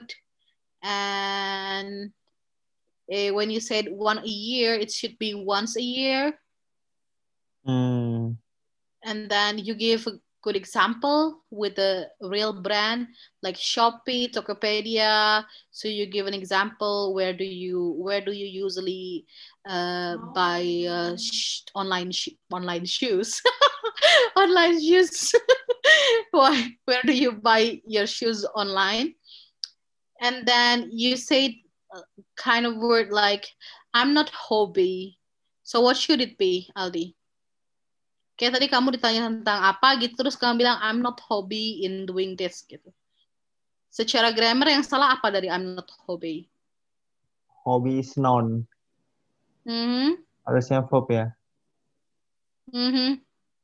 And uh, when you said one a year, it should be once a year. Mm. And then you give a good example with a real brand like Shopee, Tokopedia. So you give an example, where do you where do you usually uh, buy uh, sh- online sh- online shoes, online shoes. Why? Where do you buy your shoes online? And then you say kind of word like, I'm not hobby. So what should it be, Aldi? Kayak tadi kamu ditanya tentang apa gitu, terus kamu bilang I'm not hobby in doing this gitu. Secara grammar yang salah apa dari I'm not hobby? Hobby is noun. Mm-hmm. Harusnya verb ya. Mm-hmm.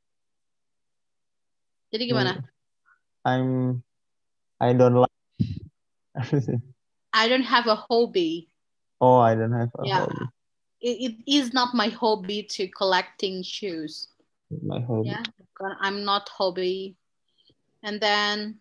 Jadi gimana? I'm I don't like. I don't have a hobby. Oh, I don't have a Yeah. hobby. It, it is not my hobby to collecting shoes. My hobby. Yeah, I'm not hobby. And then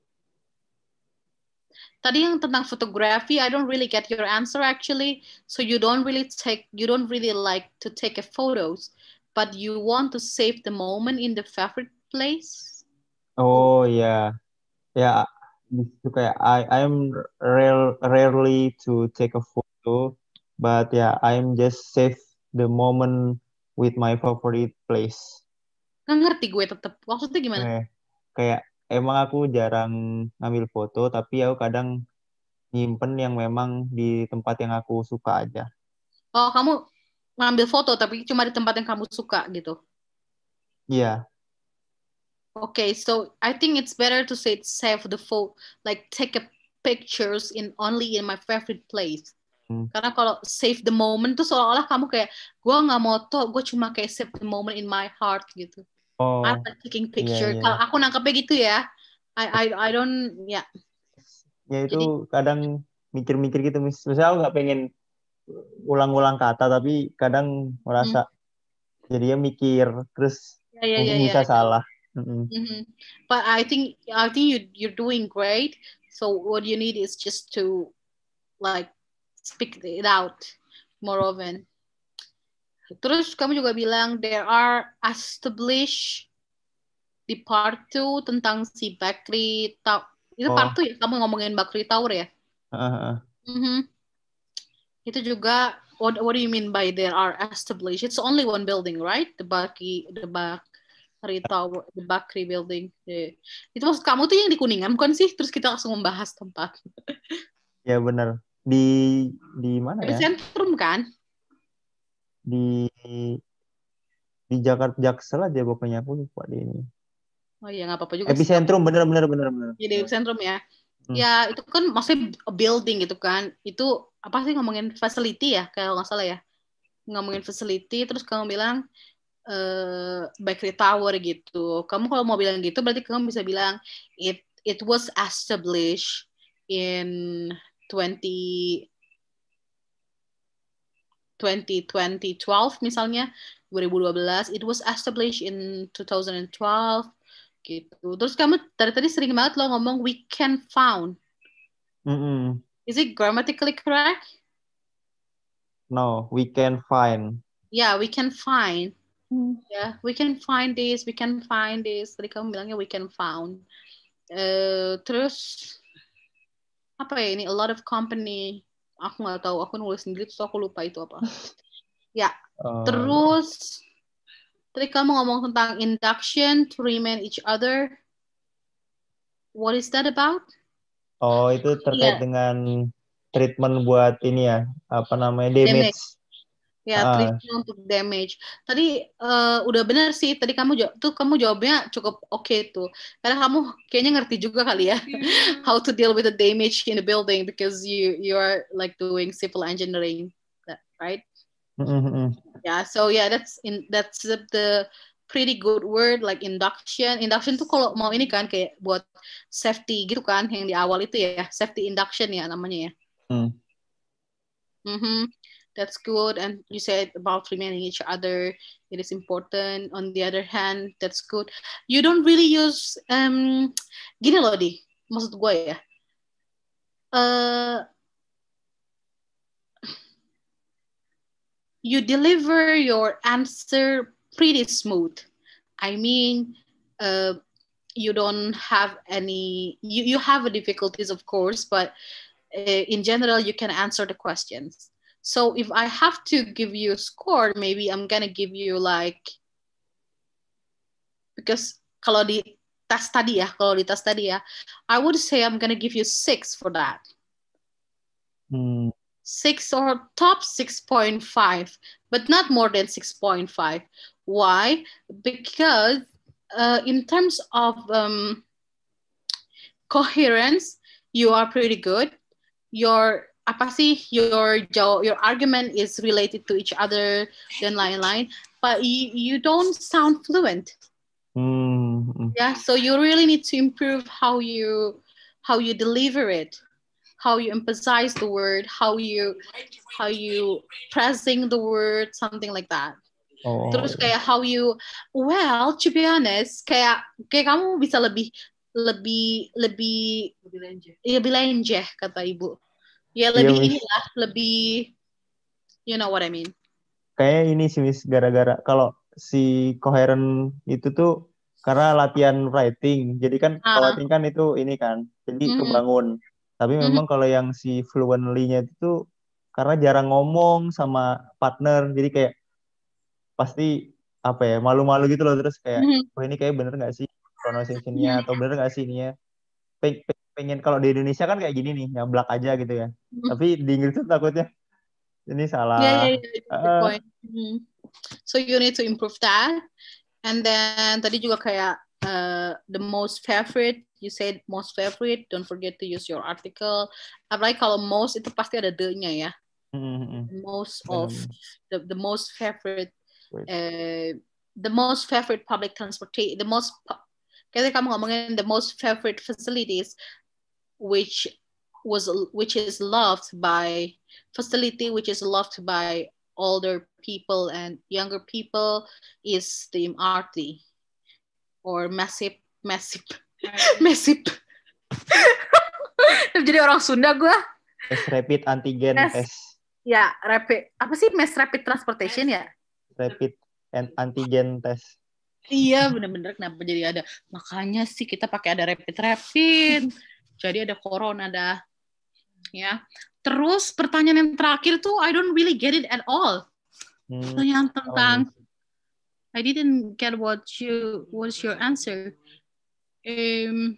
tadi yang tentang photography, I don't really get your answer actually. So you don't really take, you don't really like to take a photos, but you want to save the moment in the favorite place. Oh ya, ya di situ kayak I I'm rare, rarely to take a photo, but yeah I'm just save the moment with my favorite place. Nggak ngerti gue tetap. Maksudnya gimana? Kayak, kayak emang aku jarang ngambil foto, tapi aku kadang nyimpen yang memang di tempat yang aku suka aja. Oh, kamu ngambil foto tapi cuma di tempat yang kamu suka gitu. Iya. Yeah. Okay, so I think it's better to say save the photo, like take a pictures in only in my favorite place. Hmm. Karena kalau save the moment tuh seolah-olah kamu kayak, gue nggak moto, gue cuma kayak save the moment in my heart gitu. Oh, I'm like taking picture. Yeah, yeah. Kalau aku nangkepnya gitu ya, I I I don't, ya. Yeah. Ya itu jadi, kadang mikir-mikir gitu, misalnya aku nggak pengen ulang-ulang kata, tapi kadang merasa hmm. jadinya mikir, terus yeah, yeah, mungkin yeah, bisa yeah. salah. Mm-hmm. Mm-hmm. But I think I think you you're doing great. So what you need is just to like speak it out more often. Terus kamu juga bilang there are established di part two tentang si Bakri Tower. Itu oh. part two ya, kamu ngomongin Bakri Tower ya? Uh-huh. Mm-hmm. Itu juga what what do you mean by there are established? It's only one building, right? The Bakri the Bakri Tower, the Bakri building. Yeah. Itu maksud kamu tuh yang di Kuningan bukan sih? Terus kita langsung membahas tempat. Ya benar. Di di mana di ya? Di sentrum kan? Di di Jakarta Jaksel aja pokoknya, aku lupa di ini. Oh iya, nggak apa-apa juga sih. Epicentrum, bener bener bener bener. Jadi epicentrum ya. Hmm. Ya itu kan maksudnya building gitu kan. Itu apa sih ngomongin facility ya kalau nggak salah ya. Ngomongin facility terus kamu bilang uh, bakery tower gitu. Kamu kalau mau bilang gitu berarti kamu bisa bilang it it was established in twenty twelve misalnya dua ribu dua belas. It was established in twenty twelve gitu. Terus kamu dari tadi sering banget lo ngomong we can found. Mm-mm. Is it grammatically correct? No, we can find. Yeah, we can find. Hmm. Yeah, we can find this, we can find this. Tadi kamu bilangnya we can found. Uh, terus apa ya ini? A lot of company. Aku nggak tahu. Aku nulis sendiri, terus aku lupa itu apa. Ya. Uh, Terus tadi kamu ngomong tentang induction to remain each other. What is that about? Oh, itu terkait Yeah. dengan treatment buat ini ya, apa namanya, damage. Damage. Ya, Ah. treatment untuk damage. Tadi uh, udah benar sih. Tadi kamu jawab, tuh kamu jawabnya cukup oke okay tuh. Karena kamu kayaknya ngerti juga kali ya how to deal with the damage in the building because you you are like doing civil engineering, right? Mm-hmm. Yeah, so yeah, that's in that's the, the pretty good word like induction. Induction tuh kalau mau ini kan kayak buat safety gitu kan, yang di awal itu ya, safety induction ya namanya ya. Mm. Mm-hmm. That's good. And you said about remaining each other, it is important. On the other hand, that's good. You don't really use um gini loh di, maksud gue ya. Uh, you deliver your answer pretty smooth. I mean, uh, you don't have any, you, you have difficulties, of course, but uh, in general, you can answer the questions. So if I have to give you a score, maybe I'm going to give you like, because kalau di tes tadi ya, kalau di tes tadi ya, I would say I'm going to give you six for that. Hmm. Six or top six point five, but not more than six point five. Why? Because uh, in terms of um, coherence, you are pretty good. Your apa sih, your your argument is related to each other dan lain-lain, but you, you don't sound fluent. Hmm. Yeah, so you really need to improve how you how you deliver it. How you emphasize the word, how you how you pressing the word, something like that. Oh, Terus iya. kayak how you, well, to be honest, kayak kayak kamu bisa lebih lebih lebih lebih lenjeh, lebih lenjeh kata ibu. Ya lebih Iya, inilah, lebih, you know what I mean. Kayak ini sih, Miss, gara-gara kalau si coherent itu tuh karena latihan writing. Jadi kan Ah. kalau writing kan itu ini kan, jadi Mhm. kebangun. Tapi memang kalau yang si fluently-nya itu tuh karena jarang ngomong sama partner, jadi kayak pasti apa ya, malu-malu gitu loh. Terus kayak, Mhm. oh ini kayak bener nggak sih pronunciation-nya, atau bener nggak sih ininya. Peng- peng- pengen kalau di Indonesia kan kayak gini nih, nyablak aja gitu ya. Mhm. Tapi di Inggris tuh takutnya ini salah. Yeah, yeah, yeah, that's the Ah. point. Mhm. So you need to improve that. And then tadi juga kayak uh, the most favorite, you said most favorite, don't forget to use your article. Apalagi kalau most itu pasti ada the-nya ya. Mm-hmm. Most Benar, of the the most favorite, Wait. uh, the most favorite public transportation, the most, ketika kamu ngomongin the most favorite facilities, which was which is loved by facility, which is loved by older people and younger people, is the M R T or massive massive massive. Jadi orang Sunda gue. Mass rapid antigen Mass, test. Ya, rapid apa sih mass rapid transportation ya? Rapid and antigen test. Iya, bener-bener kenapa jadi ada. Makanya sih kita pakai ada rapid rapid. Jadi ada corona dah. Ya. Terus pertanyaan yang terakhir tuh I don't really get it at all. Hmm. Pertanyaan tentang Oh. I didn't get what you what's your answer. Um,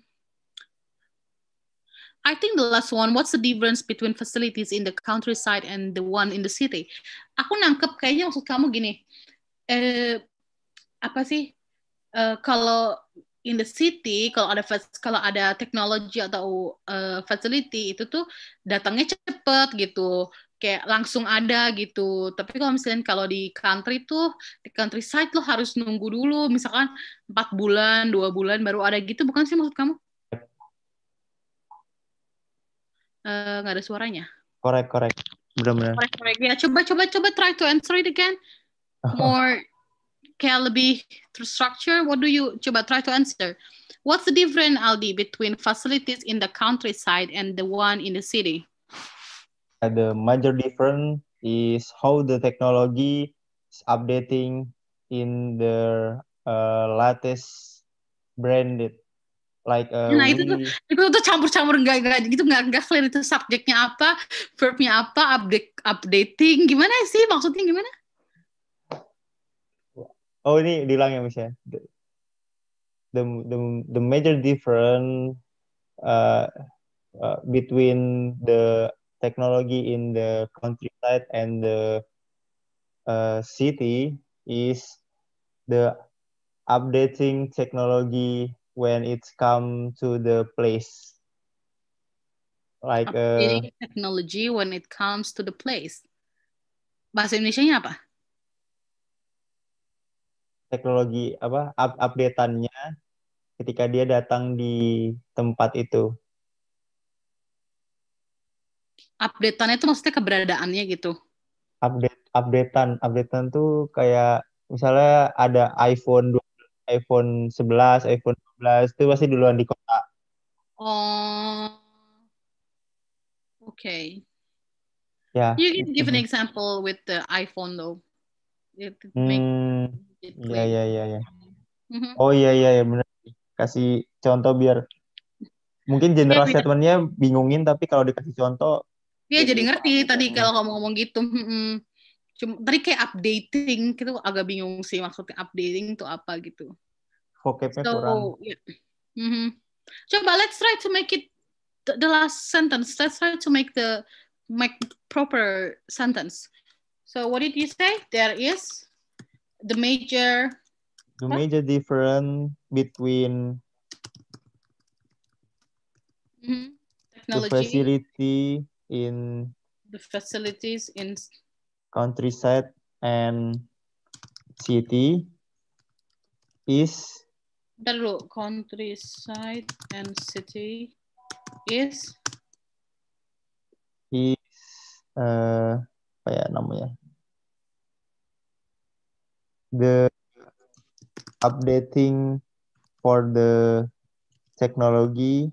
I think the last one, what's the difference between facilities in the countryside and the one in the city? Aku nangkep kayaknya maksud kamu gini, eh, apa sih? Uh, kalau in the city, kalau ada kalau ada teknologi atau uh, facility itu tuh datangnya cepet gitu, kayak langsung ada gitu. Tapi kalau misalnya kalau di country tuh, di countryside lo harus nunggu dulu, misalkan empat bulan, dua bulan baru ada gitu, bukan sih maksud kamu? Nggak uh, ada suaranya. Correct, correct. Benar-benar. Correct, correct. Ya, coba, coba, coba try to answer it again. More kayak lebih terstructure. What do you coba try to answer? What's the difference, Aldi, between facilities in the countryside and the one in the city? The major difference is how the technology is updating in the uh, latest branded. Like uh, nah we... itu tuh itu tuh campur-campur enggak enggak gitu enggak enggak clear itu subjeknya apa, verbnya apa, update updating gimana sih maksudnya gimana? Oh ini diulang ya misalnya. The, the the the major difference uh, uh, between the technology in the countryside and the uh, city is the updating technology when it's come to the place. Like updating uh, technology when it comes to the place. Bahasa Indonesianya apa? Teknologi apa up updateannya ketika dia datang di tempat itu. Updateannya itu maksudnya keberadaannya gitu. Update updatean updatean tuh kayak misalnya ada iPhone iPhone sebelas, iPhone dua belas itu pasti duluan di kota. Oh, okay. Ya. You can give an example with the iPhone though. It make Hmm, it ya ya ya ya. Mm-hmm. Oh iya iya ya benar. Kasih contoh biar mungkin general ya, statementnya bingungin tapi kalau dikasih contoh. Iya jadi ngerti tadi kalau kamu ngomong gitu. Hmm. Cuma tadi kayak updating gitu agak bingung sih maksudnya updating itu apa gitu. Vocabnya So, kurang. yeah. Mm-hmm. Coba let's try to make it the, the last sentence. Let's try to make the make proper sentence. So what did you say? There is the major The major difference between mm-hmm. the facility in the facilities in countryside and city is dulu countryside and city is is uh, apa ya namanya? The updating for the technology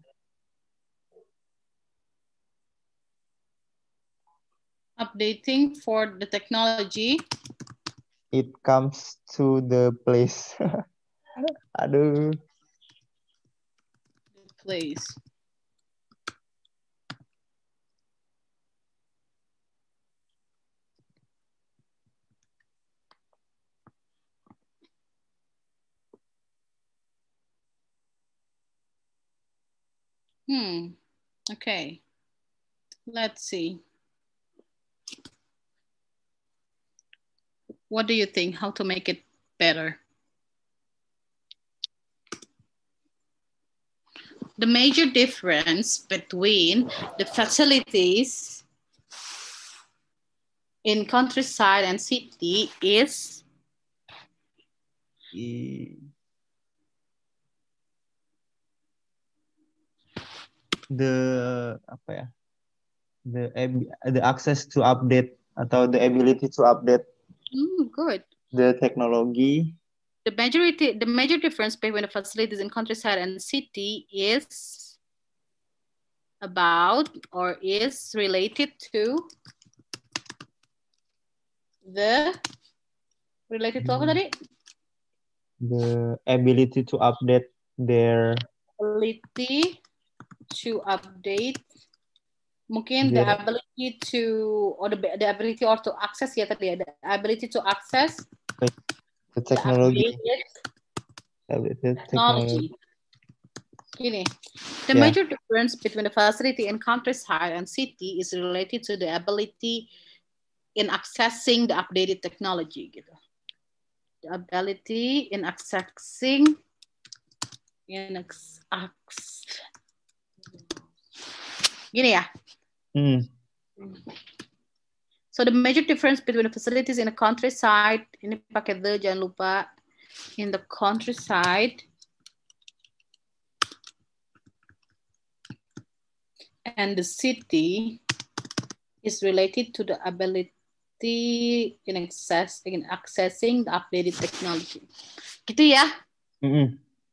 updating for the technology it comes to the place. Aduh. The place. Hmm. Okay. Let's see. What do you think? How to make it better? The major difference between the facilities in countryside and city is the apa ya? The the access to update atau the ability to update. Mm, good. The technology. The majority, the major difference between the facilities in countryside and city is about or is related to the related to apa tadi? The ability to update their ability to update. Mungkin the ability to or the, the ability or to access ya tadi ada ability to access the technology. The technology. Gini, the yeah. major difference between the facility in countryside and city is related to the ability in accessing the updated technology gitu. the ability in accessing in ex, ex, gini ya. Hmm. So the major difference between the facilities in the countryside, ini pakai the, jangan lupa, in the countryside and the city is related to the ability in access in accessing the updated technology. Gitu ya. Mm-mm.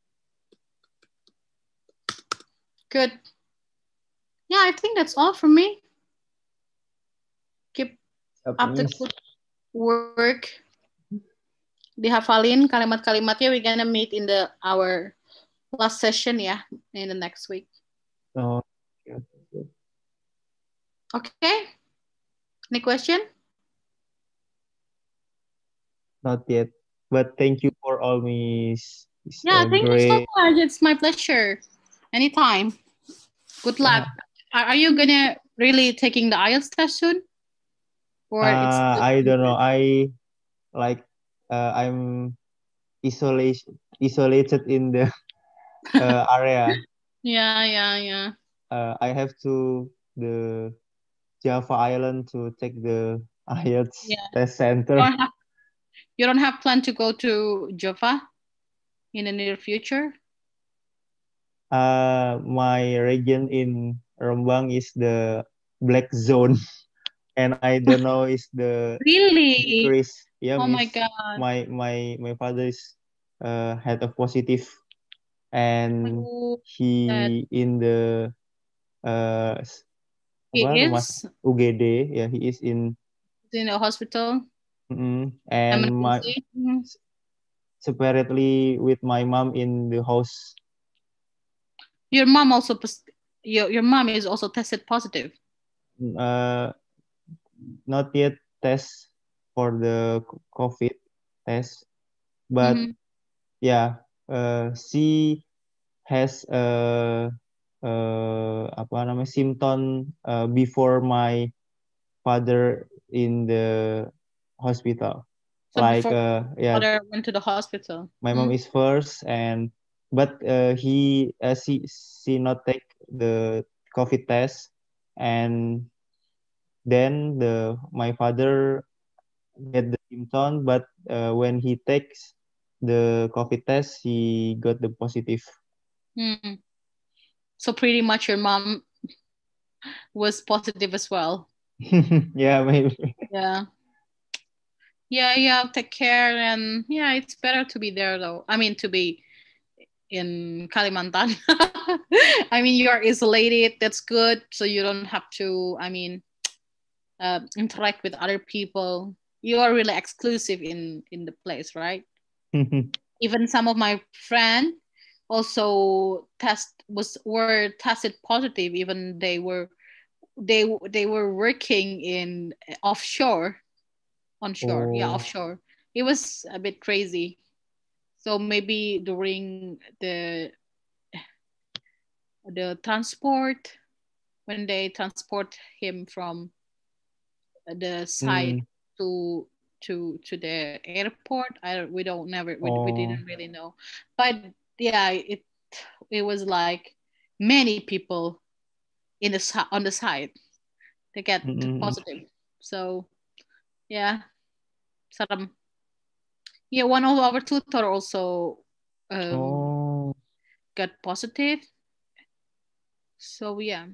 Good. Yeah, I think that's all from me. Keep up the good work. Dihafalin kalimat-kalimatnya. We're gonna meet in the our last session ya, in the next week. Oh. Okay. Any question? Not yet, but thank you for all Miss. It's Yeah, uh, thank you so great. much. It's my pleasure. Anytime. Good luck. Are, are you gonna really taking the I E L T S test soon? Or it's Uh, I don't know. I like uh, I'm isolation isolated in the uh, area. Yeah, yeah, yeah. Uh, I have to the Java Island to take the I E L T S Yeah. test You center. don't have, you don't have plan to go to Java in the near future? Uh, my region in Rembang is the black zone, and I don't know is the Really? decrease. Yeah, Oh my miss. God. My my my father is uh had a positive, and Oh, he that in the uh s- he apa rumah is U G D. Yeah, he is in in the hospital. mm, and my Emergency. Mhm. separately with my mom in the house. Your mom also pos- your your mom is also tested positive. Uh, not yet test for the COVID test, but Mhm. yeah, uh, she has a uh, apa namanya symptom uh, before my father in the hospital. So Like before uh, yeah, father went to the hospital. my mom Mhm. is first, and but uh, he uh, she she not take the COVID test, and then the my father get the symptom, but uh, when he takes the COVID test, he got the positive. Mhm. So pretty much your mom was positive as well. Yeah, maybe. Yeah. Yeah, yeah, take care, and yeah, it's better to be there though. I mean, to be in Kalimantan. I mean, you are isolated. That's good. So you don't have to, I mean, uh, interact with other people. You are really exclusive in in the place, right? Even some of my friend also test was were tested positive. Even they were they they were working in offshore, onshore, yeah, Oh. offshore. It was a bit crazy. So maybe during the the transport, when they transport him from the site Mm. to to to the airport, I we don't never we, we Oh. didn't really know, but yeah, it it was like many people in the si- on the site they get Mm-mm. positive. So yeah, serem. Yeah, one of our tutor also um, Oh. got positive. So yeah,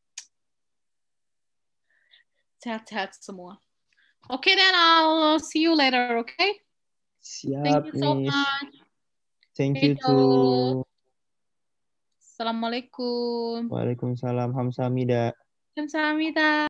sehat-sehat semua. Okay, then I'll see you later. Okay. Thank you Siap, so Miss. much. Thank you Hejo. too. Assalamualaikum. Waalaikumsalam. Hamsamida. Kamsahamnida.